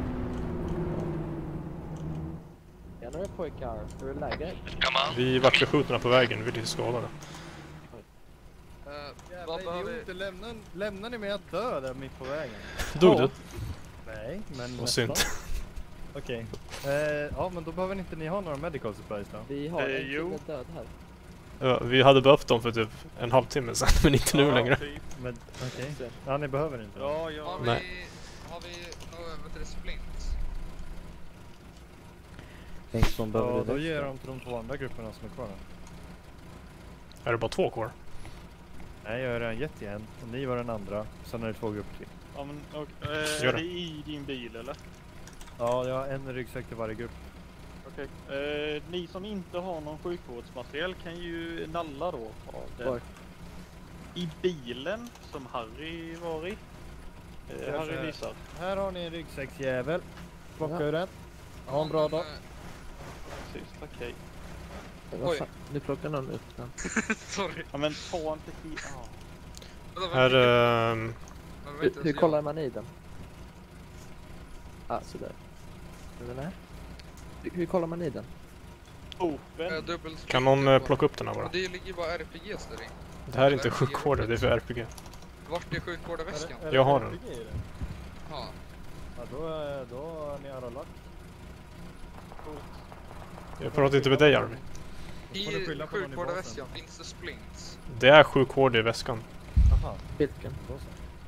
Tjenare pojkar, hur är läget? Vi vart beskjutna på vägen, vi är lite skadade. Uh, Jävla idioter, lämnar, lämnar ni mig att dö där mitt på vägen? Dog du? Nej, men Vad synd. Okej, okay. uh, ja men då behöver inte ni ha några medical supplies då? Vi har en kille död här. Ja, vi hade behövt dem för typ en halvtimme sedan, men inte nu ja, längre. Typ. Men okej, okay. Ja ni behöver inte. Ja, ja. Har vi, Nej. har vi något över till splint? Som ja, då ger de till de två andra grupperna som är kvar. Är det bara två kvar? Nej, jag är redan gett igen. Och ni var den andra. Sen är det två grupper till. Ja, men och, äh, är det i din bil eller? Ja, jag har en ryggsäck till varje grupp. Okej. Okay. Äh, ni som inte har någon sjukvårdsmaterial kan ju nalla då av den. I bilen som Harry var i. Äh, Harry visar. Här har ni en ryggsäcksjävel. Plocka ur den. Ha en bra dag. Precis, okej. Okay. Nu plockar någon upp den. Sorry. Ja, men ta inte till... Ah. Här... Um... Hur, hur kollar man i den? Ah, sådär. Eller? Hur, hur kollar man i den? Open. Kan någon uh, plocka upp den här bara? Det ligger bara R P Gs där i. Det här är inte sjukvård, det är för R P G. Vart är sjukvårdarväskan? Jag har den. Ja. Ja, då, då har ni arrollat. Jag pratar inte med dig, Arvid. I sjukvårdarväskan finns det splints. Det är sjukvård i väskan. Jaha. Vilken? Då så.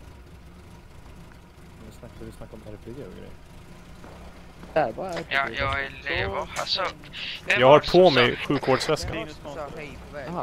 Nu snackar vi snackar om R P G och grejer. Där var R P G. Ja, jag är lever. Alltså, jag har på mig sjukvårdsväskan. Jaha.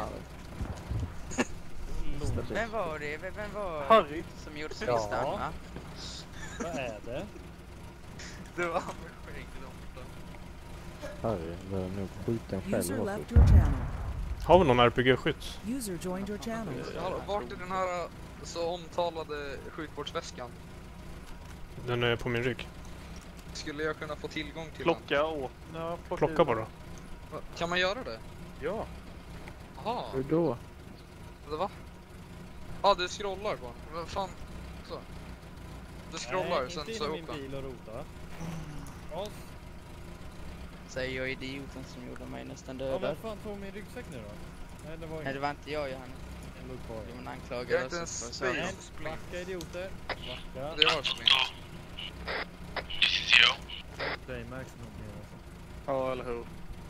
Vem var det? Vem var Harry som gjorde slistan? Ja. Vad är det? Det var han med skägg Harry, det var nog skjuten User själv. left your channel. Har vi någon R P G-skytt? User joined your channel. Vart är den här så omtalade sjukvårdsväskan? Den är på min rygg. Skulle jag kunna få tillgång till plocka den? Åt. Ja, plocka plocka bara. Kan man göra det? Ja. Jaha. Hur då? Det va? Ja, ah, du scrollar på den. Vad fan? Så. Du scrollar, nej, sen inte så in i upp min bil och rota. Oss. Säger jag idioten som gjorde mig nästan död. Ja, men fan tog min ryggsäck nu då? Nej, det var, nej, det var inte jag, Johannes. Den låg kvar. Jo, men anklagade jag är inte ens oss för backa idioter. Backa. Det har splint. This is zero. Play max någonting alltså. Ja, eller hur?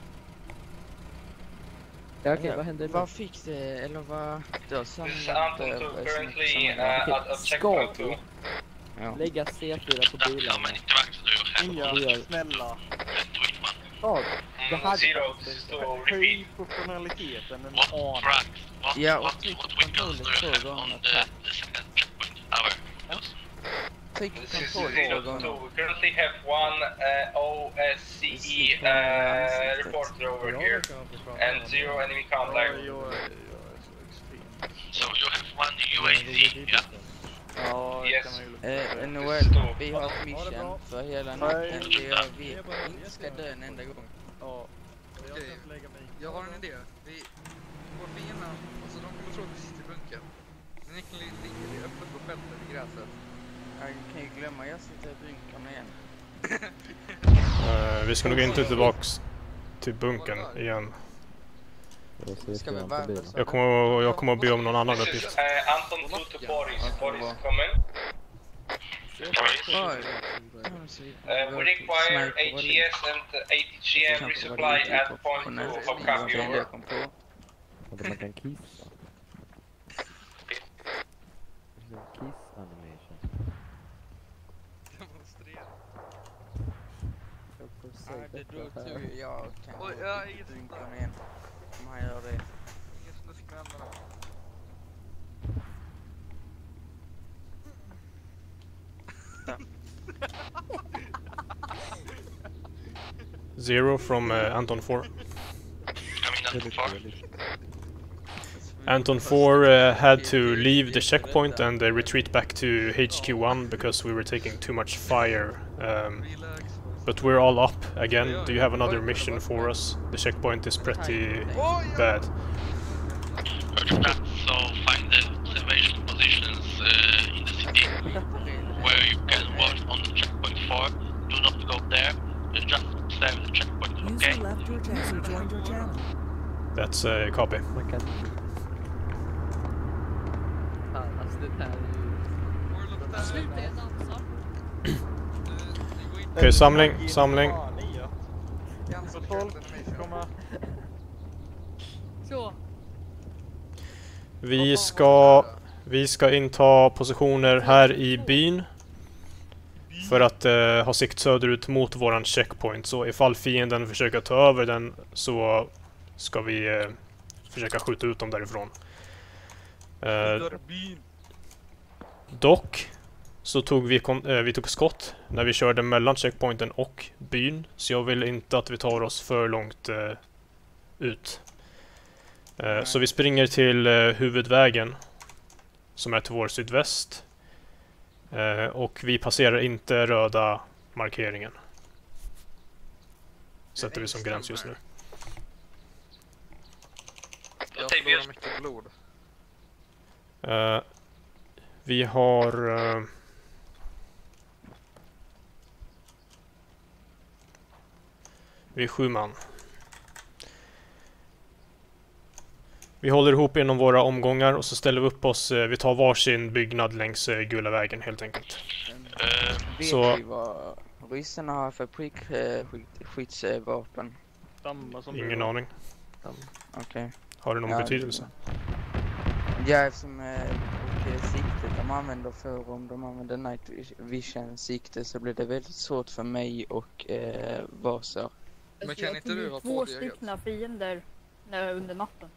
Ja, okej, okay, vad hände? Vad fick det, eller vad... Då sa This Anton two currently uh, at, at checkpoint two. Ja. Lägga C fyra på bilen. Ja, men inte vax, ja, snälla. Ja, det hade Zero, this is to höj proportionaliteten en aning. Ja, och tryck på kontrollen två gånger. Tryck på kontrollen två gånger. We currently have one uh, O S C E uh, reporter over here and zero enemy contact. So you have one U A C, yeah? Ja, yes. Eh, Noel, vi har ett mission för hela natten. Vi, vi inte ska dö en enda gång. Ja. Okej, jag har en idé. Vi går fienden, alltså de kommer tro att vi sitter i bunkern. Men ni kan ligga öppet på fältet i gräset. Jag kan ju glömma, jag sitter i bunkern igen. Uh, vi ska nog inte tillbaks till bunkern igen. Ska vi vara Jag kommer, jag kommer att be om någon annan uppgift. Uh, Anton two to Boris. Boris, come in. Uh, we require A G S and A T G M resupply at point two of copy over. Man kan kissa. Kiss animation. Demonstrera. Ja, det då tror jag kan gå i bunkern igen. Om han gör det. Ingen snusk med händerna. Zero from uh, Anton four. Anton four uh, had to leave the checkpoint and uh, retreat back to H Q one because we were taking too much fire. Um, but we're all up again. Do you have another mission for us? The checkpoint is pretty bad. So find the observation positions uh, in the city where you can watch on the checkpoint four. Do not go there. You just observe the checkpoint, okay? User left your channel, joined your channel. That's a uh, copy. Okej, okay, samling, samling. Vi ska, vi ska inta positioner här i byn för att eh, ha sikt söderut mot våran checkpoint. Så ifall fienden försöker ta över den så ska vi eh, försöka skjuta ut dem därifrån. Eh, dock så tog vi, kon äh, vi tog skott när vi körde mellan checkpointen och byn. Så jag vill inte att vi tar oss för långt äh, ut. Äh, så vi springer till äh, huvudvägen som är till vår sydväst. Äh, och vi passerar inte röda markeringen. Sätter vi som gräns just nu. Jag förlorar mycket blod. Äh, vi har... Äh, Vi är sju man. Vi håller ihop inom våra omgångar och så ställer vi upp oss. Vi tar varsin byggnad längs Gula vägen helt enkelt. Uh, vet så... vi vad ryssarna har för prickskyddsvapen? Ingen aning. Okej. Okay. Har det någon ja, betydelse? Ja, eftersom eh, och siktet de använder för om de använder night vision sikte så blir det väldigt svårt för mig och eh, Vasa. Men kan inte du ha två stycken fiender under natten?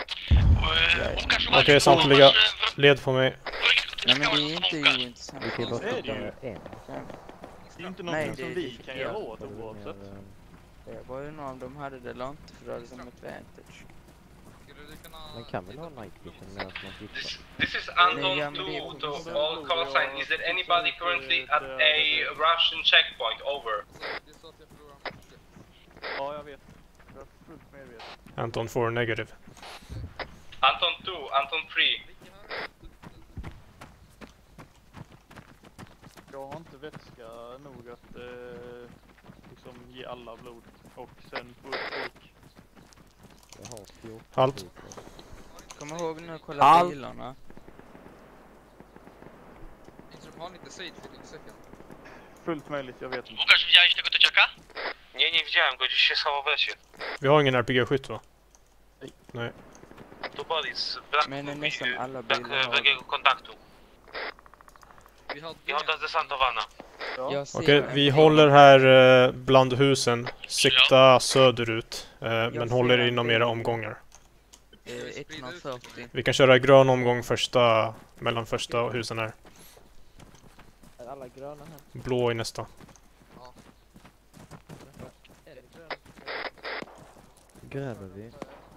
Okej, okay, samtliga led på mig. Nej, men det är inte ointressant. Vi kan bara det är det ju. Det är inte något som vi kan göra åt oavsett. Det var ju någon av dem hade det långt för det som ett advantage. Man kan väl ha night vision medan man tittar? This is Anton two to all call sign. Is there anybody currently at a Russian checkpoint? Over. Ja, jag vet. Jag är fullt medveten. Anton four negative. Anton two, Anton three. Jag har inte vätska nog att eh, liksom ge alla blod och sen få upp folk. Halt. Kom ihåg nu att kolla All. bilarna. Har inte side feeding second. Fullt möjligt, jag vet inte. Łukasz, widziałeś tego tyciaka? Nie, nie widziałem go, gdzieś się schował w lesie. Vi har ingen R P G-skytt va? Nej. Nej. To Boris, brak wrogiego kontaktu. Piechota zdesantowana. Okej, okay, vi håller här eh, bland husen. Sikta söderut. Eh, men håller inom era omgångar. Vi kan köra grön omgång första, mellan första och husen här. Alla gröna här. Blå i nästa. Gräver vi?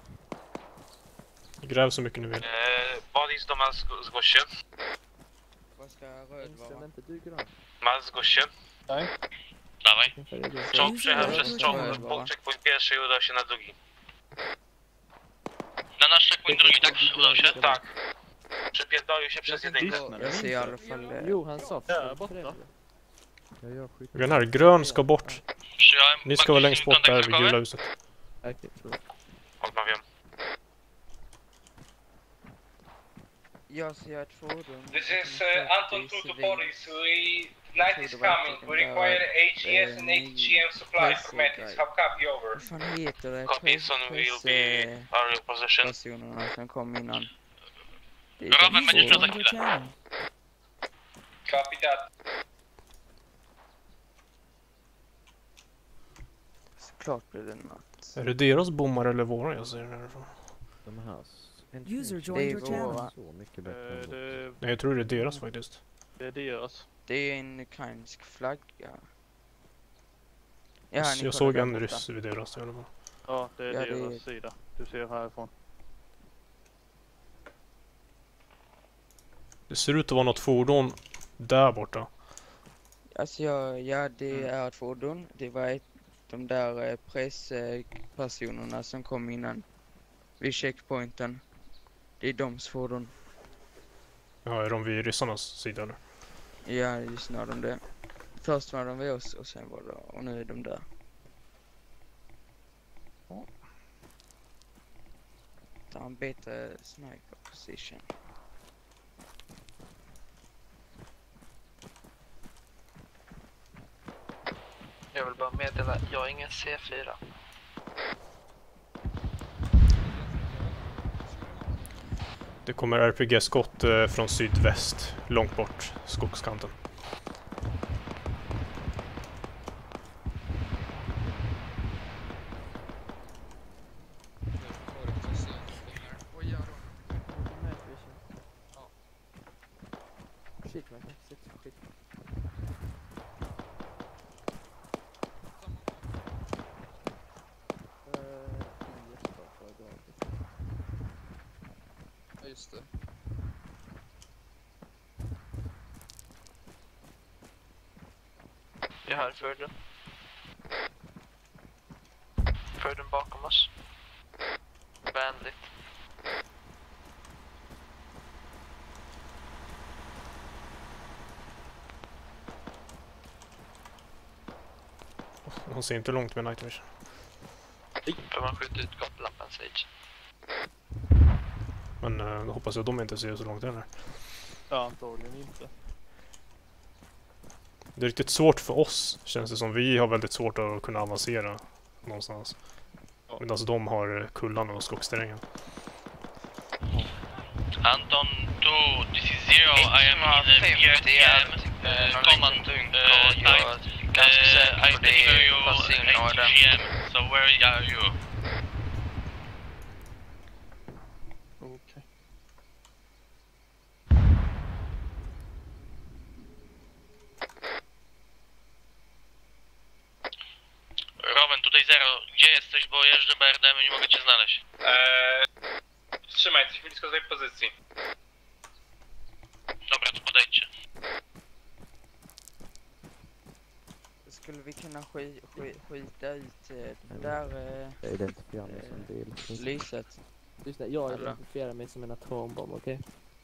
Gräv så mycket ni vill. Eh, Boris, do mas zgłoś się. Vad ska röd vara? Inte du grön? Mas zgłoś się. Nej. Dawaj. Czołg przejechał przez czołg. Checkpoint pierwszy i udał się na drugi. Na nasz checkpoint drugi, tak? Udał się? Tak. Przypierdolił się przez jedynkę. Jag ser i alla fall... eh, Jo, han sa Ja, borta. Den här grön ska bort. Przyjąłem. Ni ska vara längst bort där vid gula huset. Odmawiam. Jag ser ett fordon. This is uh, Anton two to Boris. We night is coming. We require A G S and A G M supplies for medics. Have copy over. Vad fan heter det? Copy, son will be our position. Personerna som kom innan. Det är Raven, men du de pratar kille. Copy that. Såklart blir det natt. Är det deras bommar eller våra jag ser härifrån? De här. User joined your channel. Så mycket bättre. Eh, det, Nej, jag tror det är deras faktiskt. det är deras. Det är en ukrainsk flagga. Ja, Jag, ni jag kollar såg där en borta. ryss vid deras i alla fall. Ja, det är Ja, det deras är- sida. Du ser härifrån. Det ser ut att vara något fordon där borta. Alltså ja, ja det är ett fordon. Det var ett, de där eh, presspersonerna som kom innan vid checkpointen. Det är doms fordon. Ja, är de vid ryssarnas sida eller? Ja, just nu är de det. Först var de vid oss och sen var det, och nu är de där. Det är en bättre sniper position. Jag vill bara meddela, jag har ingen C fyra. Det kommer R P G-skott eh, från sydväst, långt bort, skogskanten. Shit, man kan inte sätta skit. Ja, just det. Jag hör fördern. Fördern bakom oss. Vänligt. Hon ser inte långt med night vision. För man skjuter ut gatlampan Sage. Men eh, då hoppas jag att de inte ser så långt heller. Ja, antagligen inte. Det är riktigt svårt för oss, känns det som. Vi har väldigt svårt att kunna avancera någonstans. Ja. Medan de har kullan och skogsterrängen. Anton two, this is zero, I am in the P T M, uh, command, uh, type, uh, I deliver you A G M, so where are you? Okej. Rowan, tutaj zero, gdzie jesteś, bo jeżdżę B R D M i nie mogę cię znaleźć. Eee, wstrzymaj, jesteś blisko tej pozycji. Dobra, to podejdźcie. Skulle vi kunna sk sk skita ut eh, det där eh, Jag identifierar mig som bil. lyset? Just det, jag Eller? identifierar mig som en atombomb, okej?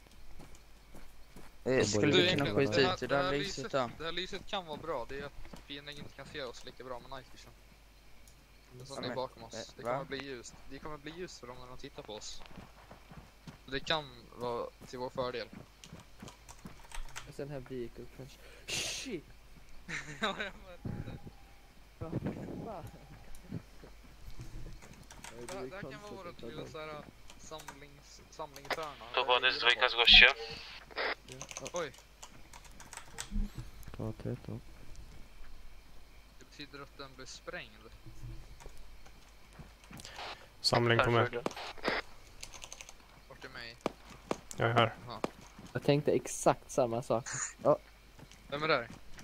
Eh, skulle Du, vi kunna egentligen, skita det här- ut det det där här lyset då? Det här lyset kan vara bra, det är att fienden inte kan se oss lika bra med night vision. Det är som Ja, det är men, bakom oss. Det eh, va? kommer bli ljust. Det kommer bli ljust för dem när de tittar på oss. Det kan vara till vår fördel. Och sen här vehicle crash. Shit! Ja, jag vet inte. Vad fan? Det här, det här kan vara vårt lilla såhär samlings, samlingshörna. To där wody vi z vill dwójka ha. zgłoś się. Oj, Ja, tretton. det betyder att den blev sprängd. Samling på mig. Vart är mig? Jag är här. Jaha. Jag tänkte exakt samma sak. Ja. Vem är där?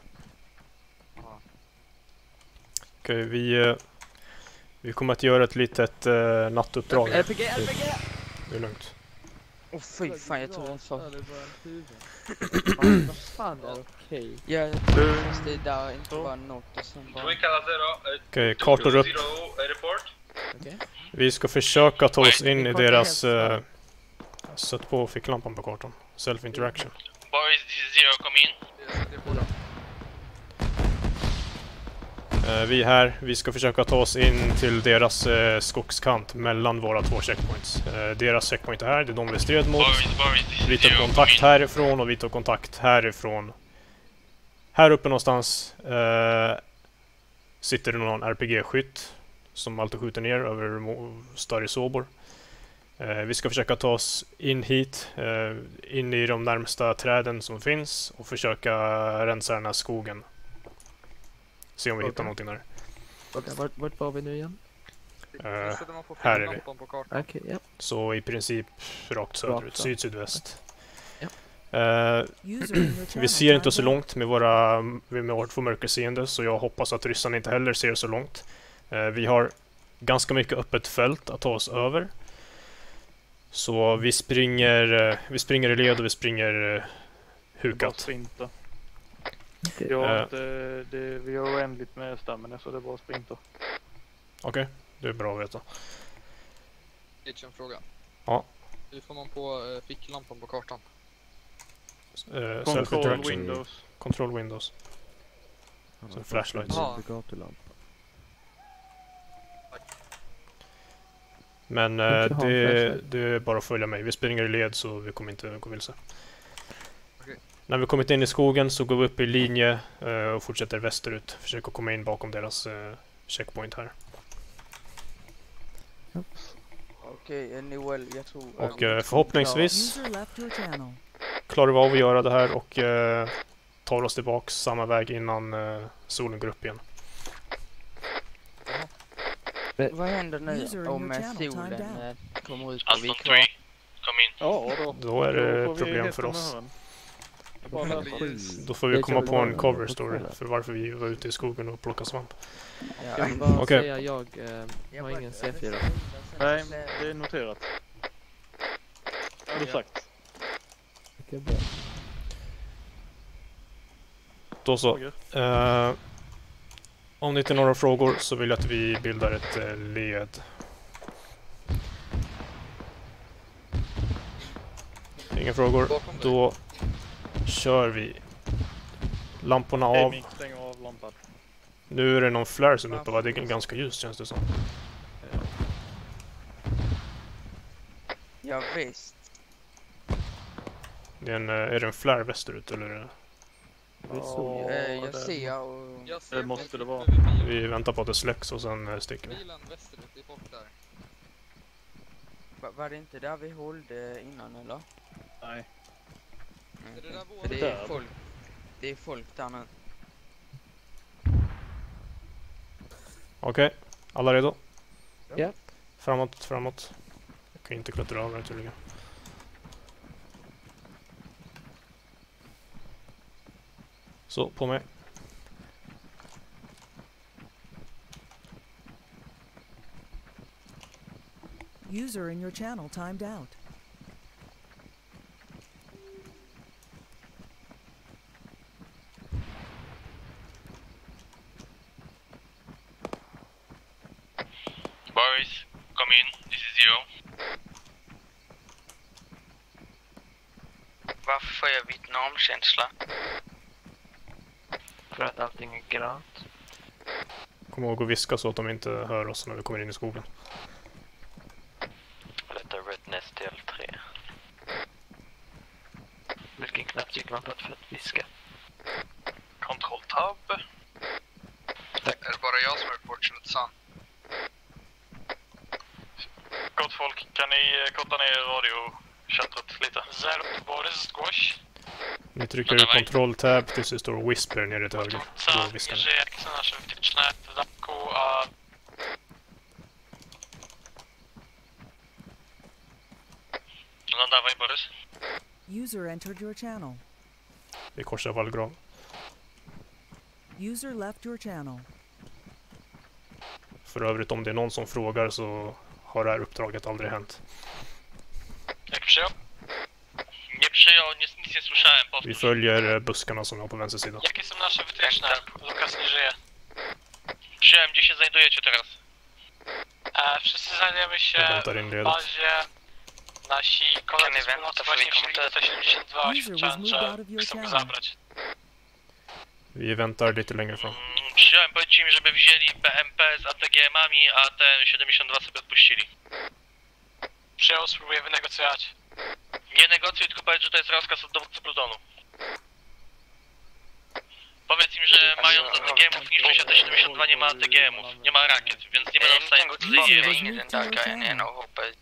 Okej, vi, eh, vi kommer att göra ett litet eh, nattuppdrag. L P G, L P G! Det är lugnt. Åh fy fan, jag tror den sa. Vad fan är okej? Ja, jag tror fast det där inte var något och sen bara... Okej, kartor upp. Vi ska försöka ta oss in i deras... Uh, sätt på ficklampan på kartan. Self-interaction. Boris, this is zero, come in. Uh, vi är här. Vi ska försöka ta oss in till deras uh, skogskant mellan våra två checkpoints. Uh, deras checkpoint är här, det är de vi stred mot. Boris, Boris, vi tar zero, kontakt härifrån och vi tar kontakt härifrån. Här uppe någonstans uh, sitter det någon R P G-skytt som alltid skjuter ner över större såbor. Uh, vi ska försöka ta oss in hit, uh, in i de närmsta träden som finns och försöka rensa den här skogen. Se om vi okay. hittar någonting där. Okay, vart, vart var vi nu igen? Uh, här är vi. Okay, yeah. Så i princip rakt söderut, syd-sydväst. Yeah. Uh, vi ser inte så långt med våra, med vårt två mörkerseende, så jag hoppas att ryssarna inte heller ser så långt. Uh, vi har ganska mycket öppet fält att ta oss över. Så vi springer, uh, vi springer i led och vi springer uh, hukat. Okay. Ja, uh, det, det, vi har oändligt med stammen så det är bara sprinter. Okej, okay. Det är bra att veta. En fråga. Ja. Hur får man på uh, ficklampan på kartan? Uh, Control Windows. Control Windows. Så flashlights. Ah. Men uh, det, det är bara att följa mig. Vi springer i led så vi kommer inte gå vilse. När vi kommit in i skogen så går vi upp i linje uh, och fortsätter västerut. Försöker komma in bakom deras uh, checkpoint här. Okej, Noel, jag tror... Och uh, förhoppningsvis klarar vi av att göra det här och uh, tar oss tillbaks samma väg innan uh, solen går upp igen. Vad händer nu om solen kommer ut och vi Anton tre, kom in. Ja, då, då är det då problem för oss. Då får vi komma på en cover story för varför vi var ute i skogen och plockade svamp. Ja, jag bara okay. säga, jag eh, har ingen C fyra. Nej, det är noterat. Har du sagt? Okay, bra. Då så. Uh, om det inte är några frågor så vill jag att vi bildar ett uh, led. Inga frågor. Då kör vi. Lamporna av. av lampan. Nu är det någon flare som är uppe, va? Det är ganska ljust känns det som. Ja visst. Det är, en, är det en flare västerut eller? Oh, eh, jag det. ser och... Jag ser det måste det vara. Vi väntar på att det släcks och sen sticker vi. Bilen västerut är bort där. Va, var det inte där vi hållde innan eller? Nej. Mm. Är det, där det är folk. Det är folk där nu. Okej, okay. Alla redo? Ja. Yeah. Framåt, framåt. Jag kan inte klättra över tydligen. Så, på mig. User in your channel timed out. Boris, come in. This is zero. Varför får jag Vietnamkänsla? För att allting är grönt. Kom ihåg att viska så att de inte hör oss när vi kommer in i skogen. Detta är Red Nest L tre. Vilken knapp gick man på för att viska? Control tab. Tack. Är det bara jag som är fortunate son? Gott folk, kan ni korta ner radiochattret lite? Zero to Boris, squash. Ni trycker ju control tab tills det står whisper nere till höger. Då viskar ni. Där var ju Boris. User entered your channel. Vi korsar vallgrav. User left your channel. För övrigt, om det är någon som frågar så har det här uppdraget aldrig hänt. Jag kan köra. jag nic, nic nie słyszałem, powtórz. Vi följer eh, buskarna som är på vänster sida. Jakie są nasze wytyczne? Lukas nie żyje. Przyjąłem, gdzie się znajdujecie teraz? E, wszyscy znajdujemy się w bazie. Nasi koledzy z północy właśnie chcieli do T siedemdziesiąt dwa oświadczając, że chcą go zabrać. Vi väntar lite längre fram. Mm, przyjąłem, powiedzcie mi, żeby wzięli B M P z A T G M-ami, a ten siedemdziesiąt dwa sobie odpuścili. Przyjął, spróbuję wynegocjować. Nie negocjuj, tylko powiedz, że to jest rozkaz od dowódcy plutonu. Powiedz im, że mając A T G M-ów niszczy się T siedemdziesiąt dwa, nie ma A T G M-ów, nie ma rakiet, więc nie będą w stanie go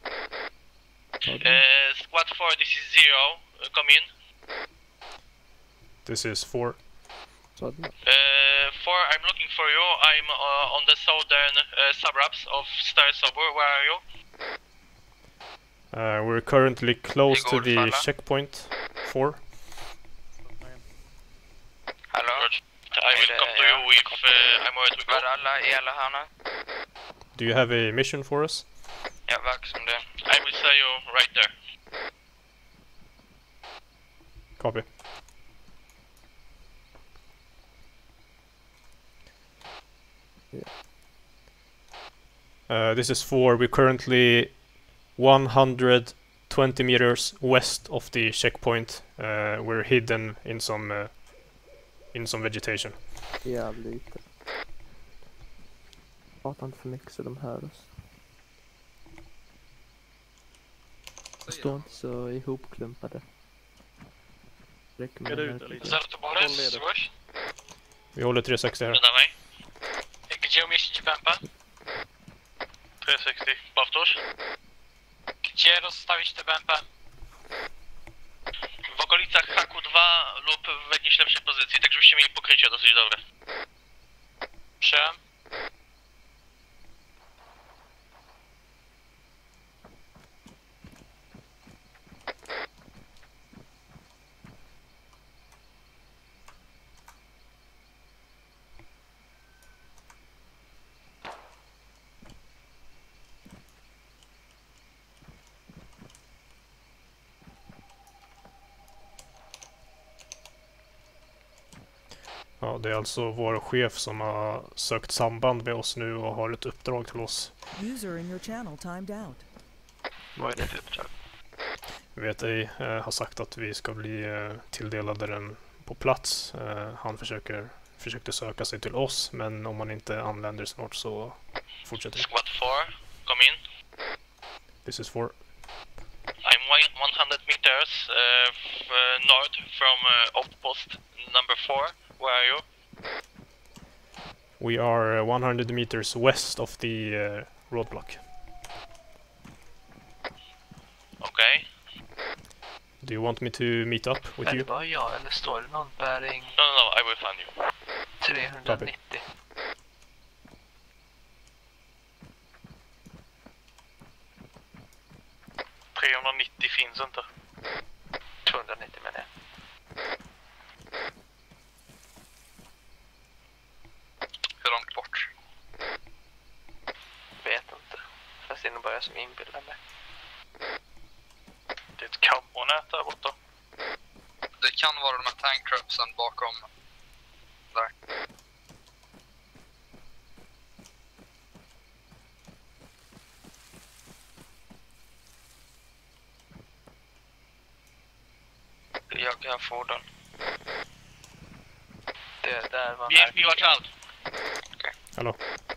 Uh, squad four, this is zero. Uh, come in. This is four. Uh, four, I'm looking for you. I'm uh, on the southern uh, suburbs of Star Suburb. Where are you? Uh, we're currently close to the checkpoint four. Hello. I will come to you if uh, I'm where to go. Do you have a mission for us? Ja, verkar som det. I will say you right there. Copy. Uh, this is four. We're currently one hundred twenty meters west of the checkpoint. Uh, we're hidden in some uh, in some vegetation. Ja, lite. Prata inte för mycket så de hör oss. Står inte så ihopklumpade. Räcker med det ut Vi håller tre sextio här. Gdzie umieścić B M P? tre sextio, powtórz. Gdzie rozstawić te B M P? W okolicach haku dwa lub w jakiejś lepszej pozycji, tak żebyście mieli pokrycie dosyć dobre. Przyjąłem. Ja, det är alltså vår chef som har sökt samband med oss nu och har ett uppdrag till oss. User in your channel timed out. Vad är det för uppdrag? Vet ej, eh, har sagt att vi ska bli eh, tilldelade den på plats. Eh, han försöker försökte söka sig till oss, men om man inte anländer snart så fortsätter vi. Squad four, come in. This is four. I'm one hundred meters uh, f uh, north from uh, outpost number four. Where are you? We are uh, one hundred meters west of the uh, roadblock. Okay. Do you want me to meet up with är you? Det bara jag eller står det någon bäring? No, no, no, I will find you. trehundranittio. trehundranittio finns inte. tvåhundranittio menar jag. Hur långt bort? Vet inte. Fast det är nog bara jag som inbillar mig. Det är ett kabbonät där borta. Det kan vara de här tankcrapsen bakom där. Jag har fordon. Det där var... B M P, watch out! Okay. Hello.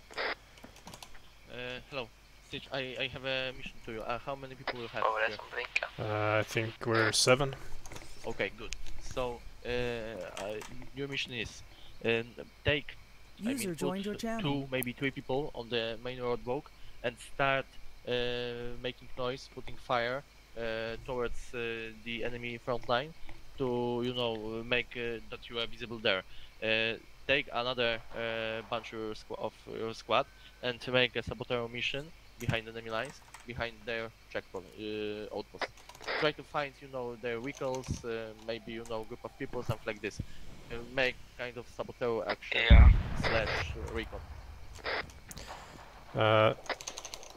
Uh, hello. Stitch, I, I have a mission to you. Uh, how many people you have Vad var det here? som blinkade? Uh, I think we're seven. Okay, good. So, uh, uh, your mission is uh, take I User mean, joined put your channel. two, maybe three people on the main roadblock and start uh, making noise, putting fire uh, towards uh, the enemy front line to, you know, make uh, that you are visible there. Uh, take another uh, bunch of your, squ of your squad and to make a saboteur mission behind enemy lines, behind their checkpoint uh, outpost. Try to find, you know, their vehicles, uh, maybe, you know, group of people, something like this. Uh, make kind of saboteur action yeah. slash recon. Uh,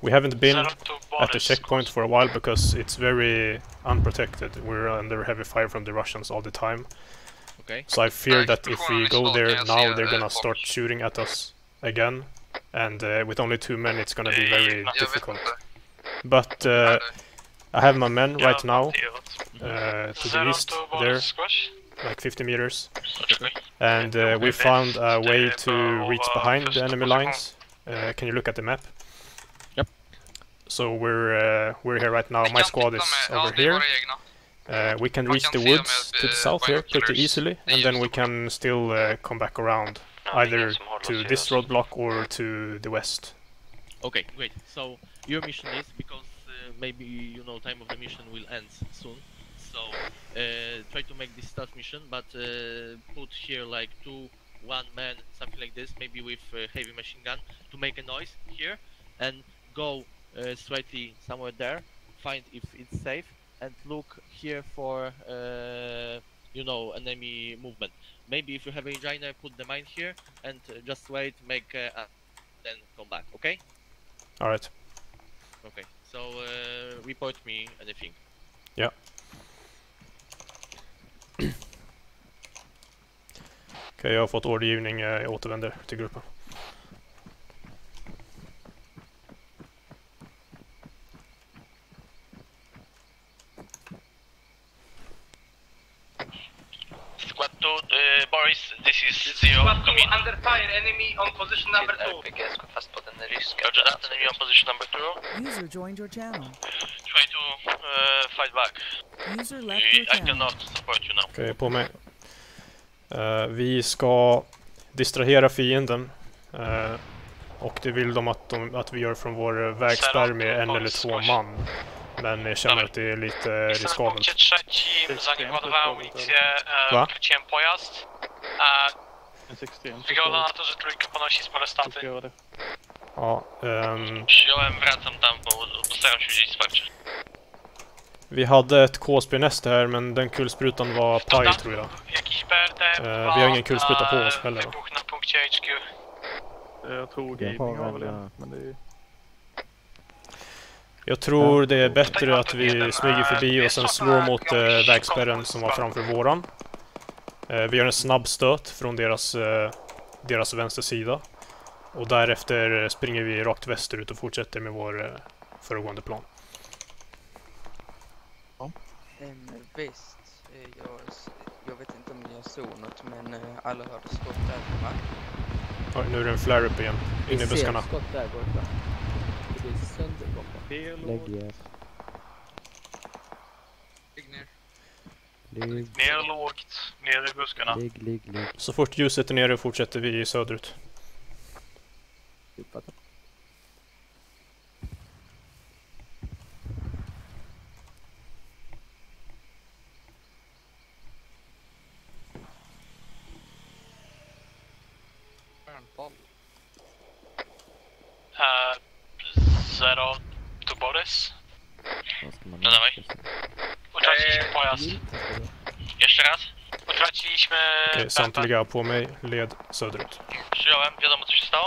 We haven't been at the checkpoint for a while because it's very unprotected. We're under heavy fire from the Russians all the time. Okay. So I fear that if we go there now, they're gonna start shooting at us again. And uh, with only two men, it's gonna be very difficult. But uh, I have my men right now uh, to the east there, like fifty meters. And uh, we found a way to reach behind the enemy lines. Uh, can you look at the map? Yep. So we're uh, we're here right now. My squad is over here. Uh, we can reach the woods to the south here pretty easily, and then we can still uh, come back around, either to this roadblock or to the west. Okay, great. So your mission is, because uh, maybe you know time of the mission will end soon, so uh, try to make this tough mission, but uh, put here like two, one man, something like this, maybe with uh, heavy machine gun, to make a noise here, and go uh, straightly somewhere there, find if it's safe, and look here for uh, you know, enemy movement. Maybe if you have a enginer, put the mine here and uh, just wait, make uh, uh, then come back. Okay. All right. Okay. So uh, report me anything. Ja. Okej, okay, jag har fått ordergivning. Jag återvänder till gruppen. Squad two, uh, Boris, this is Zero. Squad two, under fire, enemy on position number two. Roger that, enemy on position number two. User joined your channel. Try to uh, fight back. User left your I channel. cannot support you now. Okej, okay, på mig. Uh, vi ska distrahera fienden. Uh, och det vill de att, de att vi gör från vår vägspärr med en eller två man. Men jag känner att det är lite riskabelt. W trzecim zaniewadowało misję, e, wróciłem pojazd. E, wygląda na to, że trójka ponosi spore straty. Ja, um, Przyjąłem, wracam tam, bo postaram się udzielić wsparcia. Vi hade ett K S P-näste här, men den kulsprutan var paj, tror jag. Jakiś B R D Uh, vi har ingen kulspruta på oss heller. Wybuch na punkcie H Q. Jag tror gaming har väl en, men det är... Jag tror det är bättre att vi smyger förbi och sen slår mot eh, vägspärren som var framför våran. Eh, vi gör en snabb stöt från deras, eh, deras vänstra sida. Och därefter springer vi rakt västerut och fortsätter med vår eh, föregående plan. Ja. Um, visst, jag, jag vet inte om ni har sonat, men uh, alla hörde skott där på marken. Oj, nu är det en flare-up igen, in i buskarna. skott där borta. Det är sönderbomba. Lägg ner. Ligg ner. Ligg. Ner lågt, ner i buskarna. Ligg, ligg, ligg. Så fort ljuset är nere fortsätter vi söderut. Uppfattat. Uh, zero to Boris. No dawaj. Utraciliśmy pojazd. Jeszcze raz. Utraciliśmy... Okej, samtliga på mig, led söderut. Przyjąłem, wiadomo co się stało?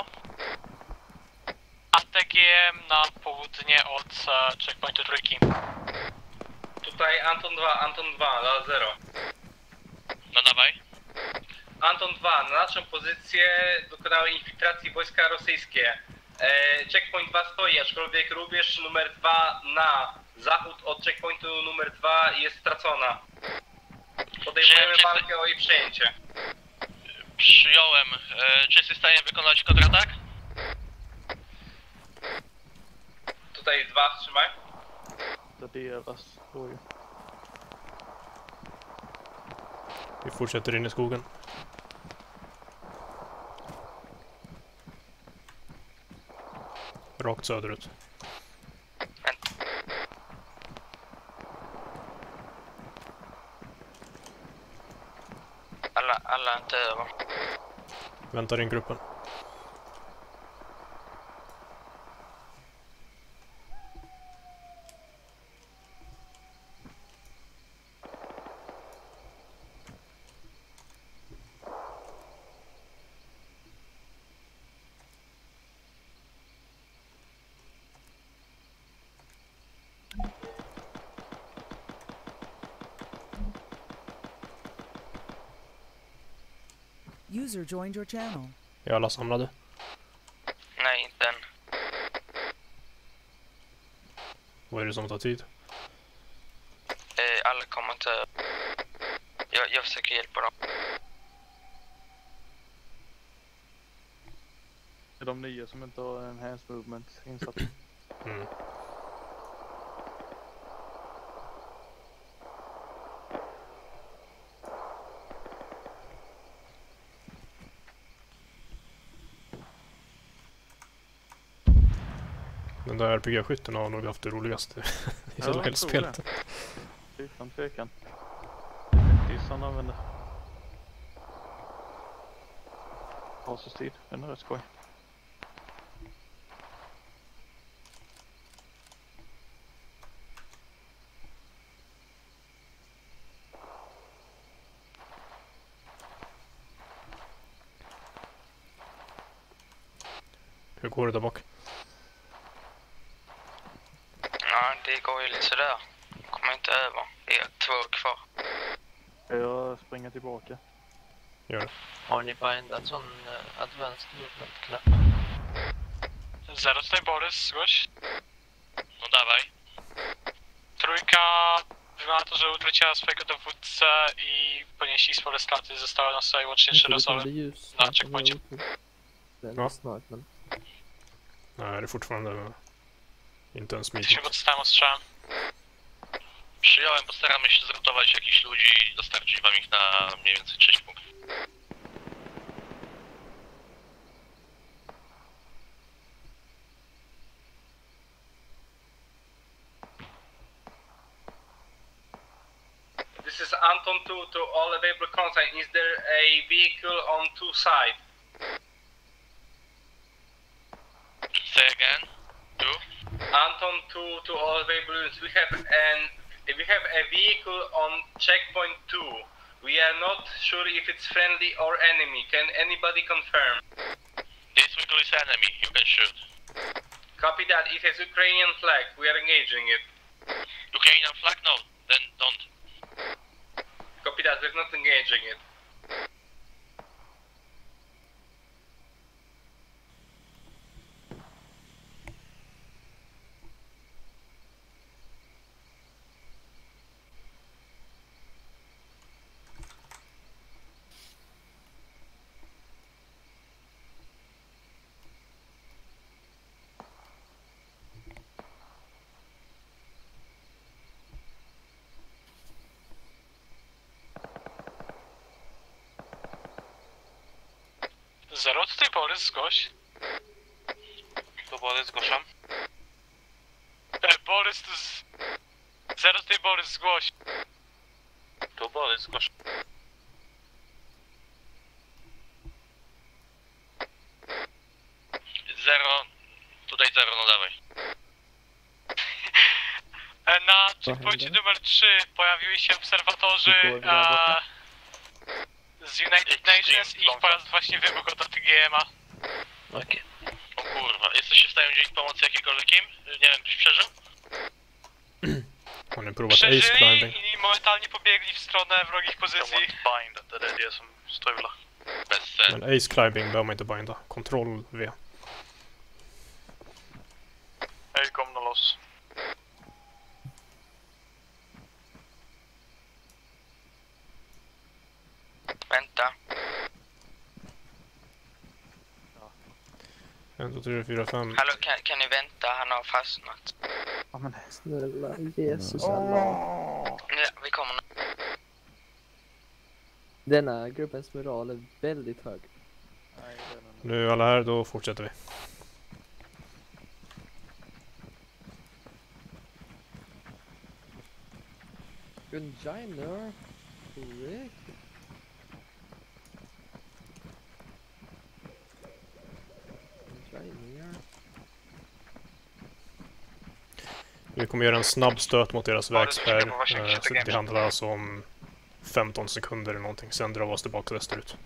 A T G M na południe od uh, checkpointu trójki. Tutaj Anton dwa, Anton dwa, na zero. No dawaj. Anton dwa, na naszą pozycję dokonały infiltracji wojska rosyjskie. E, checkpoint dwa stoi, aczkolwiek rubież numer dwa na zachód od checkpointu numer dwa jest stracona. Podejmujemy walkę o jej przejęcie. Przyjąłem. E, czy jesteś w stanie wykonać kontratak? Tutaj dwa, wstrzymaj. To deras, då ju. Vi fortsätter in i skogen. Rakt söderut. Alla, alla är inte över. Väntar in gruppen. User joined your channel. Är alla samlade? Nej, inte än. Vad är det som tar tid? Eh, alla kommer inte... Jag, jag försöker hjälpa dem. Det är de nya som inte har en hands movement insatt. Mm. Den där R P G-skytten har nog haft det roligaste i hela ja, spelet. Utan tvekan. Dissan använder. Basistid, den är rätt skoj. Hur går det där bak? Ja, det går ju lite sådär. Kommer inte över. Det är två kvar. Jag springer tillbaka. Gör det. Har ni bindat sån uh, advanced movement-knapp? Zero stay borders, gość. No dawaj. Trójka wygląda to, że utraciła swojego dowódcę i ponieśli spore straty. Zostały nas tutaj łącznie trzy osoby na checkpoincie. Ja. Nej, det är fortfarande inte ens meeting. Jesteśmy pod stałym ostrzałem. Przyjąłem, postaramy się zrutować jakichś ludzi i dostarczyć wam ich na mniej więcej sześć punktów. This is Anton two to all available contact. Is there a vehicle on two sides? Say again. Two. Anton two to all available units. We have an we have a vehicle on checkpoint two. We are not sure if it's friendly or enemy. Can anybody confirm? This vehicle is enemy. You can shoot. Copy that. It has Ukrainian flag. We are engaging it. Ukrainian flag? No. Then don't. Copy that. We're not engaging it. Zero do tej pory zgłoś. Do pory zgłaszam. E, Borys to z... Zero do tej pory zgłoś. Do pory zgłaszam. Zero. Tutaj zero, no dawaj. E, na checkpoincie numer trzy pojawiły się obserwatorzy a... z United Nations i ich pojazd właśnie wybuchł od G M a. Okej. O kurwa, jesteście w stanie udzielić pomocy jakiejkolwiek im? Nie wiem, ktoś przeżył? Har ni provat ace climbing? I momentalnie pobiegli w stronę wrogich pozycji. Bind, det är det som strular. Bez Men ace climbing behöver man inte binda. Kontroll V. Hej, kom nå loss. Vänta. ett, två, tre, fyra, fem. Hallå, kan, kan ni vänta? Han har fastnat. Ja, men snälla Jesus Allah. Ja, vi kommer nu. Denna gruppens moral är väldigt hög. Nu är alla här, då fortsätter vi. Gunjiner. Correct. Vi kommer göra en snabb stöt mot deras vägspärr. Eh, så det handlar alltså om femton sekunder eller någonting. Sen drar vi oss tillbaka västerut.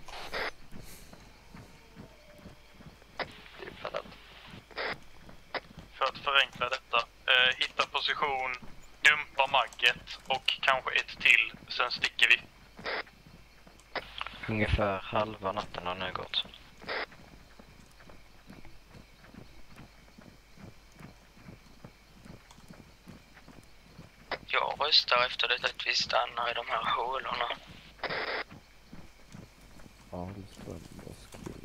För att förenkla detta, eh, hitta position, dumpa magget och kanske ett till, sen sticker vi. Ungefär halva natten har nu gått. Jag röstar efter det att vi stannar i de här hålorna. Alfa Moskva.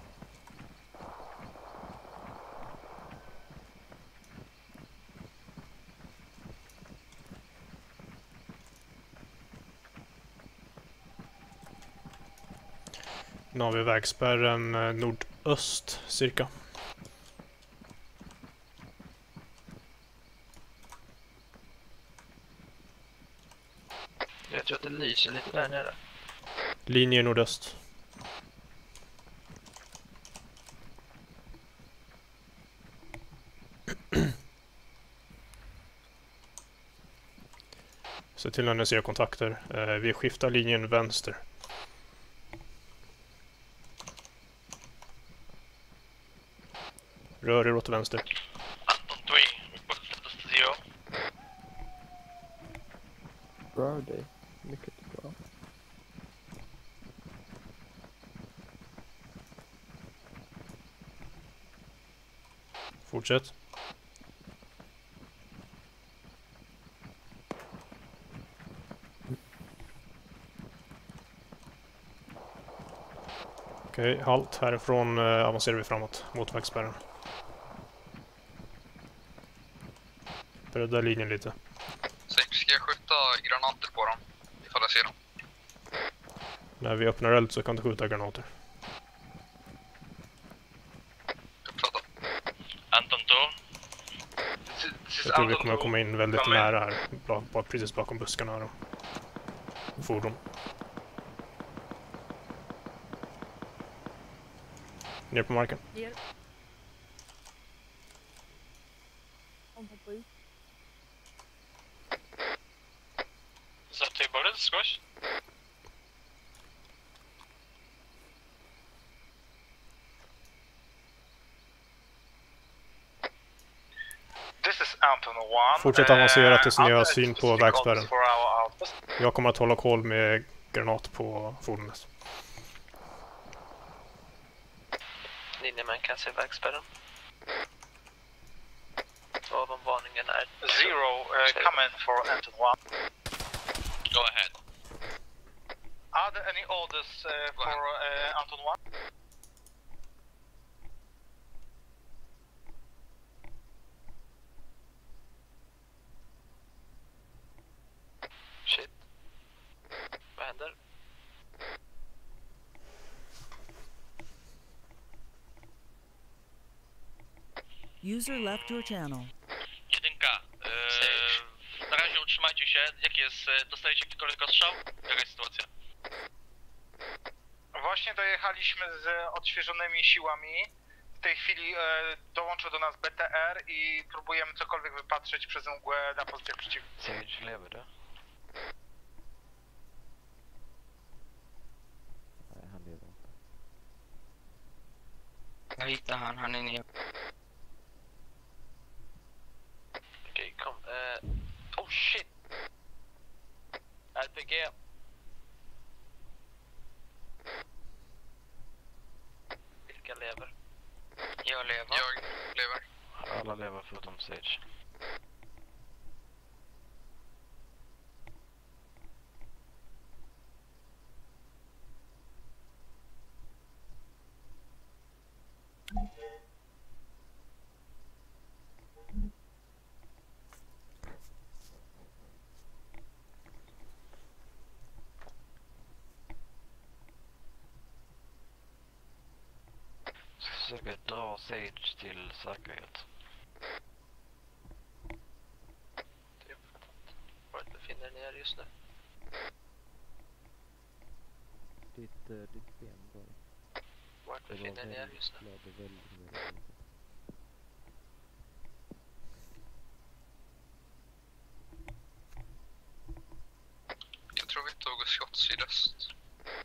Nu har vi vägspärren eh, nordöst cirka. Jag tror att det lyser lite där nere. Linje nordöst. Se till när ni ser kontakter. Eh, vi skiftar linjen vänster. Rör er åt vänster. Anton tre, report status to zero. Rör dig. Mycket bra. Fortsätt. Okej, halt. Härifrån eh, avancerar vi framåt mot vägspärren. Bredda linjen lite. Sex, ska jag skjuta granater på dem ifall jag ser dem? När vi öppnar eld så kan du skjuta granater. Anton två. Jag tror vi kommer att komma in väldigt nära här. Bara precis bakom buskarna och fordon. Ner på marken. Ner. Om på sju. Så att det började squash. This is Anton one. Fortsätt avancera tills ni har syn på vägspärren. Jag kommer att hålla koll med granat på fordonet. Linjemän kan se vägspärren. Vad om varningen är. Zero, uh, come in for Anton one. Go ahead. Are there any orders uh, for uh, Anton one? Shit. Vad händer? User left your channel. Jedynka. Yy, na razie utrzymajcie się. Jak jest? Dostajecie ktokolwiek ostrzał? Jaka jest sytuacja? Właśnie dojechaliśmy z odświeżonymi siłami. W tej chwili e, dołączył do nas B T R i próbujemy cokolwiek wypatrzeć przez mgłę na pozycję przeciwną. Sage, lever du? Nej, han lever inte. Jag hittar han, han är ner. Okej, kom. Uh, oh shit! L P G. Vilka lever? Jag lever. Jag lever. Alla lever förutom Sage. Försöker dra Sage till säkerhet. Var befinner ni er just nu? Ditt, uh, ditt ben bara. Var befinner ni er just nu? Väldigt, väldigt, väldigt. Jag tror vi tog skott sydöst.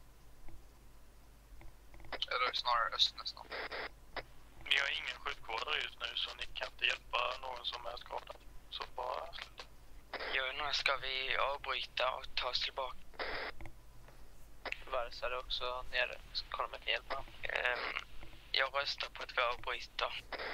Eller snarare öst nästan. Vi har ingen sjukvårdare just nu så ni kan inte hjälpa någon som är skadad. Så bara sluta. Jag undrar, ska vi avbryta och ta oss tillbaka? Varsar också nere, så kommer de kan hjälpa. Um, jag röstar på att vi avbryter.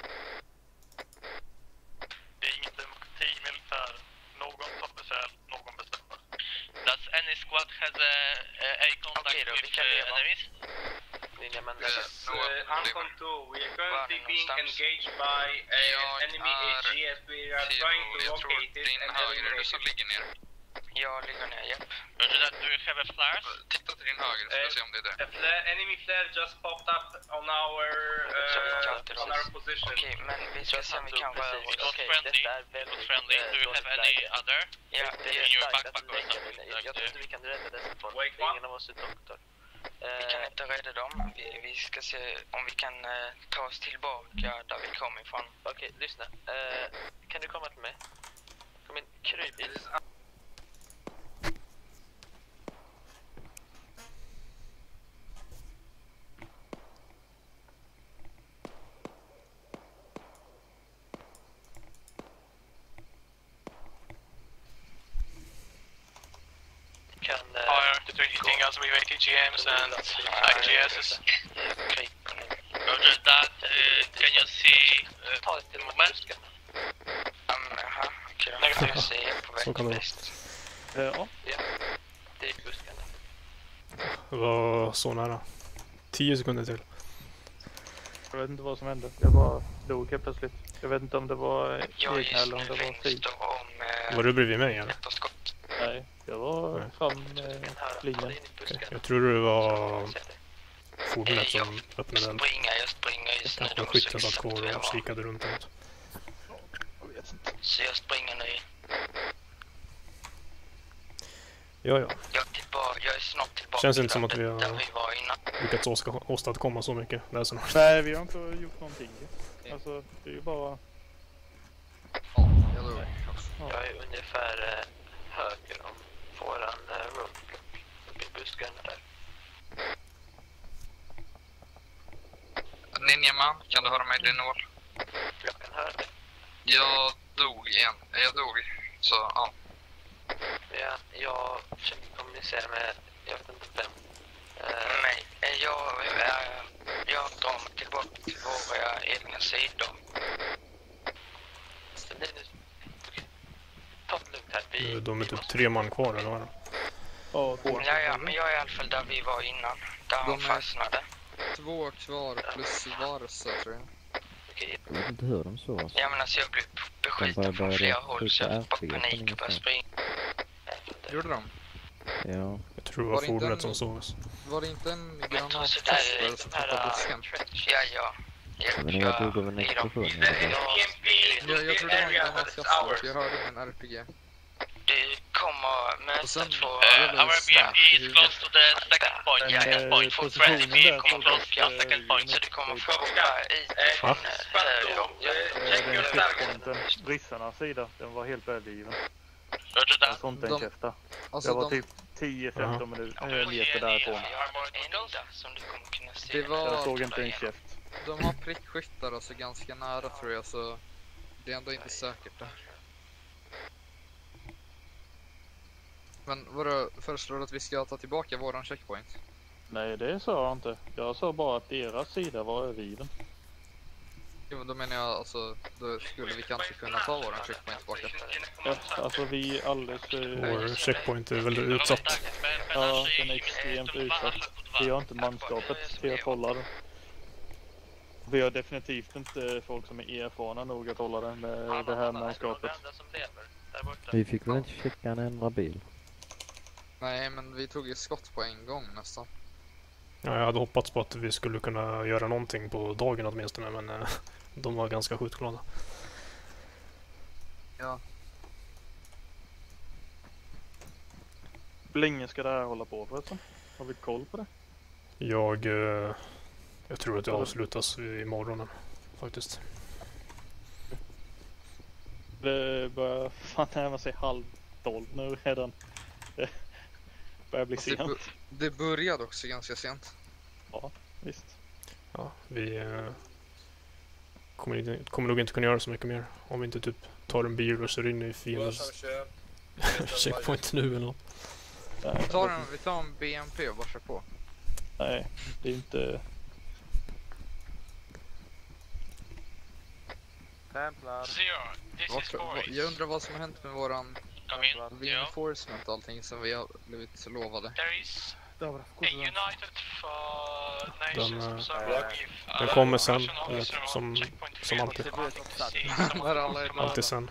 Det är ingen demokrati, militär. Någon tar befäl, någon bestämmer. Does any squad has a, a, a contact okay, with uh, enemies? Yes, uh, Anton two, we are currently being engaged by uh, an enemy A G as we are trying to locate it and eliminate it. Jag ligger ner, japp. Roger that, do you have a flare? Titta till din höger, ska se om det är det. A flare, enemy flare just popped up on our, uh, on our position. Okej, okay, men vi ska se om vi kan röra oss. It was friendly, it was friendly. Do you have any other? Ja, det är in your backpack or something? Jag tror inte vi kan rädda dessa folk. Ingen av oss är doktor. Vi kan inte rädda dem. Vi, vi ska se om vi kan uh, ta oss tillbaka där vi kom ifrån. Okej, okay, lyssna. Uh, kan du komma till mig? Kom in, kryp in. Kan, uh, Fire, to hitting us with A T G Ms and I G Ss. Okay. Roger that, uh, can you see uh, movement? Um, aha, okej då. Negativ. Jag ser på väg till väst. Ja. Ja, det är buskarna. Det var så nära. Tio sekunder till. Jag vet inte vad som hände. Jag bara dog helt plötsligt. Jag vet inte om det var egna eller om det var fint. Var du bredvid mig eller? Nej, jag var Nej. fram med linjen. Okay. Jag tror det var fordonet som öppnade den. Jag springer just nu. Kanske skytten satt kvar och kikade runt något. Så jag springer nu. Ja, ja. Jag, tillbaka, jag är snart tillbaka. Känns inte som att vi har vi lyckats åstadkomma så mycket. Det är så Nej, vi har inte gjort någonting. Alltså, det är ju bara... Ja, jag tror ja. Jag är ungefär eh, höger om våran eh, roadblock. Uppe i buskarna där. Ninjaman, kan du höra mig din nål? Jag kan höra dig. Jag dog igen. Jag dog, så ja. Ja, jag försöker kommunicera med, jag vet inte vem. Uh, Nej, jag, jag, jag drar mig tillbaka till våra egna sidor. Så det är nu... Ta det lugnt här. Vi, de är typ tre man kvar eller vad? Oh, ja, ja, men jag är i alla fall där vi var innan. Där de han fastnade. Två kvar plus Varsa, tror jag. Jag vet inte hur de såg oss. Ja, men alltså jag blev beskjuten från flera håll så jag bara panik och började springa. Gjorde de? Ja. Jag tror det var, var fordonet som såg oss. Var det inte en granatkastare som tappade busken? Ja, ja. Jag vet inte vad det var en explosion. Ja, jag tror det var en granatkastare, för jag hörde en R P G. Du kommer möta två... Our B M P is close to the second point. Ja, second point. For friendly B M P kommer close to the second point. Så du kommer fråga i från höger. Ryssarnas sida, den var helt övergiven. Roger that. Sånt är en käfta. Jag var typ tio femton minuter meter därifrån. Det var... Jag såg inte en käft. De har prickskyttar alltså ganska nära tror jag, så det är ändå inte säkert där. Men vadå, föreslår du att vi ska ta tillbaka våran checkpoint? Nej, det sa jag inte. Jag sa bara att deras sida var övergiven. Jo, men då menar jag alltså, då skulle vi kanske kunna ta våran checkpoint tillbaka. Ja, alltså vi alldeles... Vår checkpoint är väldigt utsatt. Ja, den är extremt utsatt. Vi har inte manskapet till att hålla den. Vi har definitivt inte folk som är erfarna nog att hålla den med det här manskapet. Vi fick väl inte checka en andra bil? Nej, men vi tog ju skott på en gång nästan. Ja, jag hade hoppats på att vi skulle kunna göra någonting på dagen åtminstone, men äh, de var ganska skjutglada. Ja. Hur länge ska det här hålla på förresten? Har vi koll på det? Jag, äh, jag tror att det avslutas i morgonen faktiskt. Det börjar fan närma sig halv tolv nu redan. Det börjar bli alltså, sent. Det, det började också ganska sent. Ja, visst. Ja, vi äh, kommer, inte, kommer nog inte kunna göra så mycket mer om vi inte typ tar en bil och kör in i fiendens checkpoint nu eller något. Vi tar en, vi tar en B M P och bara kör på. Nej, det är inte... Templar. Zero, this is Boris. Jag undrar vad som har hänt med våran reinforcement och allting som vi har blivit lovade. There is a United uh, Den, Nations eh, observer if den kommer sen, eller som, som alltid. Alltid sen.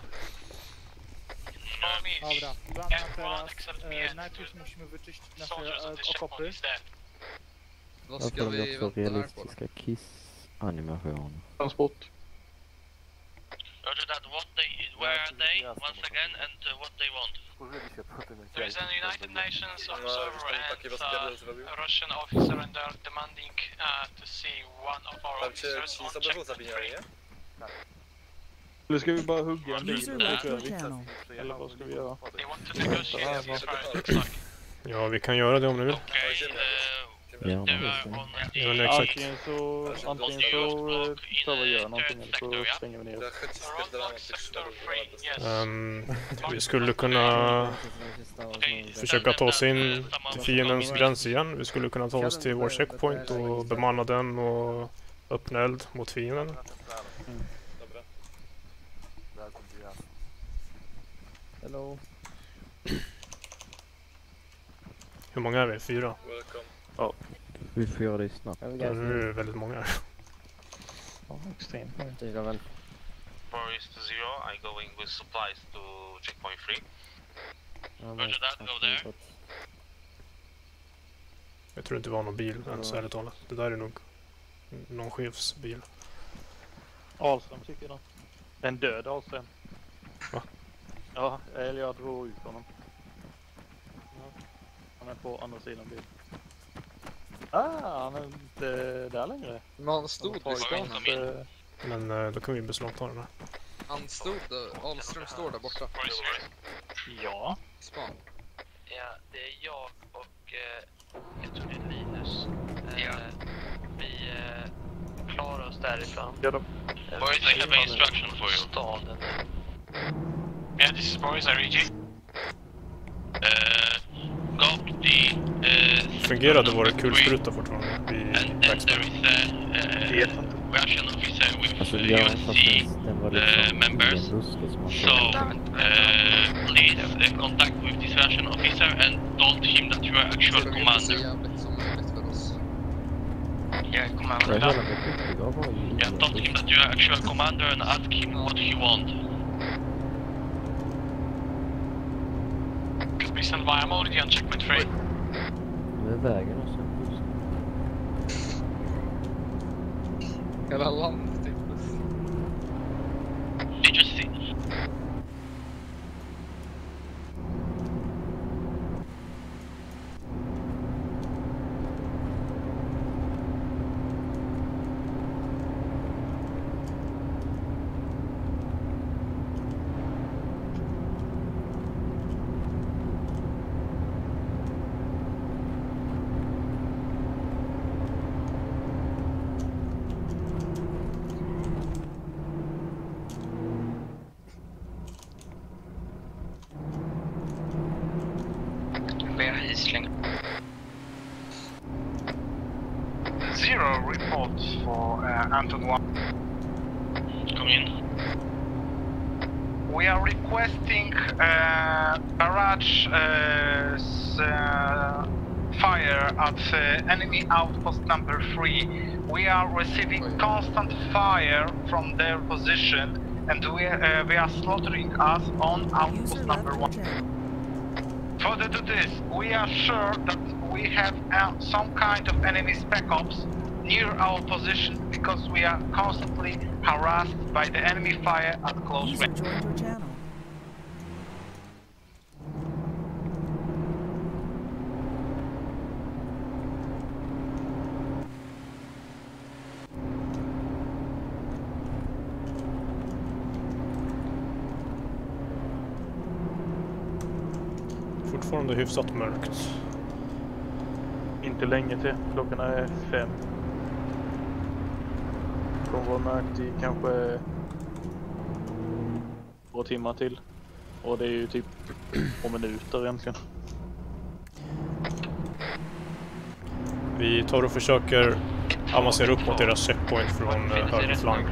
Dobra, plan teraz, e, najpierw musimy wyczyścić nasze e, okopy. Vad Varför ska har vi de också vänta här på? realistiska kiss-animationer? Transport. Roger that, what they, where are they, once again, and uh, what they want. there is an United Nations observer and uh, a Russian officer, and they are demanding uh, to see one of our officers on checkpoint. Eller ska vi bara hugga en bil? User left your channel. Eller vad ska vi göra? They want to negotiate a ceasefire, it looks like. Ja, vi kan göra det om ni vill. Ja, Jag vet inte exakt. Antingen så, antingen så eh, tar vi göra någonting eller så stänger vi ner. Um, vi skulle kunna försöka ta oss in till fiendens gräns igen. Vi skulle kunna ta oss till vår checkpoint och bemanna den och öppna eld mot fienden. Mm. Hello. Hur många är vi? Fyra? Ja. Vi får göra det snabbt. Ja, nu är det väldigt många. Ja, extremt många. Det är väl. Boris to zero, I going with supplies to checkpoint three. Roger that, go there. Jag tror inte det var någon bil ens, ärligt talat. Det där är nog någon chefsbil. Ahlström tycker jag. En död Ahlström. Va? Ja, eller jag drog ut honom. Ja. Han är på andra sidan bilen. Ah, han är inte där längre. Men han stod vid stan. Men uh, då kan vi beslagta den här. Han stod där, Ahlström står där borta. Ja. Span. Ja, det är jag och eh, jag tror det är Linus. Eh, Ja. Vi eh, klarar oss därifrån. Ja, de. Boris, I have an instruction for you. Staden. Yeah, this is Boris, I read you. Uh, got the... Uh, Fungerade våra kulsprutar fortfarande? Vi and then there is a uh, Russian officer with uh, U S C uh, members. So, uh, please uh, contact with this Russian officer and told him that you are actual commander. Yeah, commander. Yeah, told him that you are actual commander and ask him what he wants. Could be sent by I'm already on checkpoint three. Nu är vägen och sen bussen. Hela landet typ. Did you see? Zero report for uh, Anton one. Come in. We are requesting uh, barrage uh, s- uh, fire at uh, enemy outpost number three. We are receiving constant fire from their position, and we, uh, they are slaughtering us on outpost number one. Further to this, we are sure that we have uh, some kind of enemy spec ops near our position because we are constantly harassed by the enemy fire at close range. Fortfarande hyfsat mörkt. Inte länge till. Klockan är fem. Kommer vara mörkt i kanske två timmar till. Och det är ju typ två minuter egentligen. Vi tar och försöker avancera upp mot deras checkpoint från höger flank.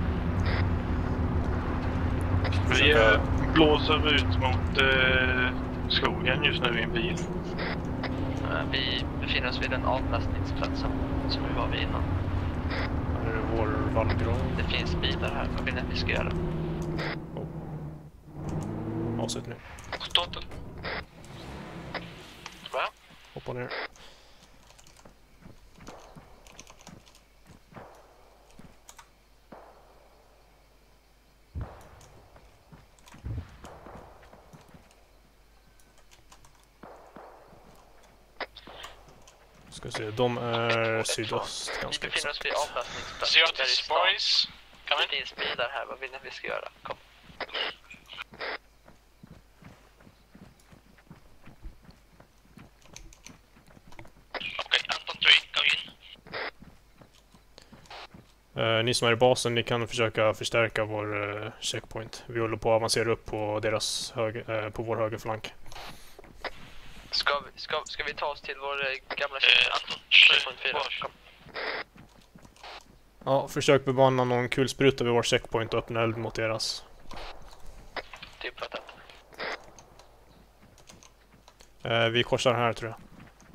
Vi eh, blåser ut mot eh, skogen just nu i en bil. Vi befinner oss vid den avlastningsplatsen som vi var vid innan. Här är vår vallgrund. Det finns bilar här. Vad vill ni att vi ska göra? Oh. Avsättning. Stoppen. Va? Hoppa ner. Ska se, de är sydöst ganska exakt. Vi befinner oss vid avlastningsplatsen. Så jag till boys. Kan det finns bilar här. Vad vill ni att vi ska göra? Kom. Okej, Anton tre, kom in. Uh, ni som är i basen, ni kan försöka förstärka vår uh, checkpoint. Vi håller på att avancera upp på, deras höger, uh, på vår högerflank. Ska vi, ska, ska vi ta oss till vår eh, gamla checkpoint? Eh, Kom. Ja, försök bemanna någon kulspruta vid vår checkpoint och öppna eld mot deras. Typ vad uh, Vi korsar här tror jag.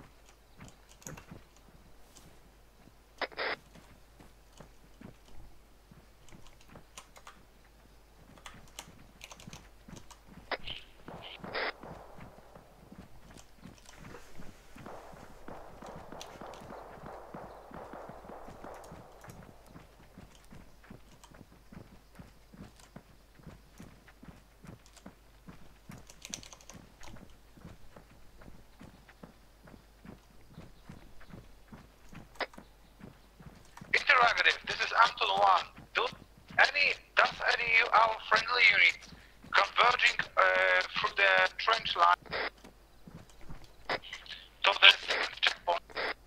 This is Anton one. Do any, does any our friendly unit converging uh, through the trench line to the checkpoint?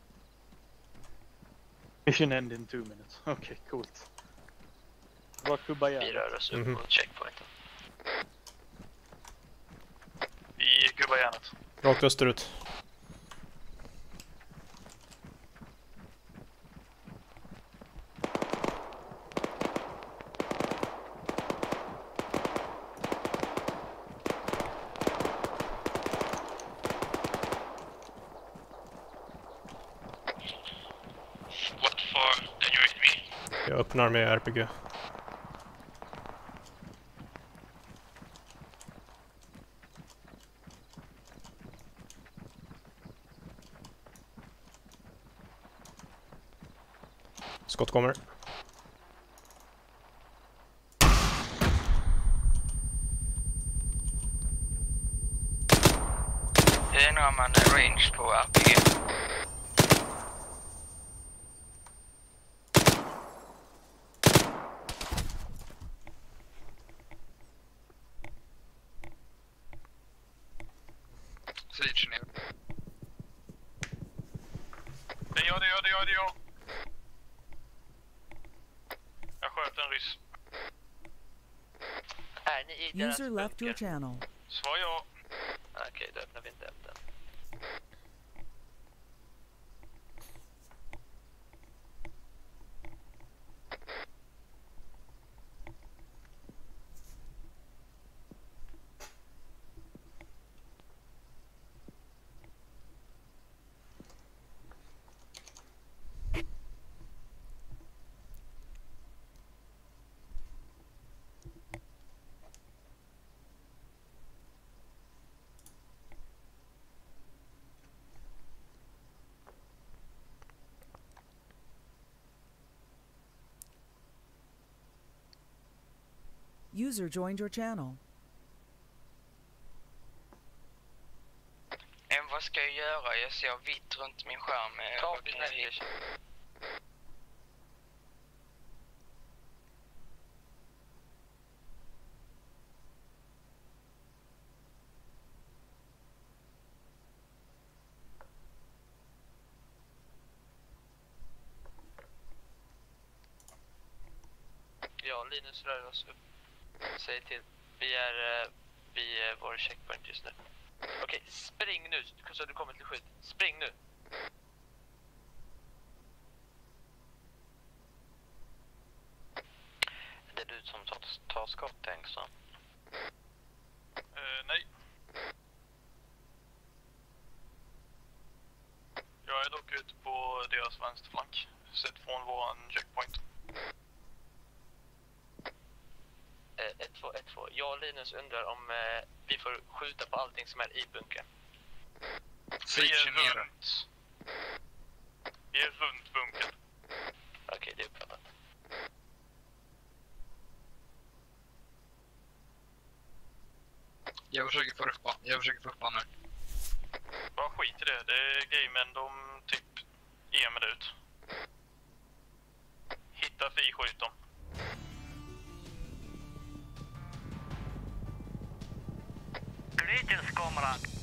Mission end in two minutes. Okay, cool. Vart kubbar jag? Vi rör oss upp mot checkpointen. I gubbar järnet. Rakt österut. Jag öppnar med R P G. Skott kommer. Det är nog man range på R P G. Det är jag, det är jag, det är jag, det är jag. Jag sköt en ryss. Är ni i deras User left your channel. Svar ja. Okej, okay, då öppnar vi inte elden. User joined your channel. Men vad ska jag göra? Jag ser vitt runt min skärm. Ta dina hit. Ja, Linus rör oss upp. Säg till. Vi är vid vår checkpoint just nu. Okej, spring nu så du kommer till skydd. Spring nu. skotttanks? Uh, nej. Jag är dock ute på deras vänsterflank, sett från våran checkpoint. ett två ett två. Jag och Linus undrar om eh, vi får skjuta på allting som är i bunkern. Vi är runt. Vi är runt bunkern. Okej, okay, det är uppfattat. Jag försöker få upp han. Jag försöker få upp han nu. Bara skit i det. Det är gamen. De typ en minut. Hitta fi, skjut dem. Greetings, comrade.